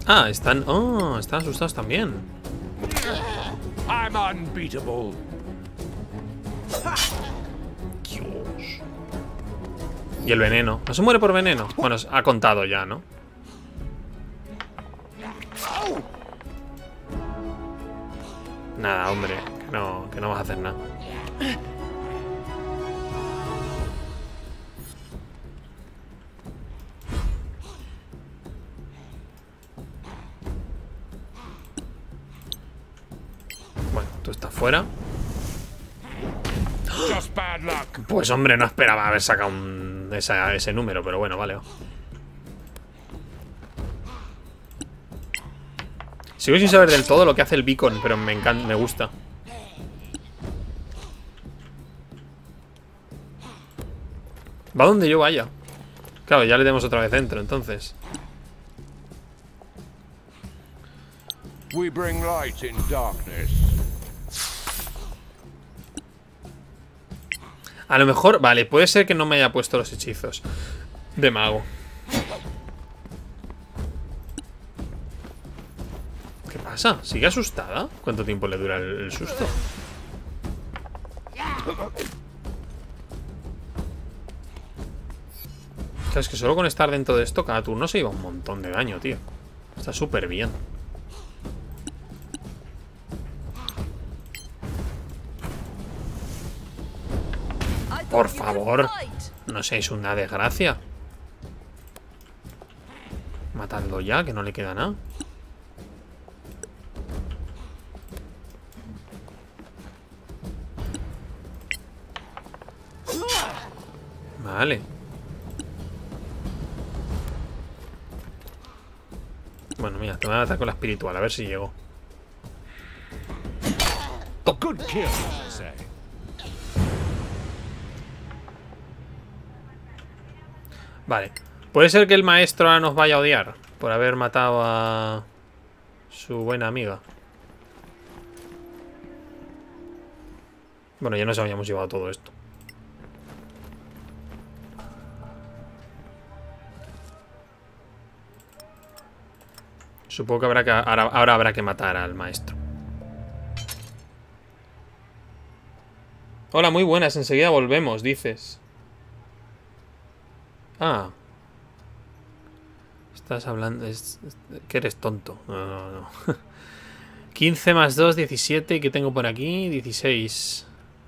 Ah, están... Oh, están asustados también. I'm unbeatable. Dios. Y el veneno. ¿No se muere por veneno? Bueno, ha contado ya, ¿no? Nada, hombre. Que no, que no vas a hacer nada. Bueno, tú estás fuera. Just bad luck. Pues hombre, no esperaba haber sacado un, esa, ese número, pero bueno, vale. Sigo sin saber del todo lo que hace el beacon, pero me encanta, me gusta. Va donde yo vaya. Claro, ya le demos otra vez dentro, entonces. We bring light in darkness. A lo mejor, vale, puede ser que no me haya puesto los hechizos de mago. ¿Qué pasa? ¿Sigue asustada? ¿Cuánto tiempo le dura el, el susto? Claro, es que solo con estar dentro de esto, cada turno se lleva un montón de daño, tío. Está súper bien. Por favor, no seáis una desgracia. Matadlo ya, que no le queda nada. Vale. Bueno, mira, te voy a matar con la espiritual, a ver si llego. Good kill, I say. Vale. Puede ser que el maestro ahora nos vaya a odiar por haber matado a su buena amiga. Bueno, ya nos habíamos llevado todo esto. Supongo que habrá que ahora, ahora habrá que matar al maestro. Hola, muy buenas. Enseguida volvemos, dices. Ah. Estás hablando... Es, es, que eres tonto. No, no, no. quince más dos, diecisiete. ¿Y qué tengo por aquí? dieciséis.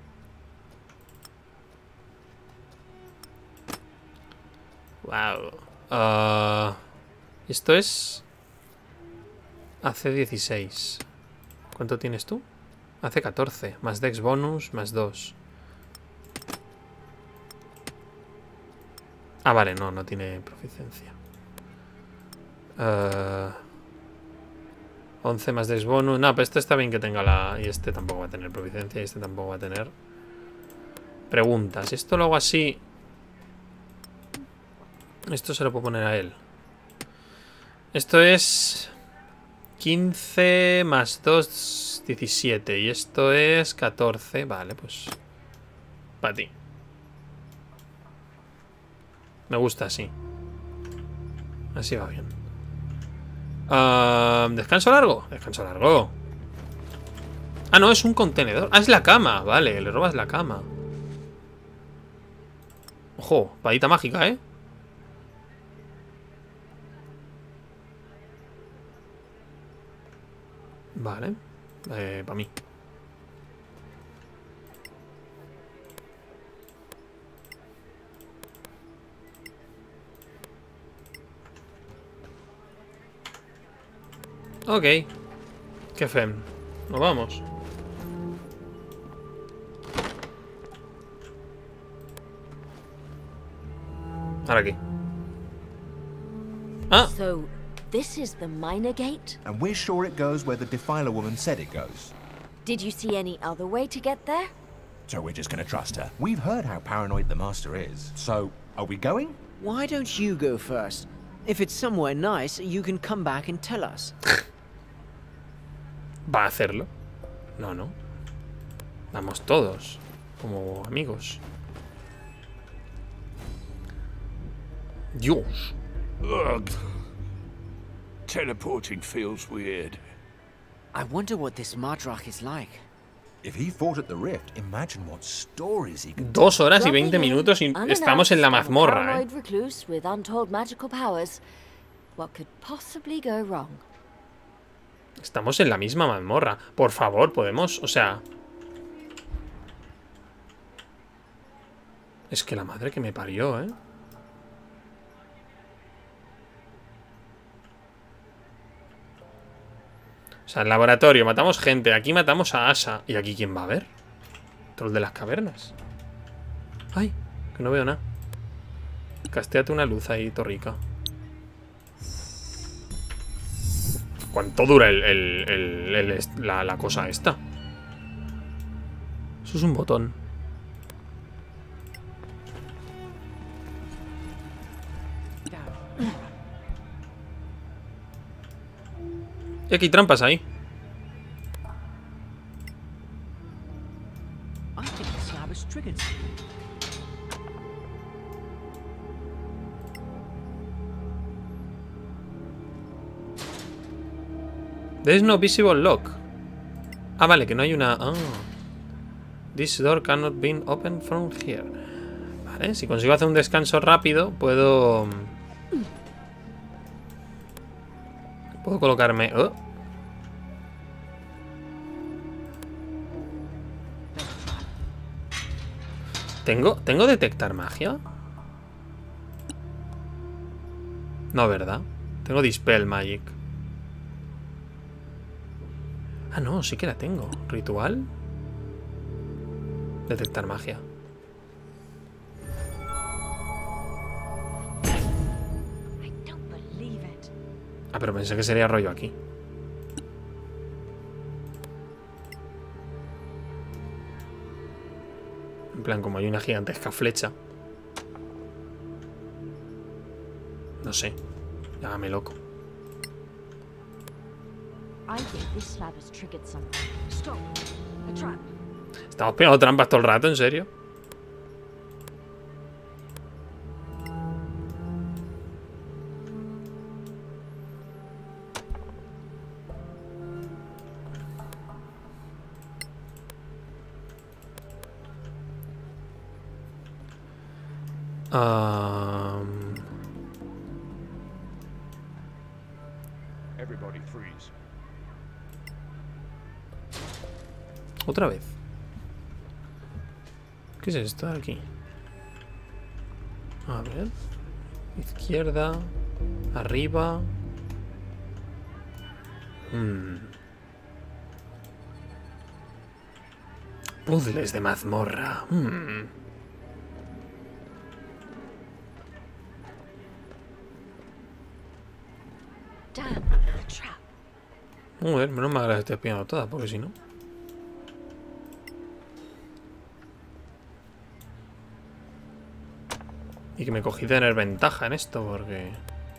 Wow. Uh, esto es... Hace dieciséis. ¿Cuánto tienes tú? Hace catorce. Más Dex bonus, más dos. Ah, vale, no, no tiene proficiencia. Uh, once más Dex bonus. No, pero este está bien que tenga la... Y este tampoco va a tener proficiencia. Y este tampoco va a tener... Preguntas. Si esto lo hago así... Esto se lo puedo poner a él. Esto es... quince más dos, diecisiete. Y esto es catorce. Vale, pues... Para ti. Me gusta así. Así va bien. Uh, ¿Descanso largo? Descanso largo. Ah, no, es un contenedor. Ah, es la cama. Vale, le robas la cama. Ojo, varita mágica, ¿eh? Vale. Eh, para mí. Ok. Qué fem. Nos vamos. Ahora aquí. Ah. So, this is the Minor Gate? And we're sure it goes where the Defiler woman said it goes. Did you see any other way to get there? So we're just gonna trust her. We've heard how paranoid the Master is. So, are we going? Why don't you go first? If it's somewhere nice, you can come back and tell us. Va a hacerlo. No, no. Vamos todos. Como amigos. Dios. Ugh. Teleporting feels weird. I wonder what this Mardruk is like. If he fought at the Rift, imagine what stories he could Dos horas y veinte minutos y estamos en la mazmorra, eh. Paranoid recluse with untold magical powers. What could possibly go wrong? Estamos en la misma mazmorra. Por favor, podemos, o sea... Es que la madre que me parió, ¿eh? O sea, en el laboratorio matamos gente. Aquí matamos a Asha. ¿Y aquí quién va a ver? Troll de las cavernas. Ay, que no veo nada. Castéate una luz ahí, Torrica. ¿Cuánto dura el, el, el, el, la, la cosa esta? Eso es un botón. Y aquí hay trampas ahí. There's no visible lock. Ah, vale, que no hay una... Ah. This door cannot be opened from here. Vale, si consigo hacer un descanso rápido, puedo... Puedo colocarme... Oh. ¿Tengo, ¿Tengo detectar magia? No, ¿verdad? Tengo Dispel Magic. Ah, no, sí que la tengo. ¿Ritual? Detectar magia. Ah, pero pensé que sería rollo aquí. En plan, como hay una gigantesca flecha. No sé. Llámame loco. Estamos pegando trampas todo el rato, ¿en serio? Um... Everybody freeze. Otra vez. ¿Qué es esto de aquí? A ver. Izquierda. Arriba. Hmm. Puzzles de mazmorra. Hmm. Joder, menos mal que las estoy espiando todas, porque si no... Y que me cogí de tener ventaja en esto, porque...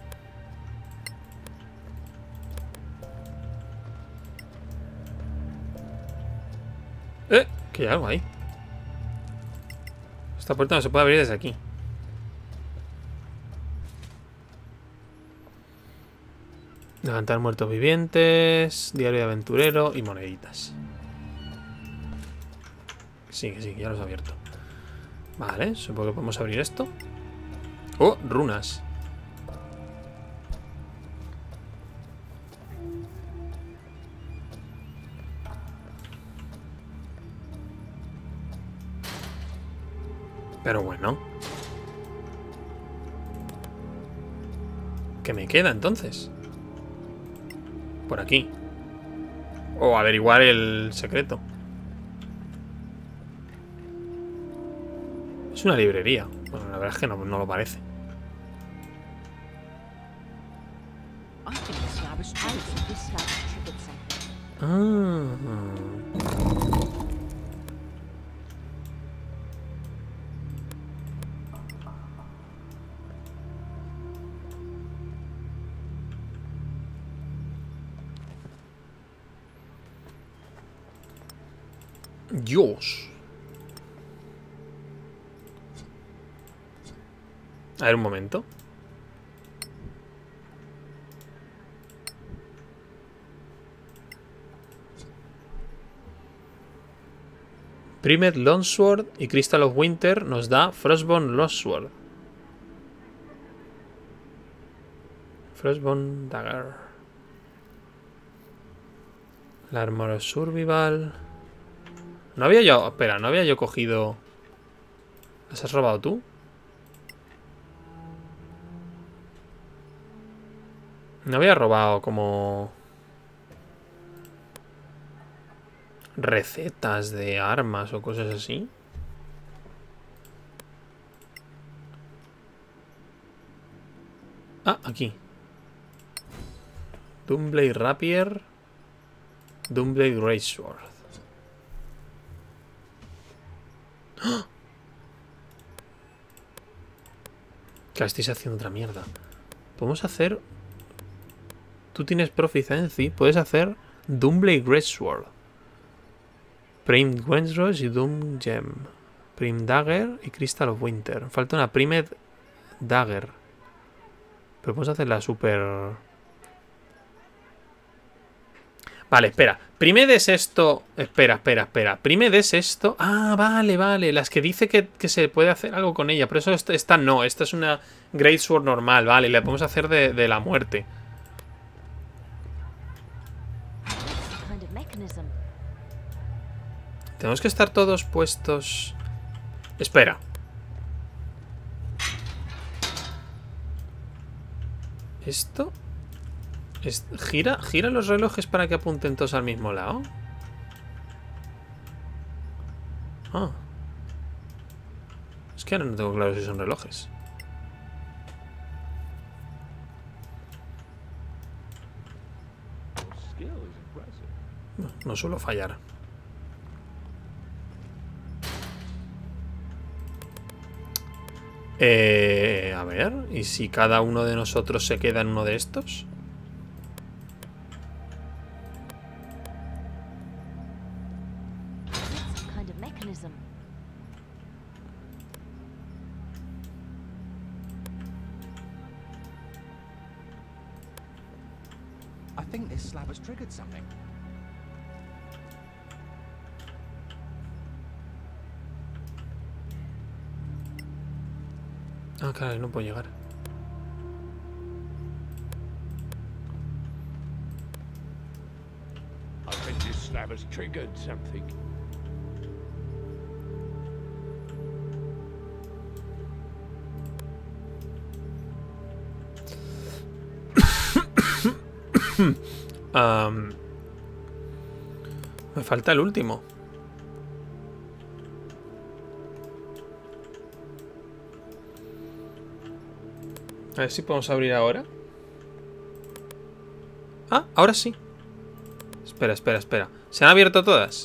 ¡Eh! Que hay algo ahí. Esta puerta no se puede abrir desde aquí. Levantar muertos vivientes, diario de aventurero y moneditas. Sí, que sí, ya los he abierto. Vale, supongo que podemos abrir esto. Oh, runas. Pero bueno. ¿Qué me queda entonces? Por aquí. O averiguar el secreto. Es una librería. Bueno, la verdad es que no, no lo parece. Ah. Dios. A ver, un momento. Primed Longsword y Crystal of Winter nos da Frostbone Longsword. Frostbone Dagger. La Armor of Survival. No había yo... Espera, no había yo cogido... ¿Las has robado tú? No había robado como... recetas de armas o cosas así. Ah, aquí. Doomblade Rapier. Doomblade Greatsword. ¡Oh! Que estáis haciendo otra mierda. Podemos hacer... Tú tienes Proficiency. Puedes hacer Doomblade Greatsword. Primed Wensrose y Doom Gem. Primed Dagger y Crystal of Winter. Falta una Primed Dagger. Pero podemos hacer la super... Vale, espera. Primed es esto... Espera, espera, espera. Primed es esto... Ah, vale, vale. Las que dice que, que se puede hacer algo con ella. Por eso esta, esta no. Esta es una Greatsword normal, vale. La podemos hacer de, de la muerte. Tenemos que estar todos puestos... Espera. ¿Esto? Es... ¿Gira? ¿Gira los relojes para que apunten todos al mismo lado? Ah. Es que ahora no tengo claro si son relojes. No, no suelo fallar. Eh, a ver, ¿y si cada uno de nosotros se queda en uno de estos? I think this slab has triggered something. Ah, caray, no puedo llegar. I think this slab has triggered something. um, me falta el último. A ver si podemos abrir ahora. Ah, ahora sí. Espera, espera, espera. ¿Se han abierto todas?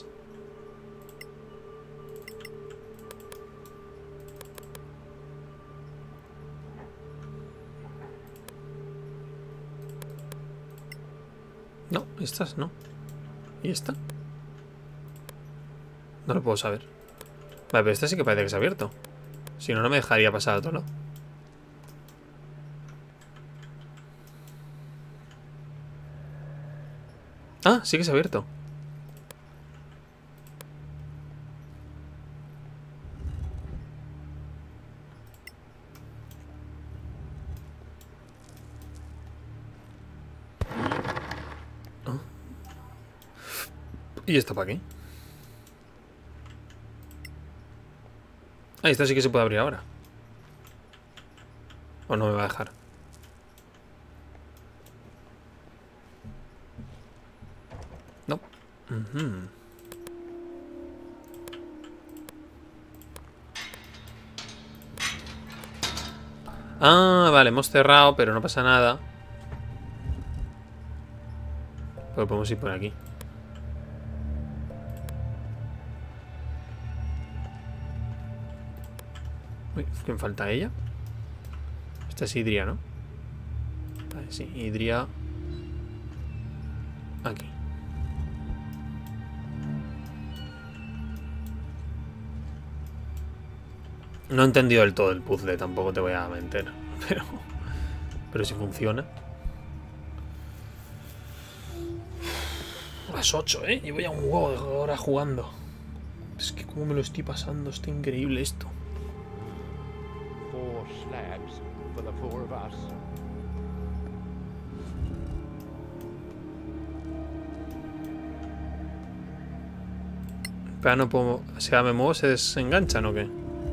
No, estas no. ¿Y esta? No lo puedo saber. Vale, pero esta sí que parece que se ha abierto. Si no, no me dejaría pasar a otro lado. Ah, sí que se ha abierto. Oh. ¿Y esto para qué? Ah, esta sí que se puede abrir ahora. ¿O no me va a dejar? No. Uh-huh. Ah, vale, hemos cerrado, pero no pasa nada. Pero podemos ir por aquí. Uy, ¿quién falta? ¿Ella? Esta es Idria, ¿no? Vale, sí, Idria. Aquí. No he entendido del todo el puzzle, tampoco te voy a mentir. Pero, pero si funciona. Las ocho, ¿eh? Y voy a un huevo de hora jugando. Es que como me lo estoy pasando, está increíble esto. Four slabs for the four of us. Pero no puedo... Si ahora me muevo, ¿se desenganchan o qué?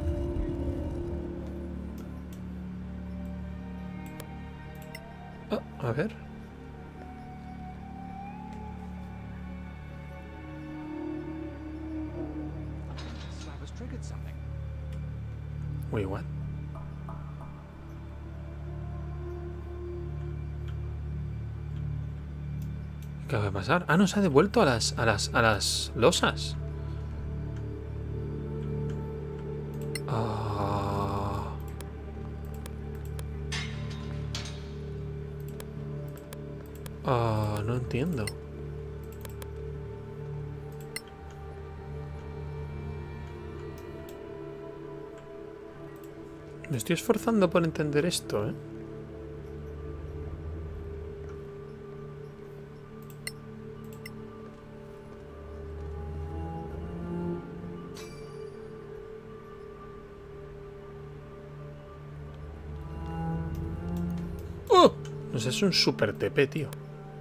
Ah, a ver. Slab has triggered something. Wait, what? ¿Qué va a pasar? Ah, no, se ha devuelto a las, a las, a las losas. Ah. Ah, no entiendo. Me estoy esforzando por entender esto, ¿eh? ¡Oh! No sé, es un super T P, tío.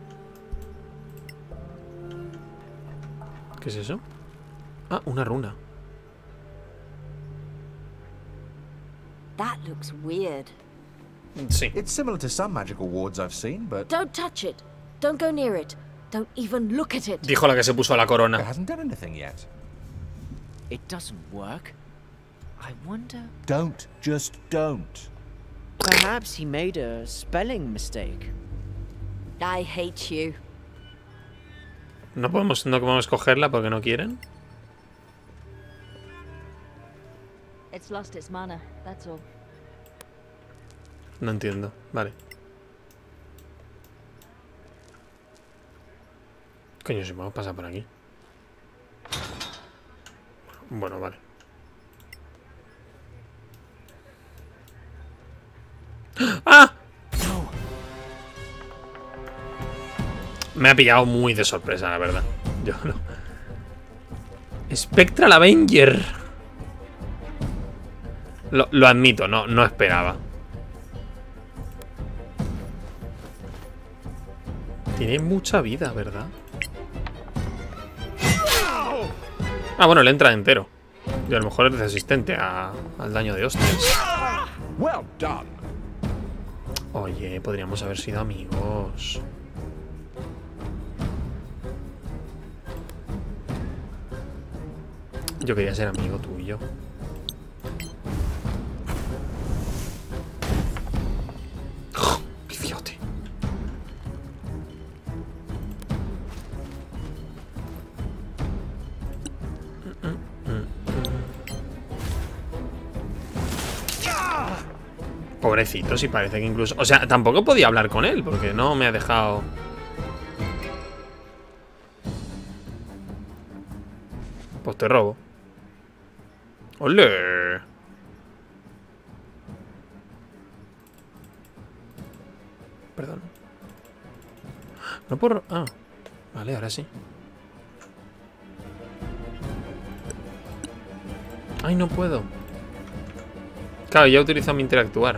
¿Qué es eso? Ah, una runa. That looks weird. Sí. It's similar to some magical wards I've seen, but Don't touch it. Don't go near it. Don't even look at it. Dijo la que se puso la it corona. hasn't done anything yet. It doesn't work. I wonder... Don't. Just don't. Perhaps he made a spelling mistake. I hate you. No podemos, no podemos cogerla porque no quieren. It's lost its mana, that's all. No entiendo. Vale. Coño, si podemos pasar por aquí. Bueno, vale. ¡Ah! Me ha pillado muy de sorpresa, la verdad. Yo no. Spectral Avenger. Lo, lo admito, no, no esperaba. Tiene mucha vida, ¿verdad? Ah, bueno, le entra entero. Y a lo mejor es resistente a, al daño de hostias. Well done. Oye, podríamos haber sido amigos. Yo quería ser amigo tuyo. ¡Qué idiote! Pobrecito, si parece que incluso... O sea, tampoco podía hablar con él, porque no me ha dejado... Pues te robo. ¡Ole! Perdón. No por... Ah, vale, ahora sí. Ay, no puedo. Claro, ya he utilizado mi interactuar.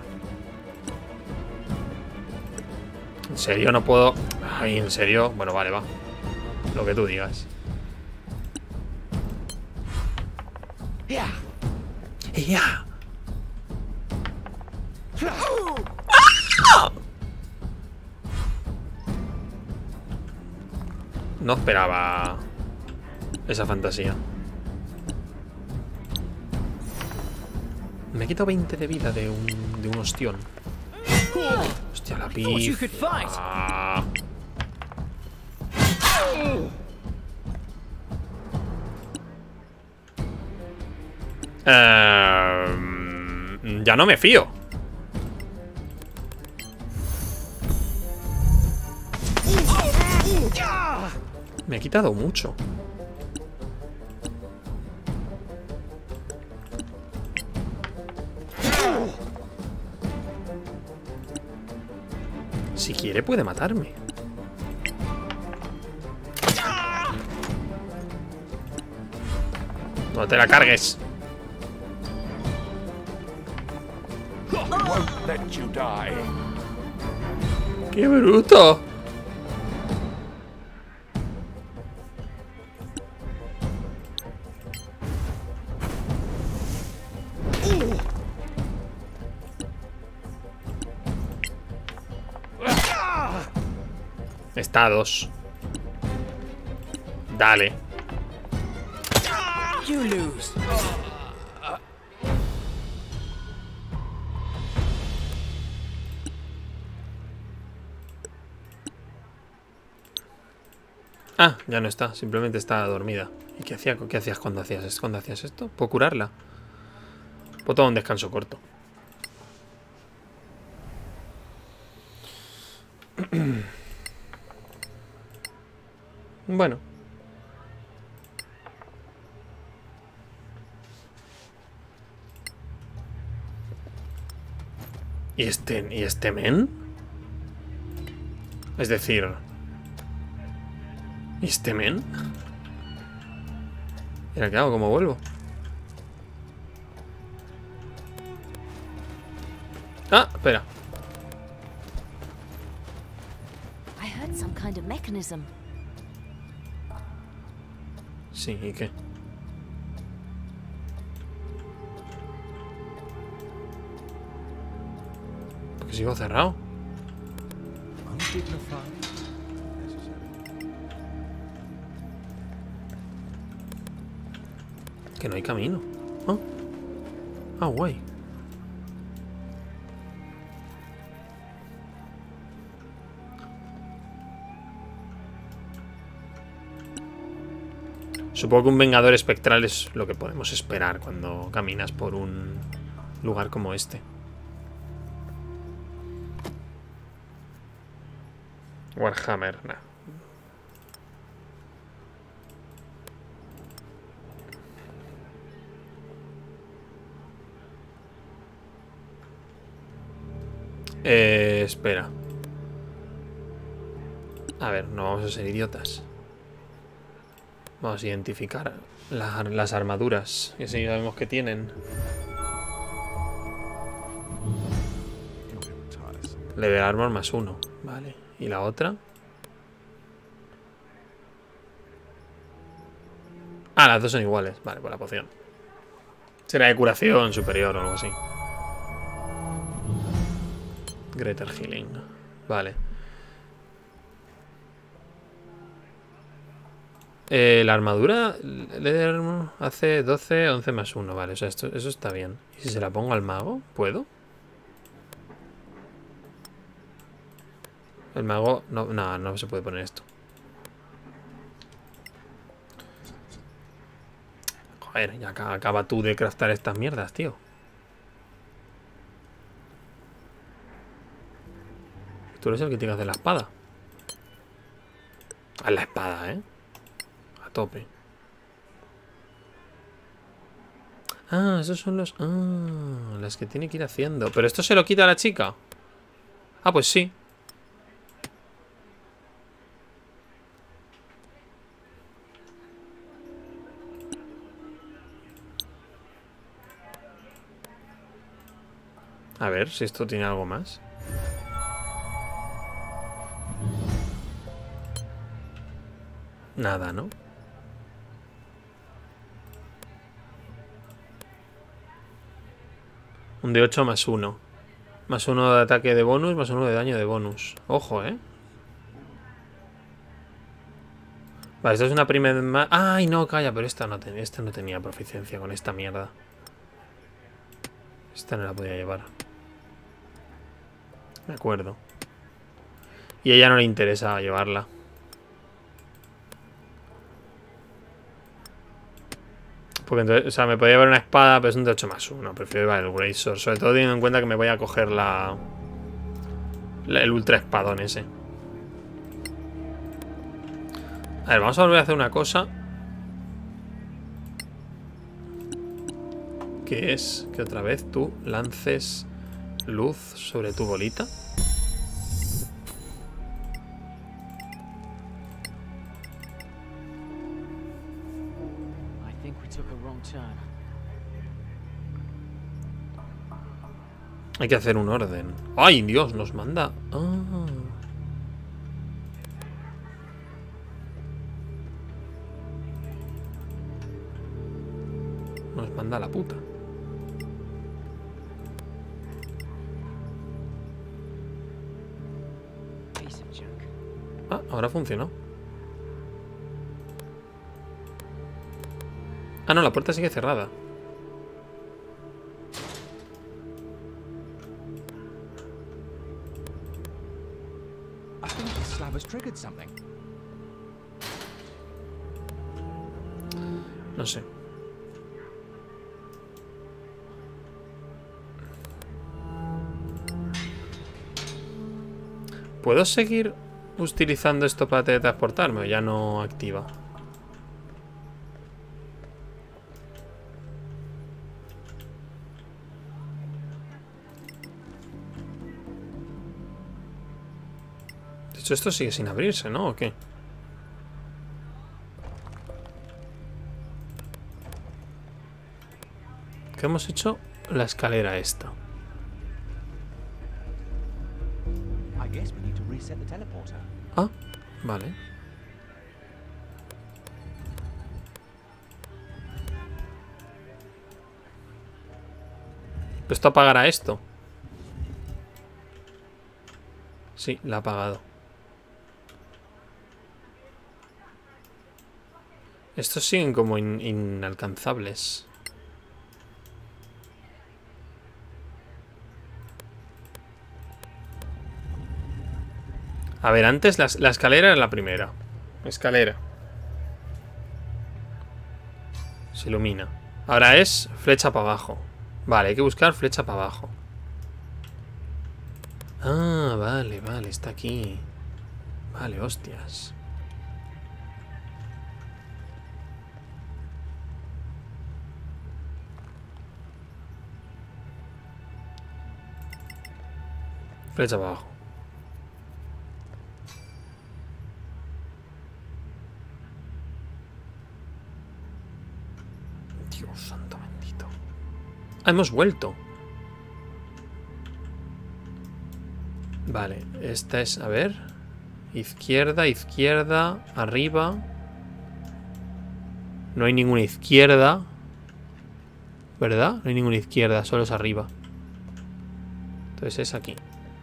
¿En serio no puedo? Ay, ¿en serio? Bueno, vale, va. Lo que tú digas. Yeah. ¡Ya! No esperaba esa fantasía. Me he quitado veinte de vida de un, de un ostión. Hostia, la pizza. Ah. Eh, ya no me fío. Me he quitado mucho. Si quiere puede matarme. No te la cargues. Won't let you die. ¡Qué bruto! Está a dos. Dale. You lose. Ah, ya no está. Simplemente está dormida. ¿Y qué hacía? ¿Qué hacías cuando hacías esto? ¿Cuando hacías esto? ¿Puedo curarla? Puedo tomar un descanso corto. Bueno. ¿Y este, ¿y este men? Es decir... ¿Y este men? ¿Y ahora qué hago? ¿Cómo vuelvo? Ah, espera. I heard some kind of mechanism. Sí, ¿y qué? Porque sigo cerrado. Que no hay camino. Ah, ah, guay. Supongo que un vengador espectral es lo que podemos esperar cuando caminas por un lugar como este. Warhammer, nah. Eh, espera. A ver, no vamos a ser idiotas. Vamos a identificar la, las armaduras que sí sabemos que tienen. Level armor más uno. Vale. ¿Y la otra? Ah, las dos son iguales. Vale, por la poción. Será de curación superior o algo así. Greater Healing. Vale. Eh, la armadura hace doce, once más uno. Vale, o sea, esto, eso está bien. ¿Y si se la pongo al mago? ¿Puedo? El mago... No, no, no se puede poner esto. Joder, ya acaba tú de craftar estas mierdas, tío. Tú eres el que tiene que hacer la espada. Haz la espada, ¿eh? A tope. Ah, esos son los... Ah, las que tiene que ir haciendo. ¿Pero esto se lo quita a la chica? Ah, pues sí. A ver si esto tiene algo más. Nada, ¿no? Un de ocho más uno. Más uno de ataque de bonus, más uno de daño de bonus. Ojo, ¿eh? Vale, esto es una primera... ¡Ay, no! Calla, pero esta no, ten... esta no tenía proficiencia con esta mierda. Esta no la podía llevar. Me acuerdo. Y a ella no le interesa llevarla. Porque entonces, o sea, me podía llevar una espada, pero es un de ocho más uno. Prefiero llevar el Great Sword. Sobre todo teniendo en cuenta que me voy a coger la... la el ultra espadón ese. A ver, vamos a volver a hacer una cosa. Que es que otra vez tú lances luz sobre tu bolita. Hay que hacer un orden. ¡Ay, Dios! Nos manda... Ah. Nos manda a la puta. Ah, ahora funcionó. Ah, no, la puerta sigue cerrada. I think the slab has triggered something. No sé. ¿Puedo seguir utilizando esto para teletransportarme o ya no activa? De hecho, esto sigue sin abrirse, ¿no? ¿O qué? ¿Qué hemos hecho? La escalera esta. Ah, vale. ¿Esto apagará esto? Sí, la ha apagado. Estos siguen como in- inalcanzables. A ver, antes la, la escalera era la primera. Escalera. Se ilumina. Ahora es flecha para abajo. Vale, hay que buscar flecha para abajo. Ah, vale, vale, está aquí. Vale, hostias. Flecha para abajo. Dios santo bendito. Ah, hemos vuelto. Vale, esta es, a ver. Izquierda, izquierda, arriba. No hay ninguna izquierda. ¿Verdad? No hay ninguna izquierda, solo es arriba. Entonces es aquí.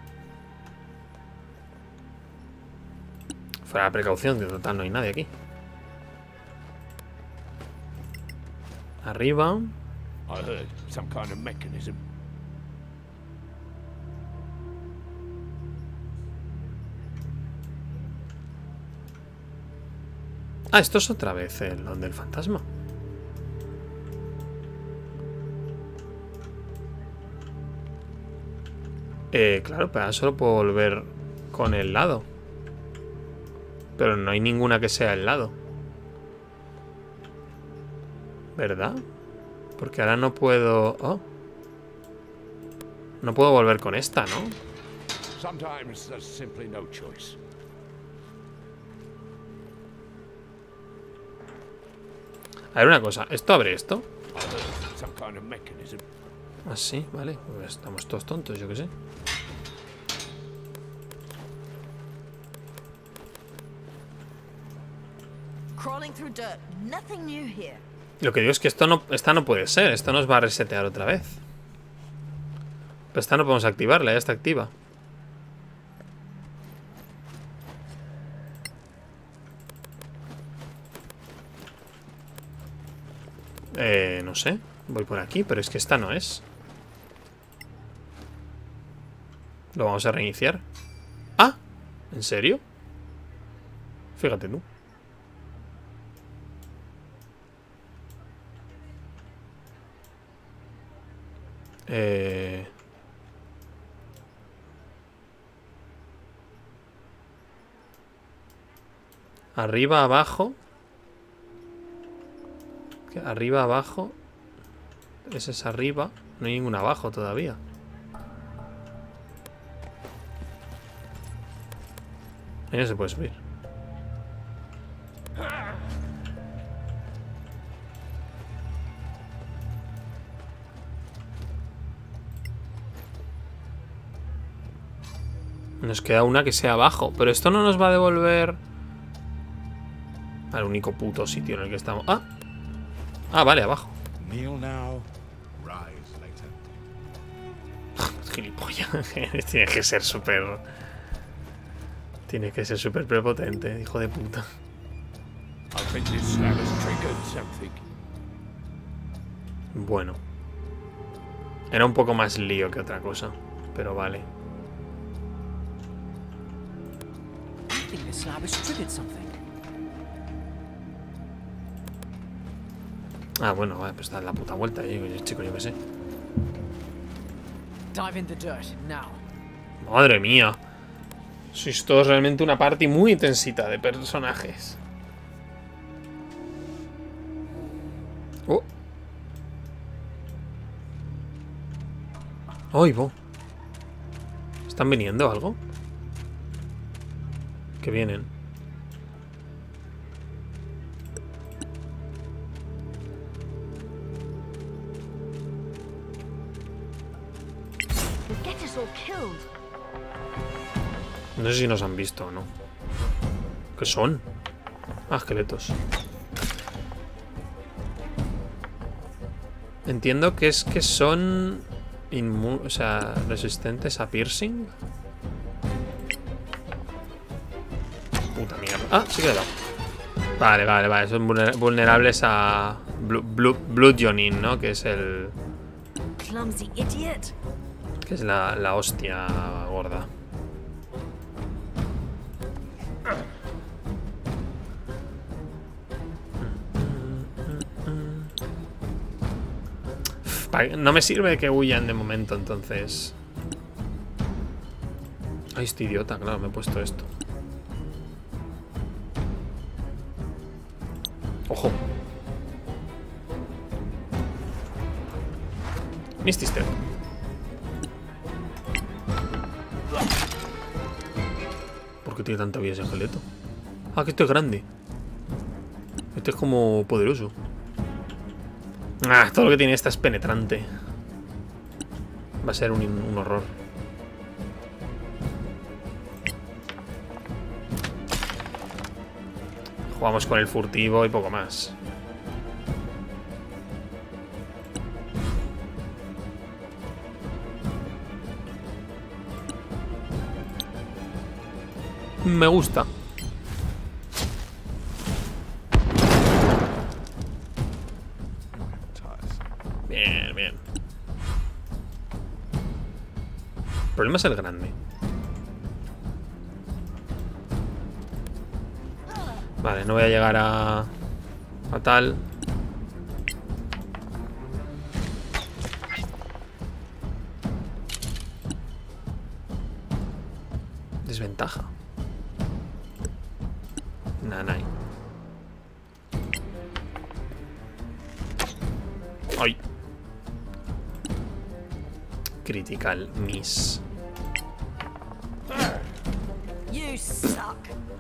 Fuera la precaución, que total no hay nadie aquí. Arriba. I heard some kind of mechanism. Ah, esto es otra vez el donde el fantasma. Eh, claro, pero ahora solo puedo volver con el lado. Pero no hay ninguna que sea el lado. ¿Verdad? Porque ahora no puedo... Oh. No puedo volver con esta, ¿no? Sometimes there's simply no choice. A ver, una cosa. ¿Esto abre esto? I heard some kind of mechanism. Ah, sí, vale. Pues estamos todos tontos, yo qué sé. Crawling through dirt. Nothing new here. Lo que digo es que esto no, esta no puede ser. Esto nos va a resetear otra vez. Pero esta no podemos activarla, ya está activa. Eh, no sé. Voy por aquí, pero es que esta no es. Lo vamos a reiniciar. Ah, ¿en serio? Fíjate tú. Eh... Arriba, abajo. Arriba, abajo. Ese es arriba. No hay ningún abajo todavía. Ahí no se puede subir. Nos queda una que sea abajo. Pero esto no nos va a devolver al único puto sitio en el que estamos. Ah, ah vale, abajo. Kneel now. Rise later. Gilipollas. Tiene que ser súper... Tiene que ser súper prepotente, hijo de puta. I think this slab has triggered something. Bueno. Era un poco más lío que otra cosa. Pero vale. I think the slab has triggered something. Ah, bueno, vale, pues da la puta vuelta, eh, chico, yo qué sé. Dive in the dirt, now. Madre mía. Sois todos realmente una party muy intensita de personajes. Oh. ¡Ay, bo! ¿Están viniendo algo? ¿Qué vienen? No sé si nos han visto o no. ¿Qué son? Ah, esqueletos. Entiendo que es que son... Inmu o sea, resistentes a piercing. Puta mierda. Ah, sí que le he dado. Vale, vale, vale. Son vulnerables a blu blu bludgeoning, ¿no? Que es el... Clumsy idiot. Que es la, la hostia gorda. No me sirve que huyan de momento, entonces. Ay, este idiota, claro, me he puesto esto. Ojo. Misty Step. ¿Por qué tiene tanta vida ese esqueleto? Ah, que este es grande. Este es como poderoso. Ah, todo lo que tiene esta es penetrante. Va a ser un, un horror. Jugamos con el furtivo y poco más. Me gusta. Bien, bien. El problema es el grande. Vale, no voy a llegar a... a tal. Desventaja. Nanay. ¡Ay! Critical miss. You suck.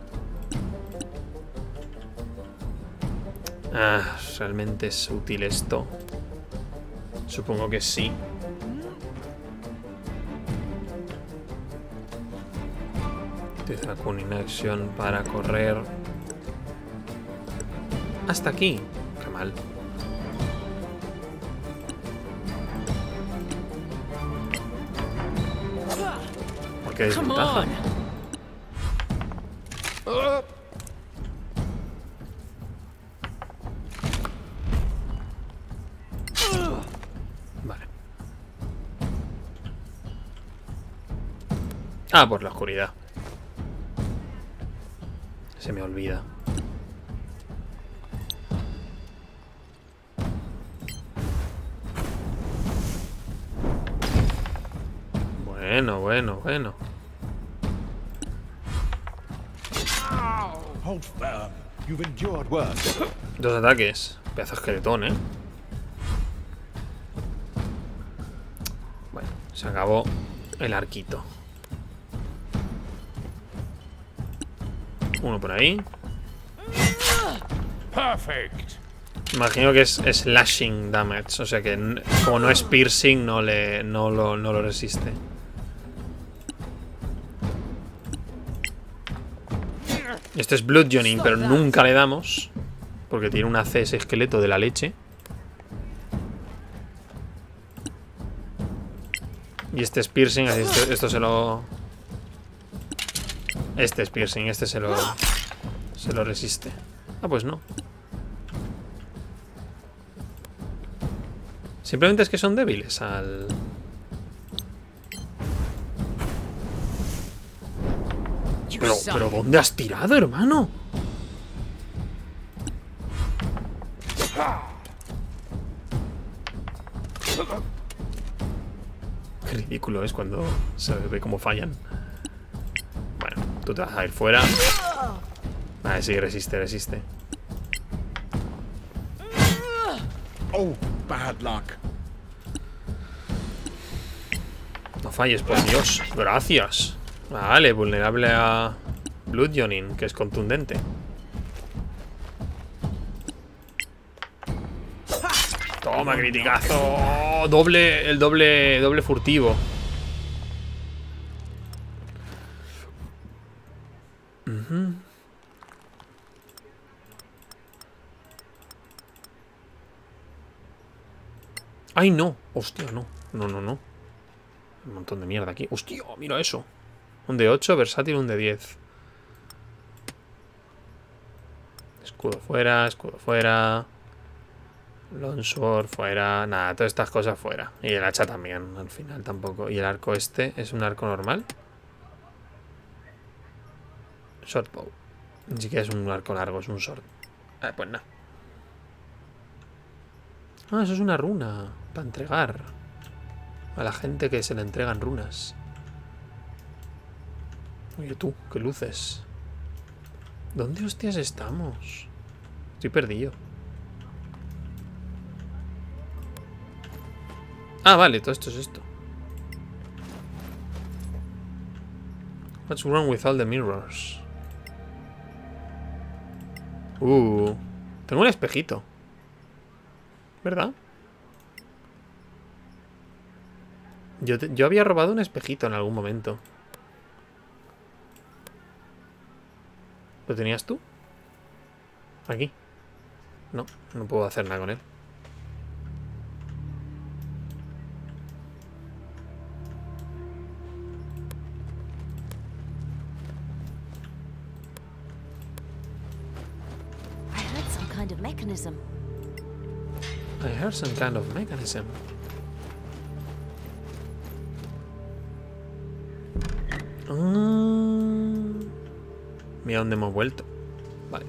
Ah, ¿realmente es útil esto? Supongo que sí. Utiliza con inacción para correr. Hasta aquí. Qué mal. ¿Por qué desventaja? Vale. Ah, por la oscuridad. Se me olvida. Bueno, bueno, bueno. Hold firm. You've endured worse. Dos ataques. Pedazo de esqueletón, ¿eh? Bueno, se acabó el arquito. Uno por ahí. Perfect. Imagino que es slashing damage. O sea que como no es piercing, no, le, no, lo, no lo resiste. Este es Bludgeoning, pero nunca le damos. Porque tiene un A C ese esqueleto de la leche. Y este es Piercing, así esto, esto se lo... Este es Piercing, este se lo... Se lo resiste. Ah, pues no. Simplemente es que son débiles al... Pero, pero ¿dónde has tirado, hermano? Qué ridículo es cuando se ve cómo fallan. Bueno, tú te vas a ir fuera. Vale, sí, resiste, resiste. Oh, bad luck. No falles, por Dios. Gracias. Vale, vulnerable a Bludgeoning, que es contundente. Toma, criticazo. Oh, doble, el doble, doble furtivo. Uh-huh. Ay, no. Hostia, no. No, no, no. Un montón de mierda aquí. Hostia, mira eso. Un de ocho, versátil, un de diez. Escudo fuera, escudo fuera. Longsword fuera. Nada, todas estas cosas fuera. Y el hacha también, al final tampoco. Y el arco este, ¿es un arco normal? Shortbow. Ni siquiera es un arco largo, es un short. Ah, pues nada. Ah, eso es una runa. Para entregar a la gente que se le entregan runas. Oye tú, qué luces. ¿Dónde hostias estamos? Estoy perdido. Ah, vale, todo esto es esto. What's wrong with all the mirrors? Uh, tengo un espejito, ¿verdad? Yo, te, yo había robado un espejito en algún momento. ¿Lo tenías tú? Aquí. No, no puedo hacer nada con él. I heard some kind of mechanism. I heard some kind of mechanism. Ah, mira dónde hemos vuelto. Vale.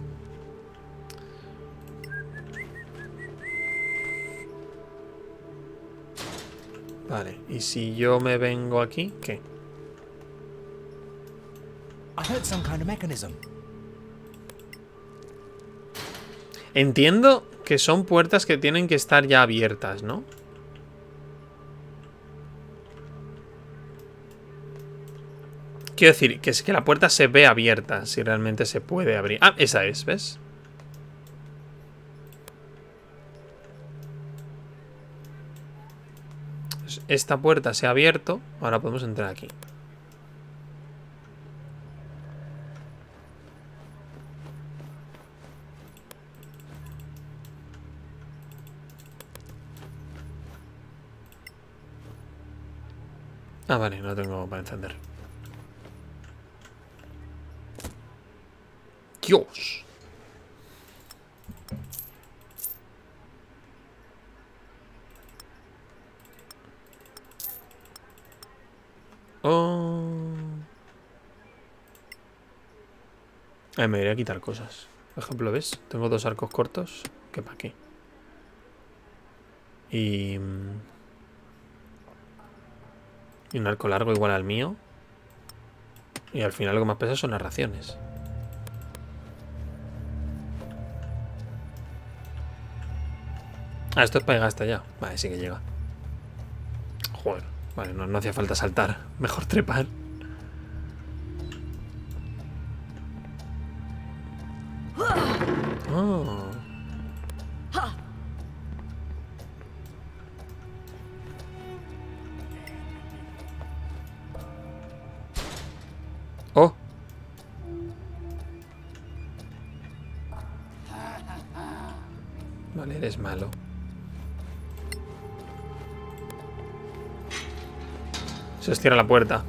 Vale, y si yo me vengo aquí, ¿qué? I heard some kind of mechanism. Entiendo que son puertas que tienen que estar ya abiertas, ¿no? Quiero decir, que es que la puerta se ve abierta, si realmente se puede abrir. Ah, esa es, ¿ves? Esta puerta se ha abierto. Ahora podemos entrar aquí. Ah, vale, no tengo para encender. Dios. Oh. Ay, me iré a quitar cosas. Por ejemplo, ¿ves? Tengo dos arcos cortos. ¿Qué para qué? Y... Y un arco largo igual al mío. Y al final lo que más pesa son las raciones. Ah, esto es para llegar hasta allá. Vale, sí que llega. Joder. Vale, no, no hacía falta saltar. Mejor trepar. Oh. Oh. Eres malo. Se os cierra la puerta.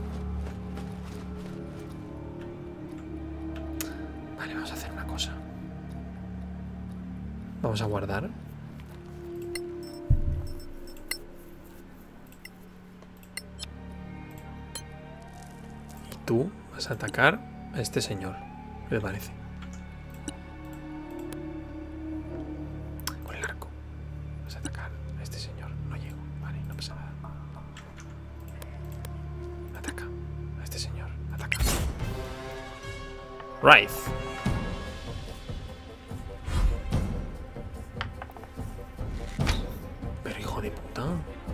Vale, vamos a hacer una cosa. Vamos a guardar. Y tú vas a atacar a este señor. ¿Qué te parece? Con el arco. Vas a atacar a este señor. No llego. Vale, no pasa nada. Ataca a este señor. Ataca. Right. Pero hijo de puta.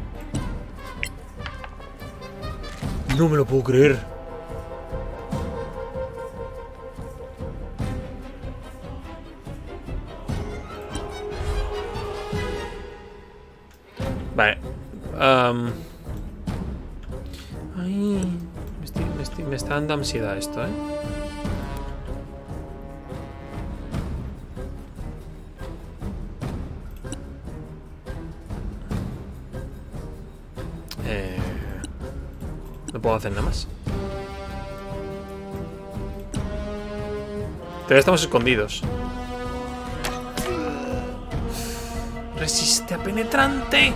No me lo puedo creer. Vale. Um. Ay, me, estoy, me, estoy, me está dando ansiedad esto, ¿eh? Eh, no puedo hacer nada más. Todavía estamos escondidos. Resiste a penetrante.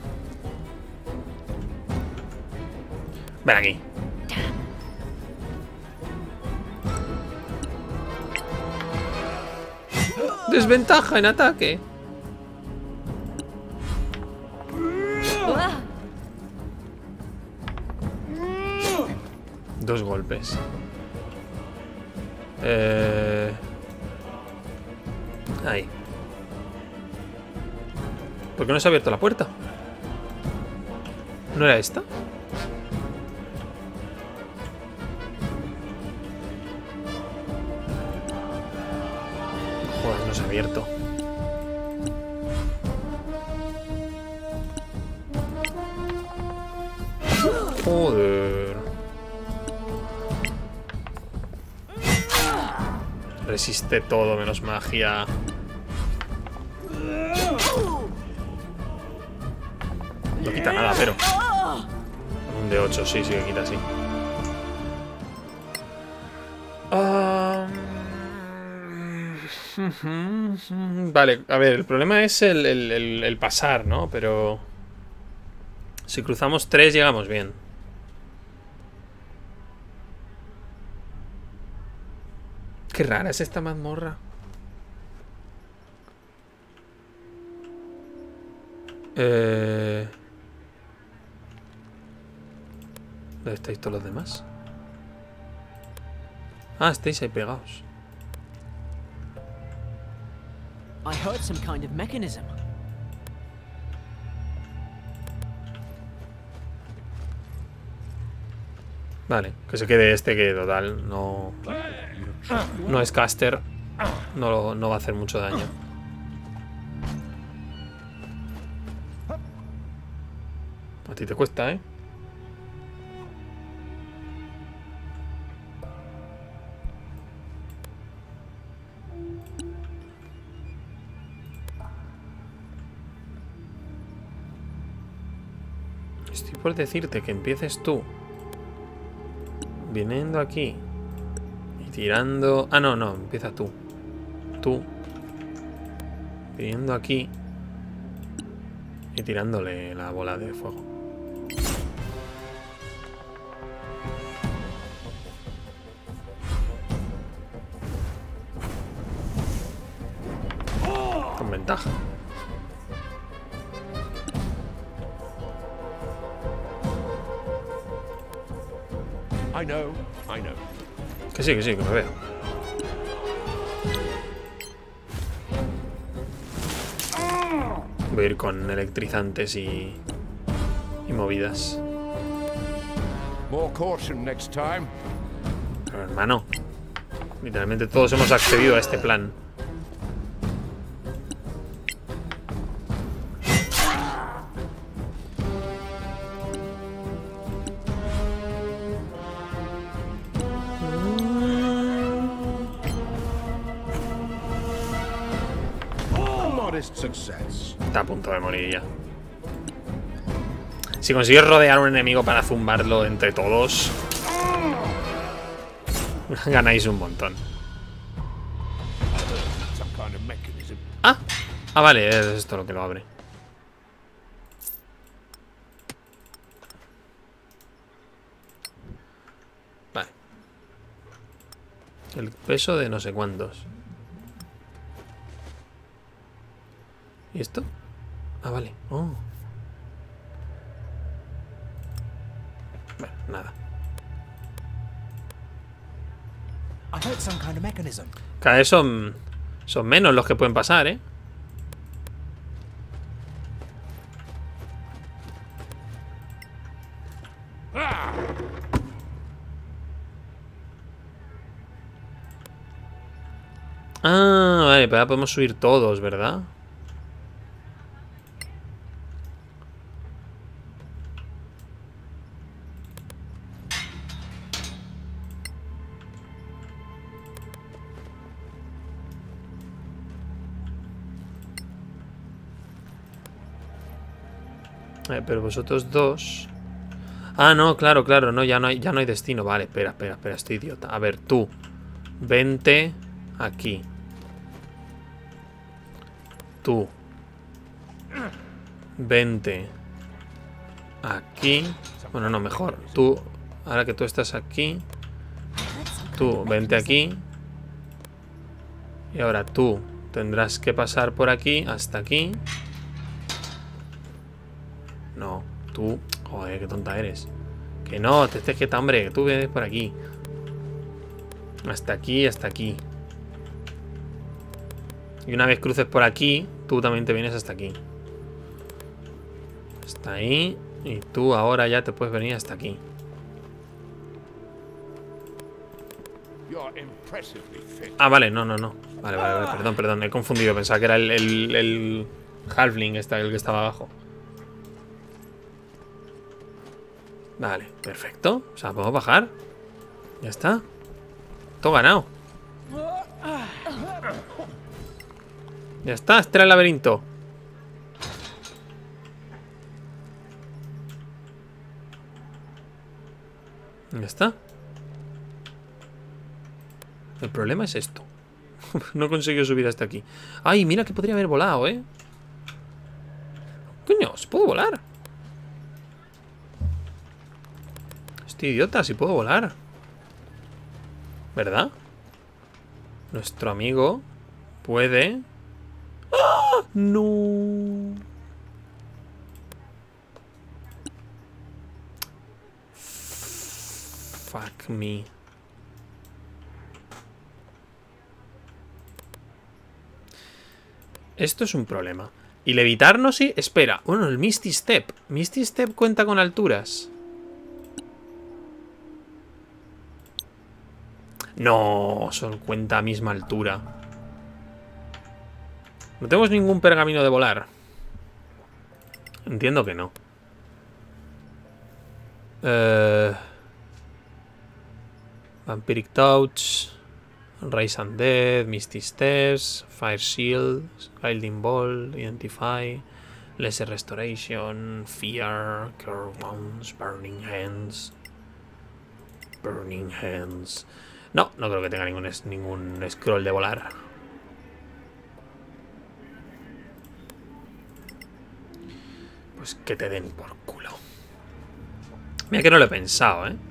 Ven aquí. Desventaja en ataque. Dos golpes. Eh... Ahí. ¿Por qué no se ha abierto la puerta? ¿No era esta? Joder, no se ha abierto. Joder. Resiste todo menos magia. No quita nada, pero un de ocho, sí, sí que quita, sí. Um... Vale, a ver, el problema es el, el, el, el pasar, ¿no? Pero si cruzamos tres llegamos bien. Qué rara es esta mazmorra. Eh... ¿Dónde estáis todos los demás? Ah, estáis ahí pegados. I heard some kind of mechanism. Vale, que se quede este, que total no no es caster, no, no va a hacer mucho daño. A ti te cuesta, ¿eh? Estoy por decirte que empieces tú viniendo aquí y tirando... Ah, no, no, empieza tú. Tú viniendo aquí y tirándole la bola de fuego. Con ventaja. I know, I know. Que sí, que sí, que me veo. Voy a ir con electrizantes y, y movidas. More caution next time. Pero hermano, literalmente todos hemos accedido a este plan. promised success. Está a punto de morir ya. Si consigues rodear a un enemigo para zumbarlo entre todos, ganáis un montón. Some kind of mechanism. Ah, ah, vale, es esto lo que lo abre. Vale. El peso de no sé cuántos. ¿Y esto? Ah, vale. Oh. Bueno, nada. I heard some kind of mechanism. Cada vez son, son menos los que pueden pasar, ¿eh? Ah, vale, pero ahora podemos subir todos, ¿verdad? Eh, pero vosotros dos... Ah, no, claro, claro, no, ya no hay, ya no hay destino. Vale, espera, espera, espera, estoy idiota. A ver, tú, vente aquí. Tú, vente aquí. Bueno, no, mejor. Tú, ahora que tú estás aquí, tú, vente aquí. Y ahora tú tendrás que pasar por aquí hasta aquí. No, tú... Joder, qué tonta eres. Que no, te estés quieta, hombre. Que tú vienes por aquí. Hasta aquí, hasta aquí. Y una vez cruces por aquí, tú también te vienes hasta aquí. Hasta ahí. Y tú ahora ya te puedes venir hasta aquí. Ah, vale, no, no, no. Vale, vale, vale, perdón, perdón. He confundido. Pensaba que era el, el, el halfling este, el que estaba abajo. Vale, perfecto. O sea, podemos bajar. Ya está. Todo ganado. Ya está, este era el laberinto. Ya está. El problema es esto. No he conseguido subir hasta aquí. Ay, mira que podría haber volado, ¿eh? Coño, ¿se puede volar? Estoy idiota, si puedo volar. ¿Verdad? Nuestro amigo puede... ¡Ah! No. Fuck me. Esto es un problema. Y levitarnos, sí. Espera. Bueno, el Misty Step. ¿Misty Step cuenta con alturas? No, solo cuenta a misma altura. No tenemos ningún pergamino de volar. Entiendo que no. Eh, Vampiric Touch, Rise Undead, Misty Steps, Fire Shield, Guiding Ball, Identify, Lesser Restoration, Fear, Cure Wounds, Burning Hands. Burning Hands. No, no creo que tenga ningún, ningún scroll de volar. Pues que te den por culo. Mira que no lo he pensado, ¿eh?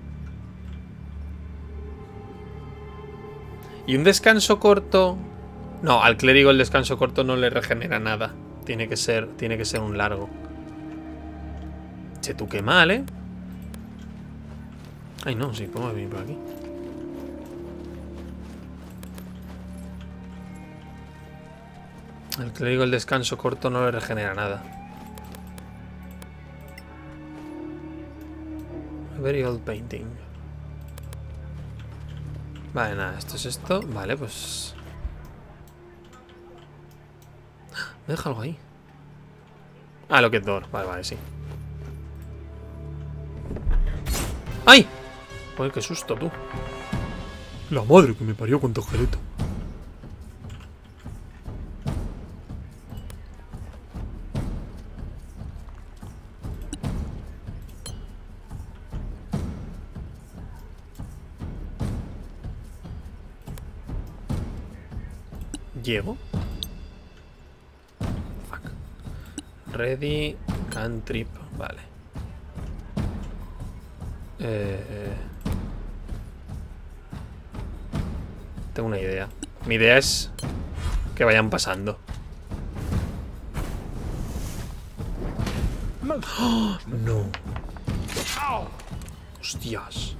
Y un descanso corto... No, al clérigo el descanso corto no le regenera nada. Tiene que ser, tiene que ser un largo. Che, tú qué mal, ¿eh? Ay, no, sí, podemos venir por aquí. El clérigo el descanso corto no le regenera nada. A very old painting. Vale, nada, esto es esto. Vale, pues... Me deja algo ahí. Ah, lo que es door. Vale, vale, sí. ¡Ay! Joder, qué susto, tú. La madre que me parió con tu esqueleto. llego. Fuck. Ready, cantrip. Vale. Eh, tengo una idea. Mi idea es que vayan pasando. ¡Oh! No. Hostias.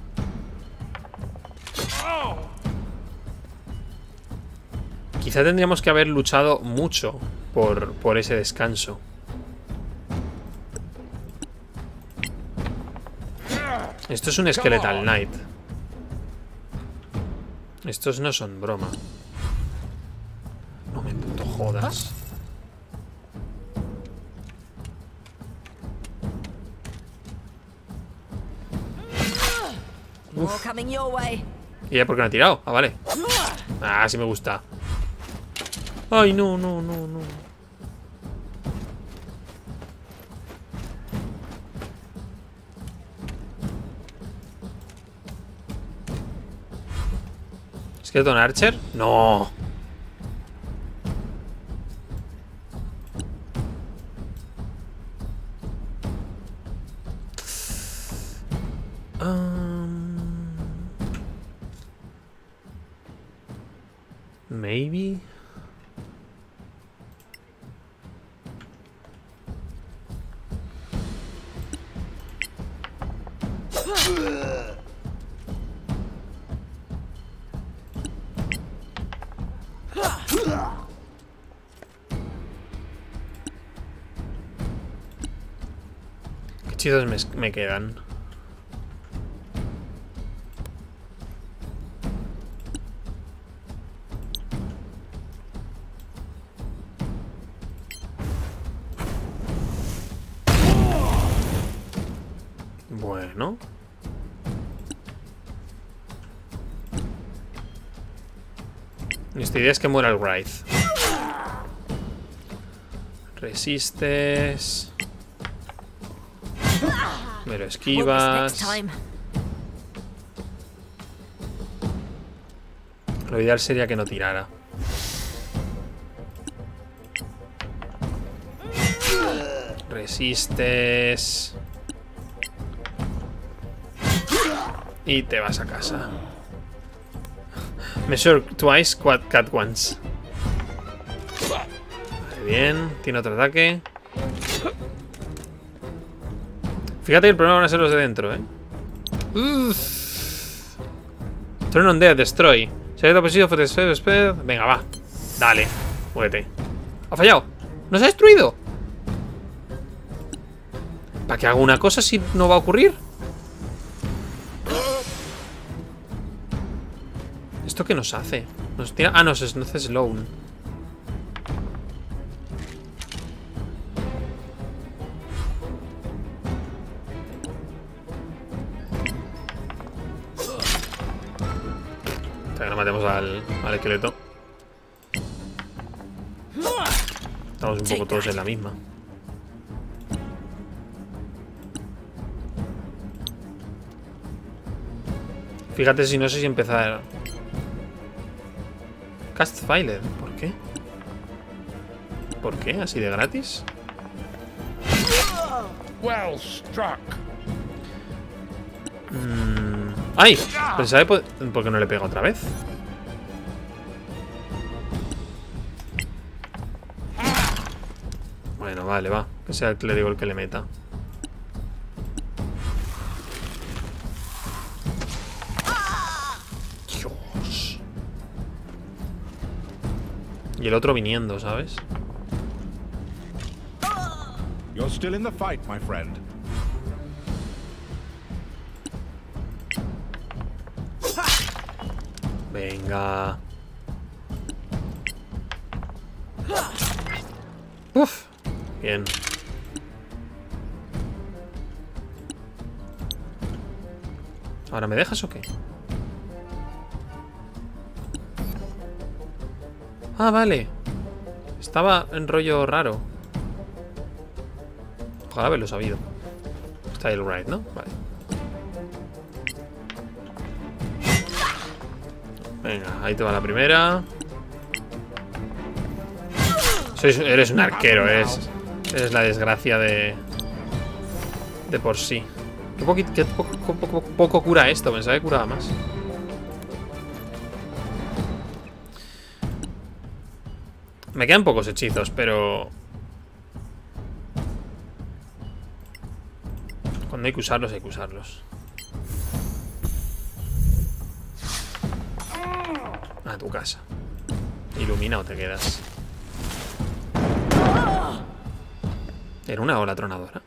Quizá tendríamos que haber luchado mucho por, por ese descanso. Esto es un Skeletal Knight. Estos no son broma. No me puto jodas. Uf. ¿Y ya por qué no ha tirado? Ah, vale. Ah, sí me gusta. Ay, no, no, no, no. ¿Skeleton Archer? No. Um, maybe. Qué chidos me, me quedan. Bueno. Esta idea es que muera el Wraith. Resistes. Me lo esquivas. Lo ideal sería que no tirara. Resistes. Y te vas a casa. Measure twice, quad cat once. Vale, bien. Tiene otro ataque. Fíjate que el problema van a ser los de dentro, ¿eh? Uff. Turn on death, destroy. Select position for the spell. Venga, va. Dale. Muévete. Ha fallado. ¿No se ha destruido? ¿Para que haga una cosa si no va a ocurrir? ¿Esto qué nos hace? Nos tira... Ah, no, nos hace slow. Hasta que no matemos al, al esqueleto. Estamos un poco todos en la misma. Fíjate si no sé si empezar... Cast Failed, ¿por qué? ¿Por qué? ¿Así de gratis? Well struck. Mm. ¡Ay! Pensaba que... ¿Por qué no le pega otra vez? Bueno, vale, va. Que sea el clérigo el que le meta. Dios. Y el otro viniendo, ¿sabes? You're still in the fight, my friend. Venga. Uf. Bien. ¿Ahora me dejas o qué? Ah, vale. Estaba en rollo raro. Ojalá haberlo sabido. Está el right, ¿no? Vale. Venga, ahí te va la primera. Sois, eres un arquero, eres, eres la desgracia de... De por sí. Qué, poquito, qué poco, poco, poco cura esto, pensaba que curaba más. Me quedan pocos hechizos, pero... Cuando hay que usarlos, hay que usarlos. A tu casa. Ilumina o te quedas. Era una ola tronadora.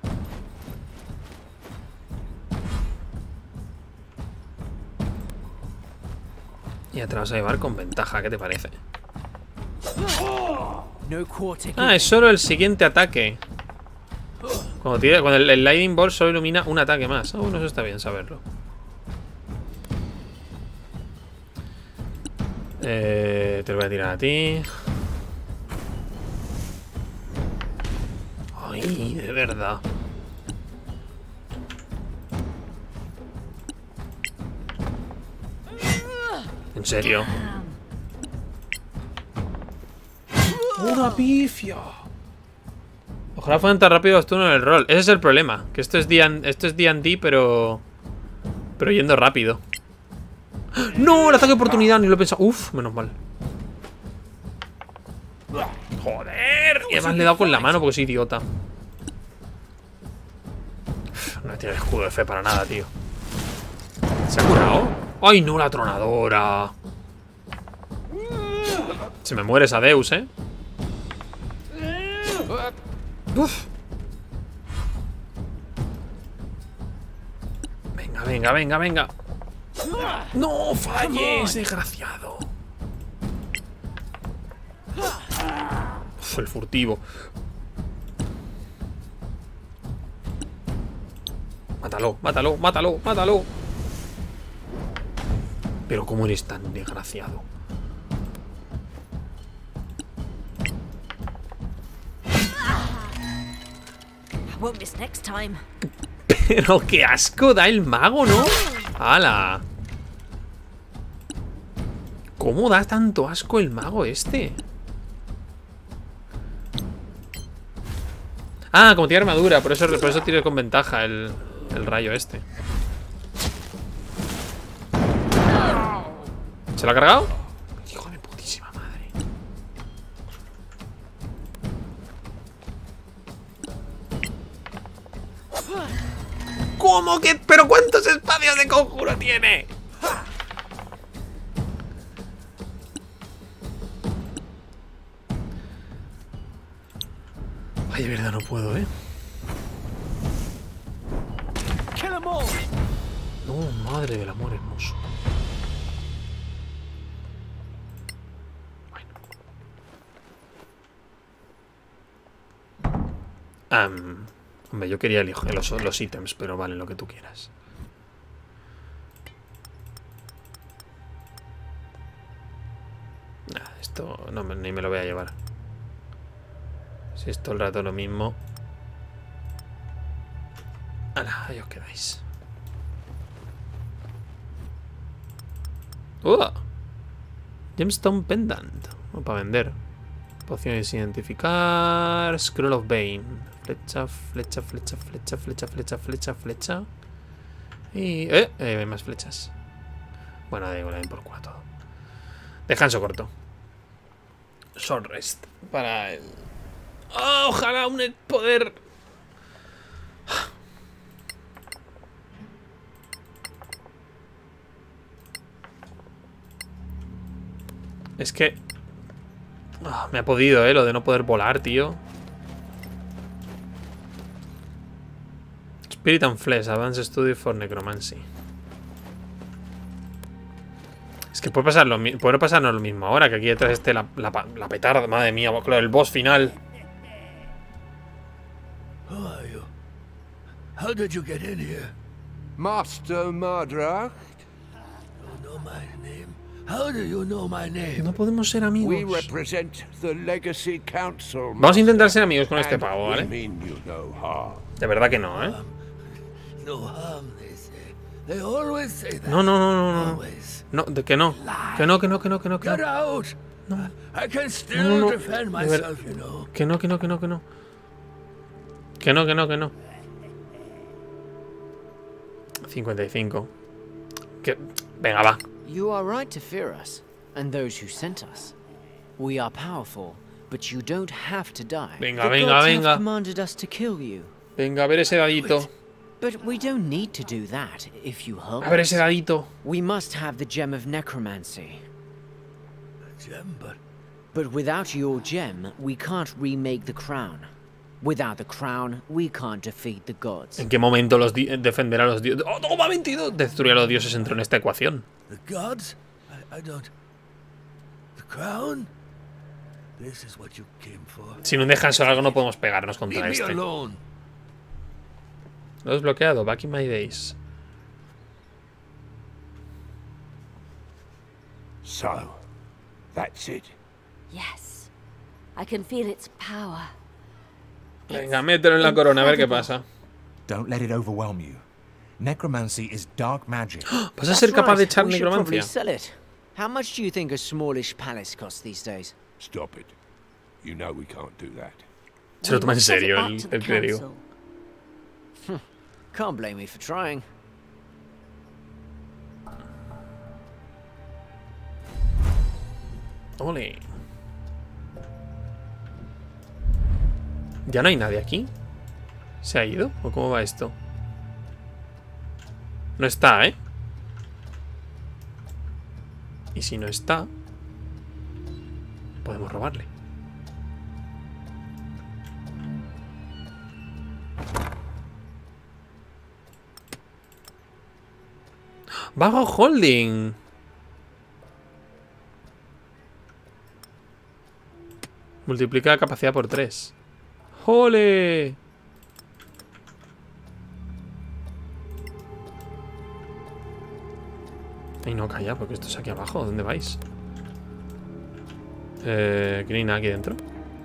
Y ya te vas a llevar con ventaja, ¿qué te parece? Ah, es solo el siguiente ataque. Cuando, tira, cuando el, el Lightning Bolt solo ilumina un ataque más. Ah, bueno, eso está bien saberlo. Eh, te lo voy a tirar a ti. Ay, de verdad. ¿En serio? ¡Una pifia! Ojalá fueran tan rápido los turnos del rol. Ese es el problema. Que esto es D and D, esto es D and D, pero... Pero yendo rápido. ¡No! El ataque de oportunidad, ni lo he pensado. Uf, menos mal. ¡Joder! Y además le he dado con la mano porque soy idiota. Uf, no tiene escudo de fe para nada, tío. ¿Se ha curado? ¡Ay, no! La tronadora. Se me muere esa Deus, ¿eh? Uf. Venga, venga, venga, venga. ¡No falles, desgraciado! Uf, el furtivo. Mátalo, mátalo, mátalo, mátalo. Pero cómo eres tan desgraciado. Pero qué asco da el mago, ¿no? ¡Hala! ¿Cómo da tanto asco el mago este? Ah, como tiene armadura, por eso, por eso tiro con ventaja el, el rayo este. ¿Se lo ha cargado? Hijo de putísima madre. ¿Cómo que? ¿Pero cuántos espacios de conjuro tiene? Ay, de verdad no puedo, ¿eh? No, madre del amor hermoso. Bueno. Um, hombre, yo quería elegir los, los ítems, pero vale, lo que tú quieras. Nah, esto no, ni me lo voy a llevar. Si es todo el rato lo mismo. ¡Hala! Ahí os quedáis. ¡Uh! Gemstone Pendant. Para vender. Pociones identificar. Scroll of Bane. Flecha, flecha, flecha, flecha, flecha, flecha, flecha, flecha. Y... ¡Eh! eh hay más flechas. Bueno, da igual, por cuatro. Descanso corto. Short rest. Para el... Oh, ojalá un poder. Es que oh, me ha podido, eh, lo de no poder volar, tío. Spirit and Flesh, Advanced Study for Necromancy. Es que puede, pasar lo, puede pasarnos lo mismo ahora, que aquí detrás esté la, la, la petarda, madre mía, claro, el boss final. Who are you? How did you get in here? Master Mardrach? You know my name? How do you know my name? No podemos ser We amigos. represent the Legacy Council. Vamos a intentar ser amigos con este pavo, And we ¿vale? mean you no harm. De verdad que no, ¿eh? No harm, they say. They always say that. No, no, no, no, no. Always. No, de que no. Que no, que no, que no, que no, que Get no. out. No. I can still No, no, no. defend De ver- myself, you know. Que no, que no, que no, que no. Que no, que no, que no. cincuenta y cinco. Que... Venga, va. You are right to fear us, and those who sent us. We are powerful, but you don't have to die. Venga, the venga, gods venga. have commanded us to kill you. Venga, a ver ese dadito. But we don't need to do that if you help A ver us. ese dadito. We must have the gem of necromancy. Gem, but But without your gem, we can't remake the crown. Without the crown, we can't defeat the gods. ¿En qué momento los di- defender a los dioses? ¡Oh, toma veintidós! Destruir a los dioses entró en esta ecuación. the gods? I, I don't. The crown? This is what you came for. Sin un descanso largo no podemos pegarnos Leave contra me este. alone. Lo he desbloqueado. Back in my days. So, that's it. Yes. I can feel its power. Venga, mételo en la corona a ver qué pasa. Don't let it overwhelm you. Necromancy is dark magic. ¿Vas a ser capaz de echar we should probably necromancia? sell it. How much do you think a smallish palace costs these days? Stop it. You know we can't do that. Se lo toma en We must take it serio back el, to the el clérigo. council. Can't blame me for trying. Ole. ¿Ya no hay nadie aquí? ¿Se ha ido? ¿O cómo va esto? No está, ¿eh? Y si no está, podemos robarle. Vago Holding. Multiplica la capacidad por tres. ¡Jole! Ay, no, calla, porque esto es aquí abajo. ¿Dónde vais? Eh, que no hay nada aquí dentro.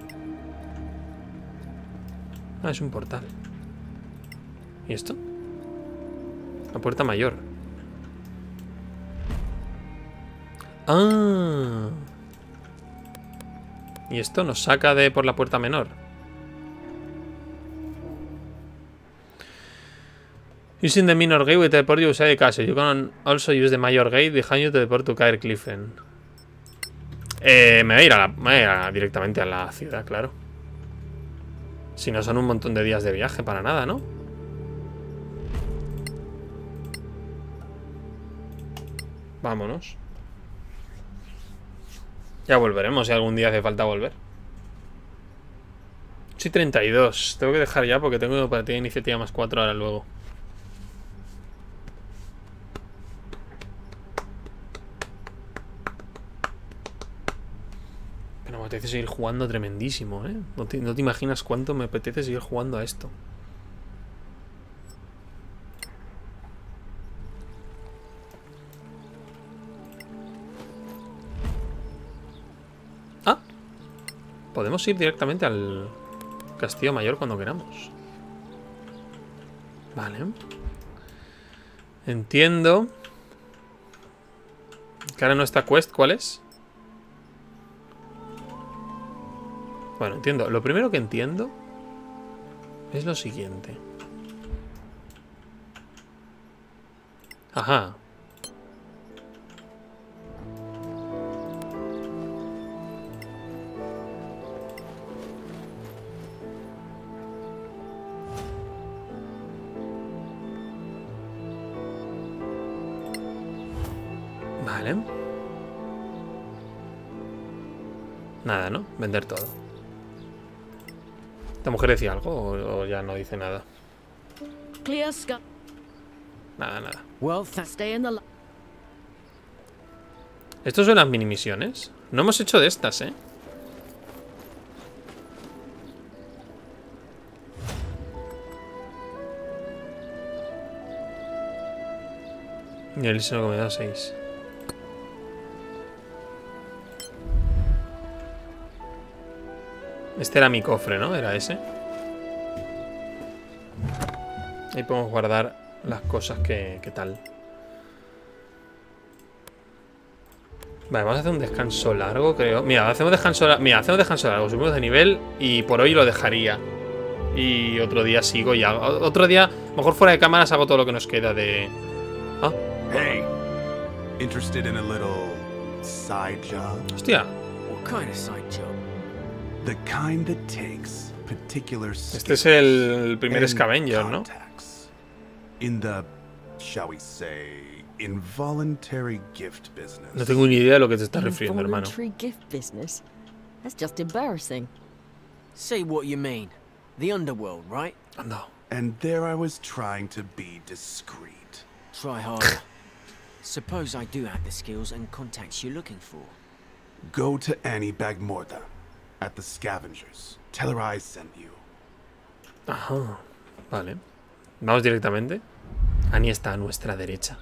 Ah, es un portal. ¿Y esto? La puerta mayor. Ah. Y esto nos saca de por la puerta menor. Using the minor gate we teleport you outside the castle. You can also use the major gate behind you to teleport to Caer Cliffen. Eh, me voy a ir, a la, me voy a ir a- directamente a la ciudad, claro. Si no son un montón de días de viaje para nada, ¿no? Vámonos. Ya volveremos si algún día hace falta volver. Sí, treinta y dos. Tengo que dejar ya porque tengo partida de iniciativa más cuatro ahora luego. Pero me apetece seguir jugando tremendísimo, ¿eh? No te, no te imaginas cuánto me apetece seguir jugando a esto. Ah, podemos ir directamente al Castillo Mayor cuando queramos. Vale. Entiendo. Que ahora nuestra quest, ¿cuál es? Bueno, entiendo. Lo primero que entiendo es lo siguiente. Ajá. Vale. Nada, ¿no? Vender todo. ¿Esta mujer decía algo o, o ya no dice nada? Clear sky. Nada, nada. Well, thanks. Stay in the li- ¿Estos son las mini misiones? No hemos hecho de estas, ¿eh? Y el seno que me da seis. Este era mi cofre, ¿no? Era ese. Ahí podemos guardar las cosas que, que tal. Vale, vamos a hacer un descanso largo, creo. Mira, hacemos descanso, la... Mira, hacemos descanso largo, subimos de nivel y por hoy lo dejaría. Y otro día sigo y hago. Otro día, mejor fuera de cámaras, hago todo lo que nos queda de... Ah. Hey, interested in a little side job? Hostia. What kind of side job? The kind that takes particular Este es el primer scavenger, ¿no? In the, shall we say, involuntary gift business. No tengo ni idea de lo que te estás refiriendo, hermano. Involuntary gift business? That's just embarrassing. Say what you mean. The underworld, right? No. And there I was trying to be discreet. Try harder. Suppose I do have the skills and contacts you're looking for. Go to Annie Bagmorda at the Scavengers. Tell her I sent you. Ajá. Vale. Vamos directamente. Annie está a nuestra derecha.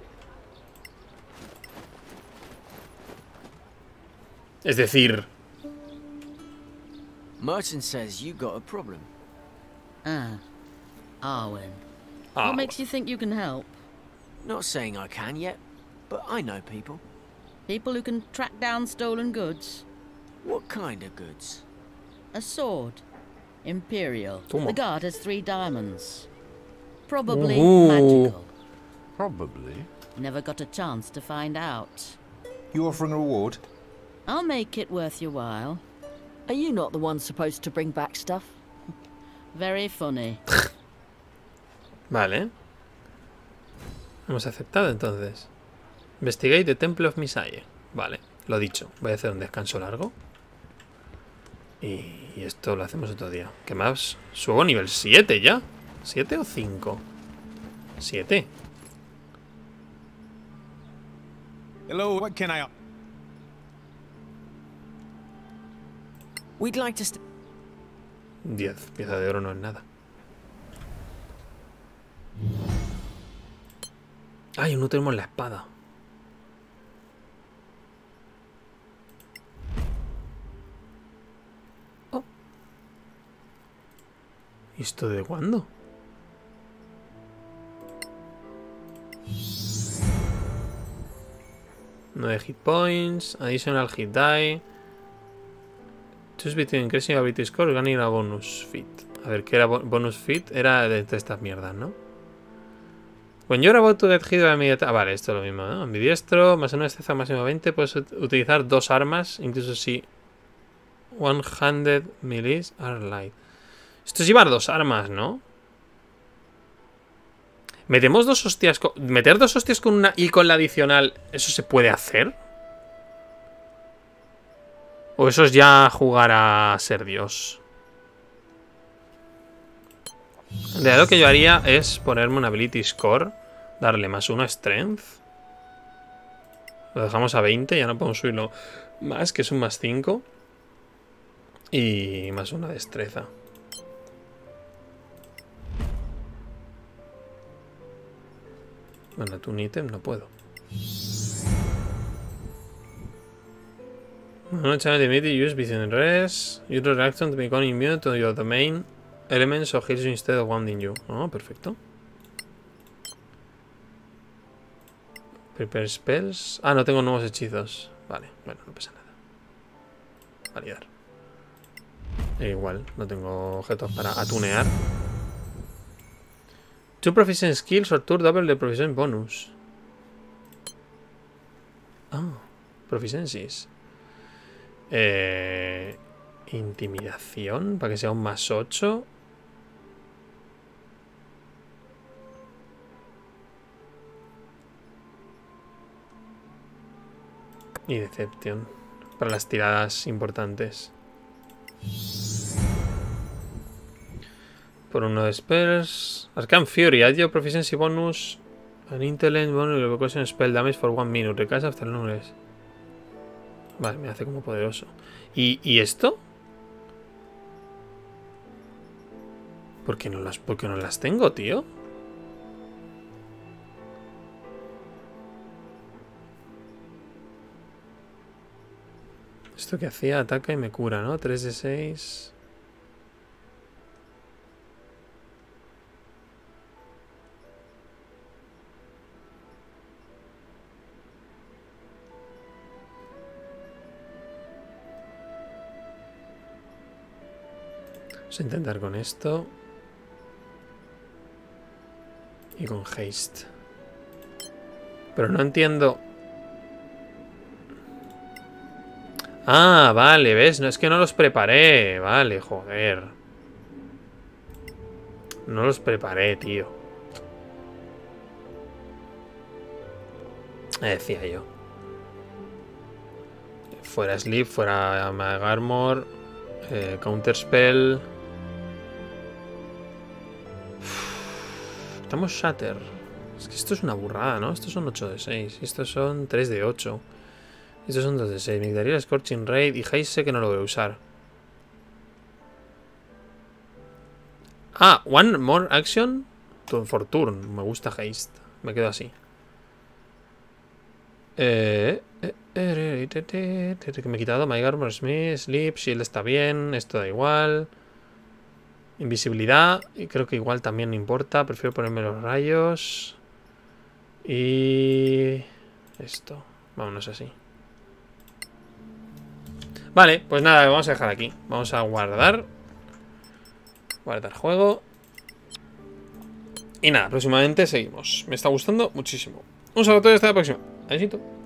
Es decir... Merchant says you got a problem. Ah. Arwen. Ah, What makes you think you can help? Not saying I can yet, but I know people. People who can track down stolen goods. What kind of goods? A sword. Imperial. Toma. The guard has three diamonds. Probably Ooh. magical. Probably. Never got a chance to find out. You offering a reward? I'll make it worth your while. Are you not the one supposed to bring back stuff? Very funny. Vale. Hemos aceptado entonces. Investigate the Temple of Misaye. Vale, lo dicho. Voy a hacer un descanso largo. Y, y esto lo hacemos otro día. ¿Qué más? Subo nivel siete ya. ¿siete o cinco? siete. Hello, what can I... We'd like to st diez. Pieza de oro no es nada. Ay, no tenemos la espada. Oh. ¿Y esto de cuándo? No de hit points. Additional hit die. Choose between increasing ability score y gaining a bonus fit. A ver, ¿qué era bonus fit? Era de, de estas mierdas, ¿no? When you're about to get hit by immediate... Ah, vale, esto es lo mismo, ¿no? Ambidiestro, más una destreza máximo veinte. Puedes utilizar dos armas, incluso si one-handed melees are light. Esto es llevar dos armas, ¿no? Metemos dos hostias con... Meter dos hostias con una y con la adicional, ¿eso se puede hacer? ¿O eso es ya jugar a ser Dios? En realidad lo que yo haría es ponerme un ability score, darle más uno a strength. Lo dejamos a veinte, ya no podemos subirlo más, que es un más cinco. Y más una destreza. Bueno, tu ítem no puedo. No channel limit use within res. Use reaction to become immune to your domain elements or heals you instead of wounding you. Oh, perfecto. Prepare spells. Ah, no tengo nuevos hechizos. Vale, bueno, no pasa nada. Validar. E igual, no tengo objetos para atunear. Two proficient skills or two double the proficient bonus. Ah, proficiencies. Eh, intimidación, para que sea un más ocho. Y decepción, para las tiradas importantes. Por uno de spells. Arcane Fury, add your proficiency bonus. An intellect bonus revocation spell damage for one minute. Recast after numbers. Vale, me hace como poderoso. ¿Y, ¿y esto? ¿Por qué no las, por qué no las tengo, tío? Esto que hacía ataca y me cura, ¿no? tres de seis. Vamos a intentar con esto. Y con haste. Pero no entiendo. Ah, vale, ¿ves? No, es que no los preparé. Vale, joder. No los preparé, tío. Me decía yo. Fuera Sleep, fuera Mag Armor. Eh, Counterspell. Uf, estamos Shatter. Es que esto es una burrada, ¿no? Estos son ocho de seis. Estos son tres de ocho. Estos son dos de seis. Me quitaría el Scorching Raid. Y Haze sé que no lo voy a usar. Ah, One More Action for Turn. Me gusta Haste. Me quedo así. Eh, eh, eh, eh, que me he quitado My Armor, Smith, Sleep, Shield está bien. Esto da igual. Invisibilidad. Y creo que igual también importa. Prefiero ponerme los rayos. Y... esto. Vámonos así. Vale, pues nada, vamos a dejar aquí. Vamos a guardar. Guardar juego. Y nada, próximamente seguimos. Me está gustando muchísimo. Un saludo a todos y hasta la próxima. Besito.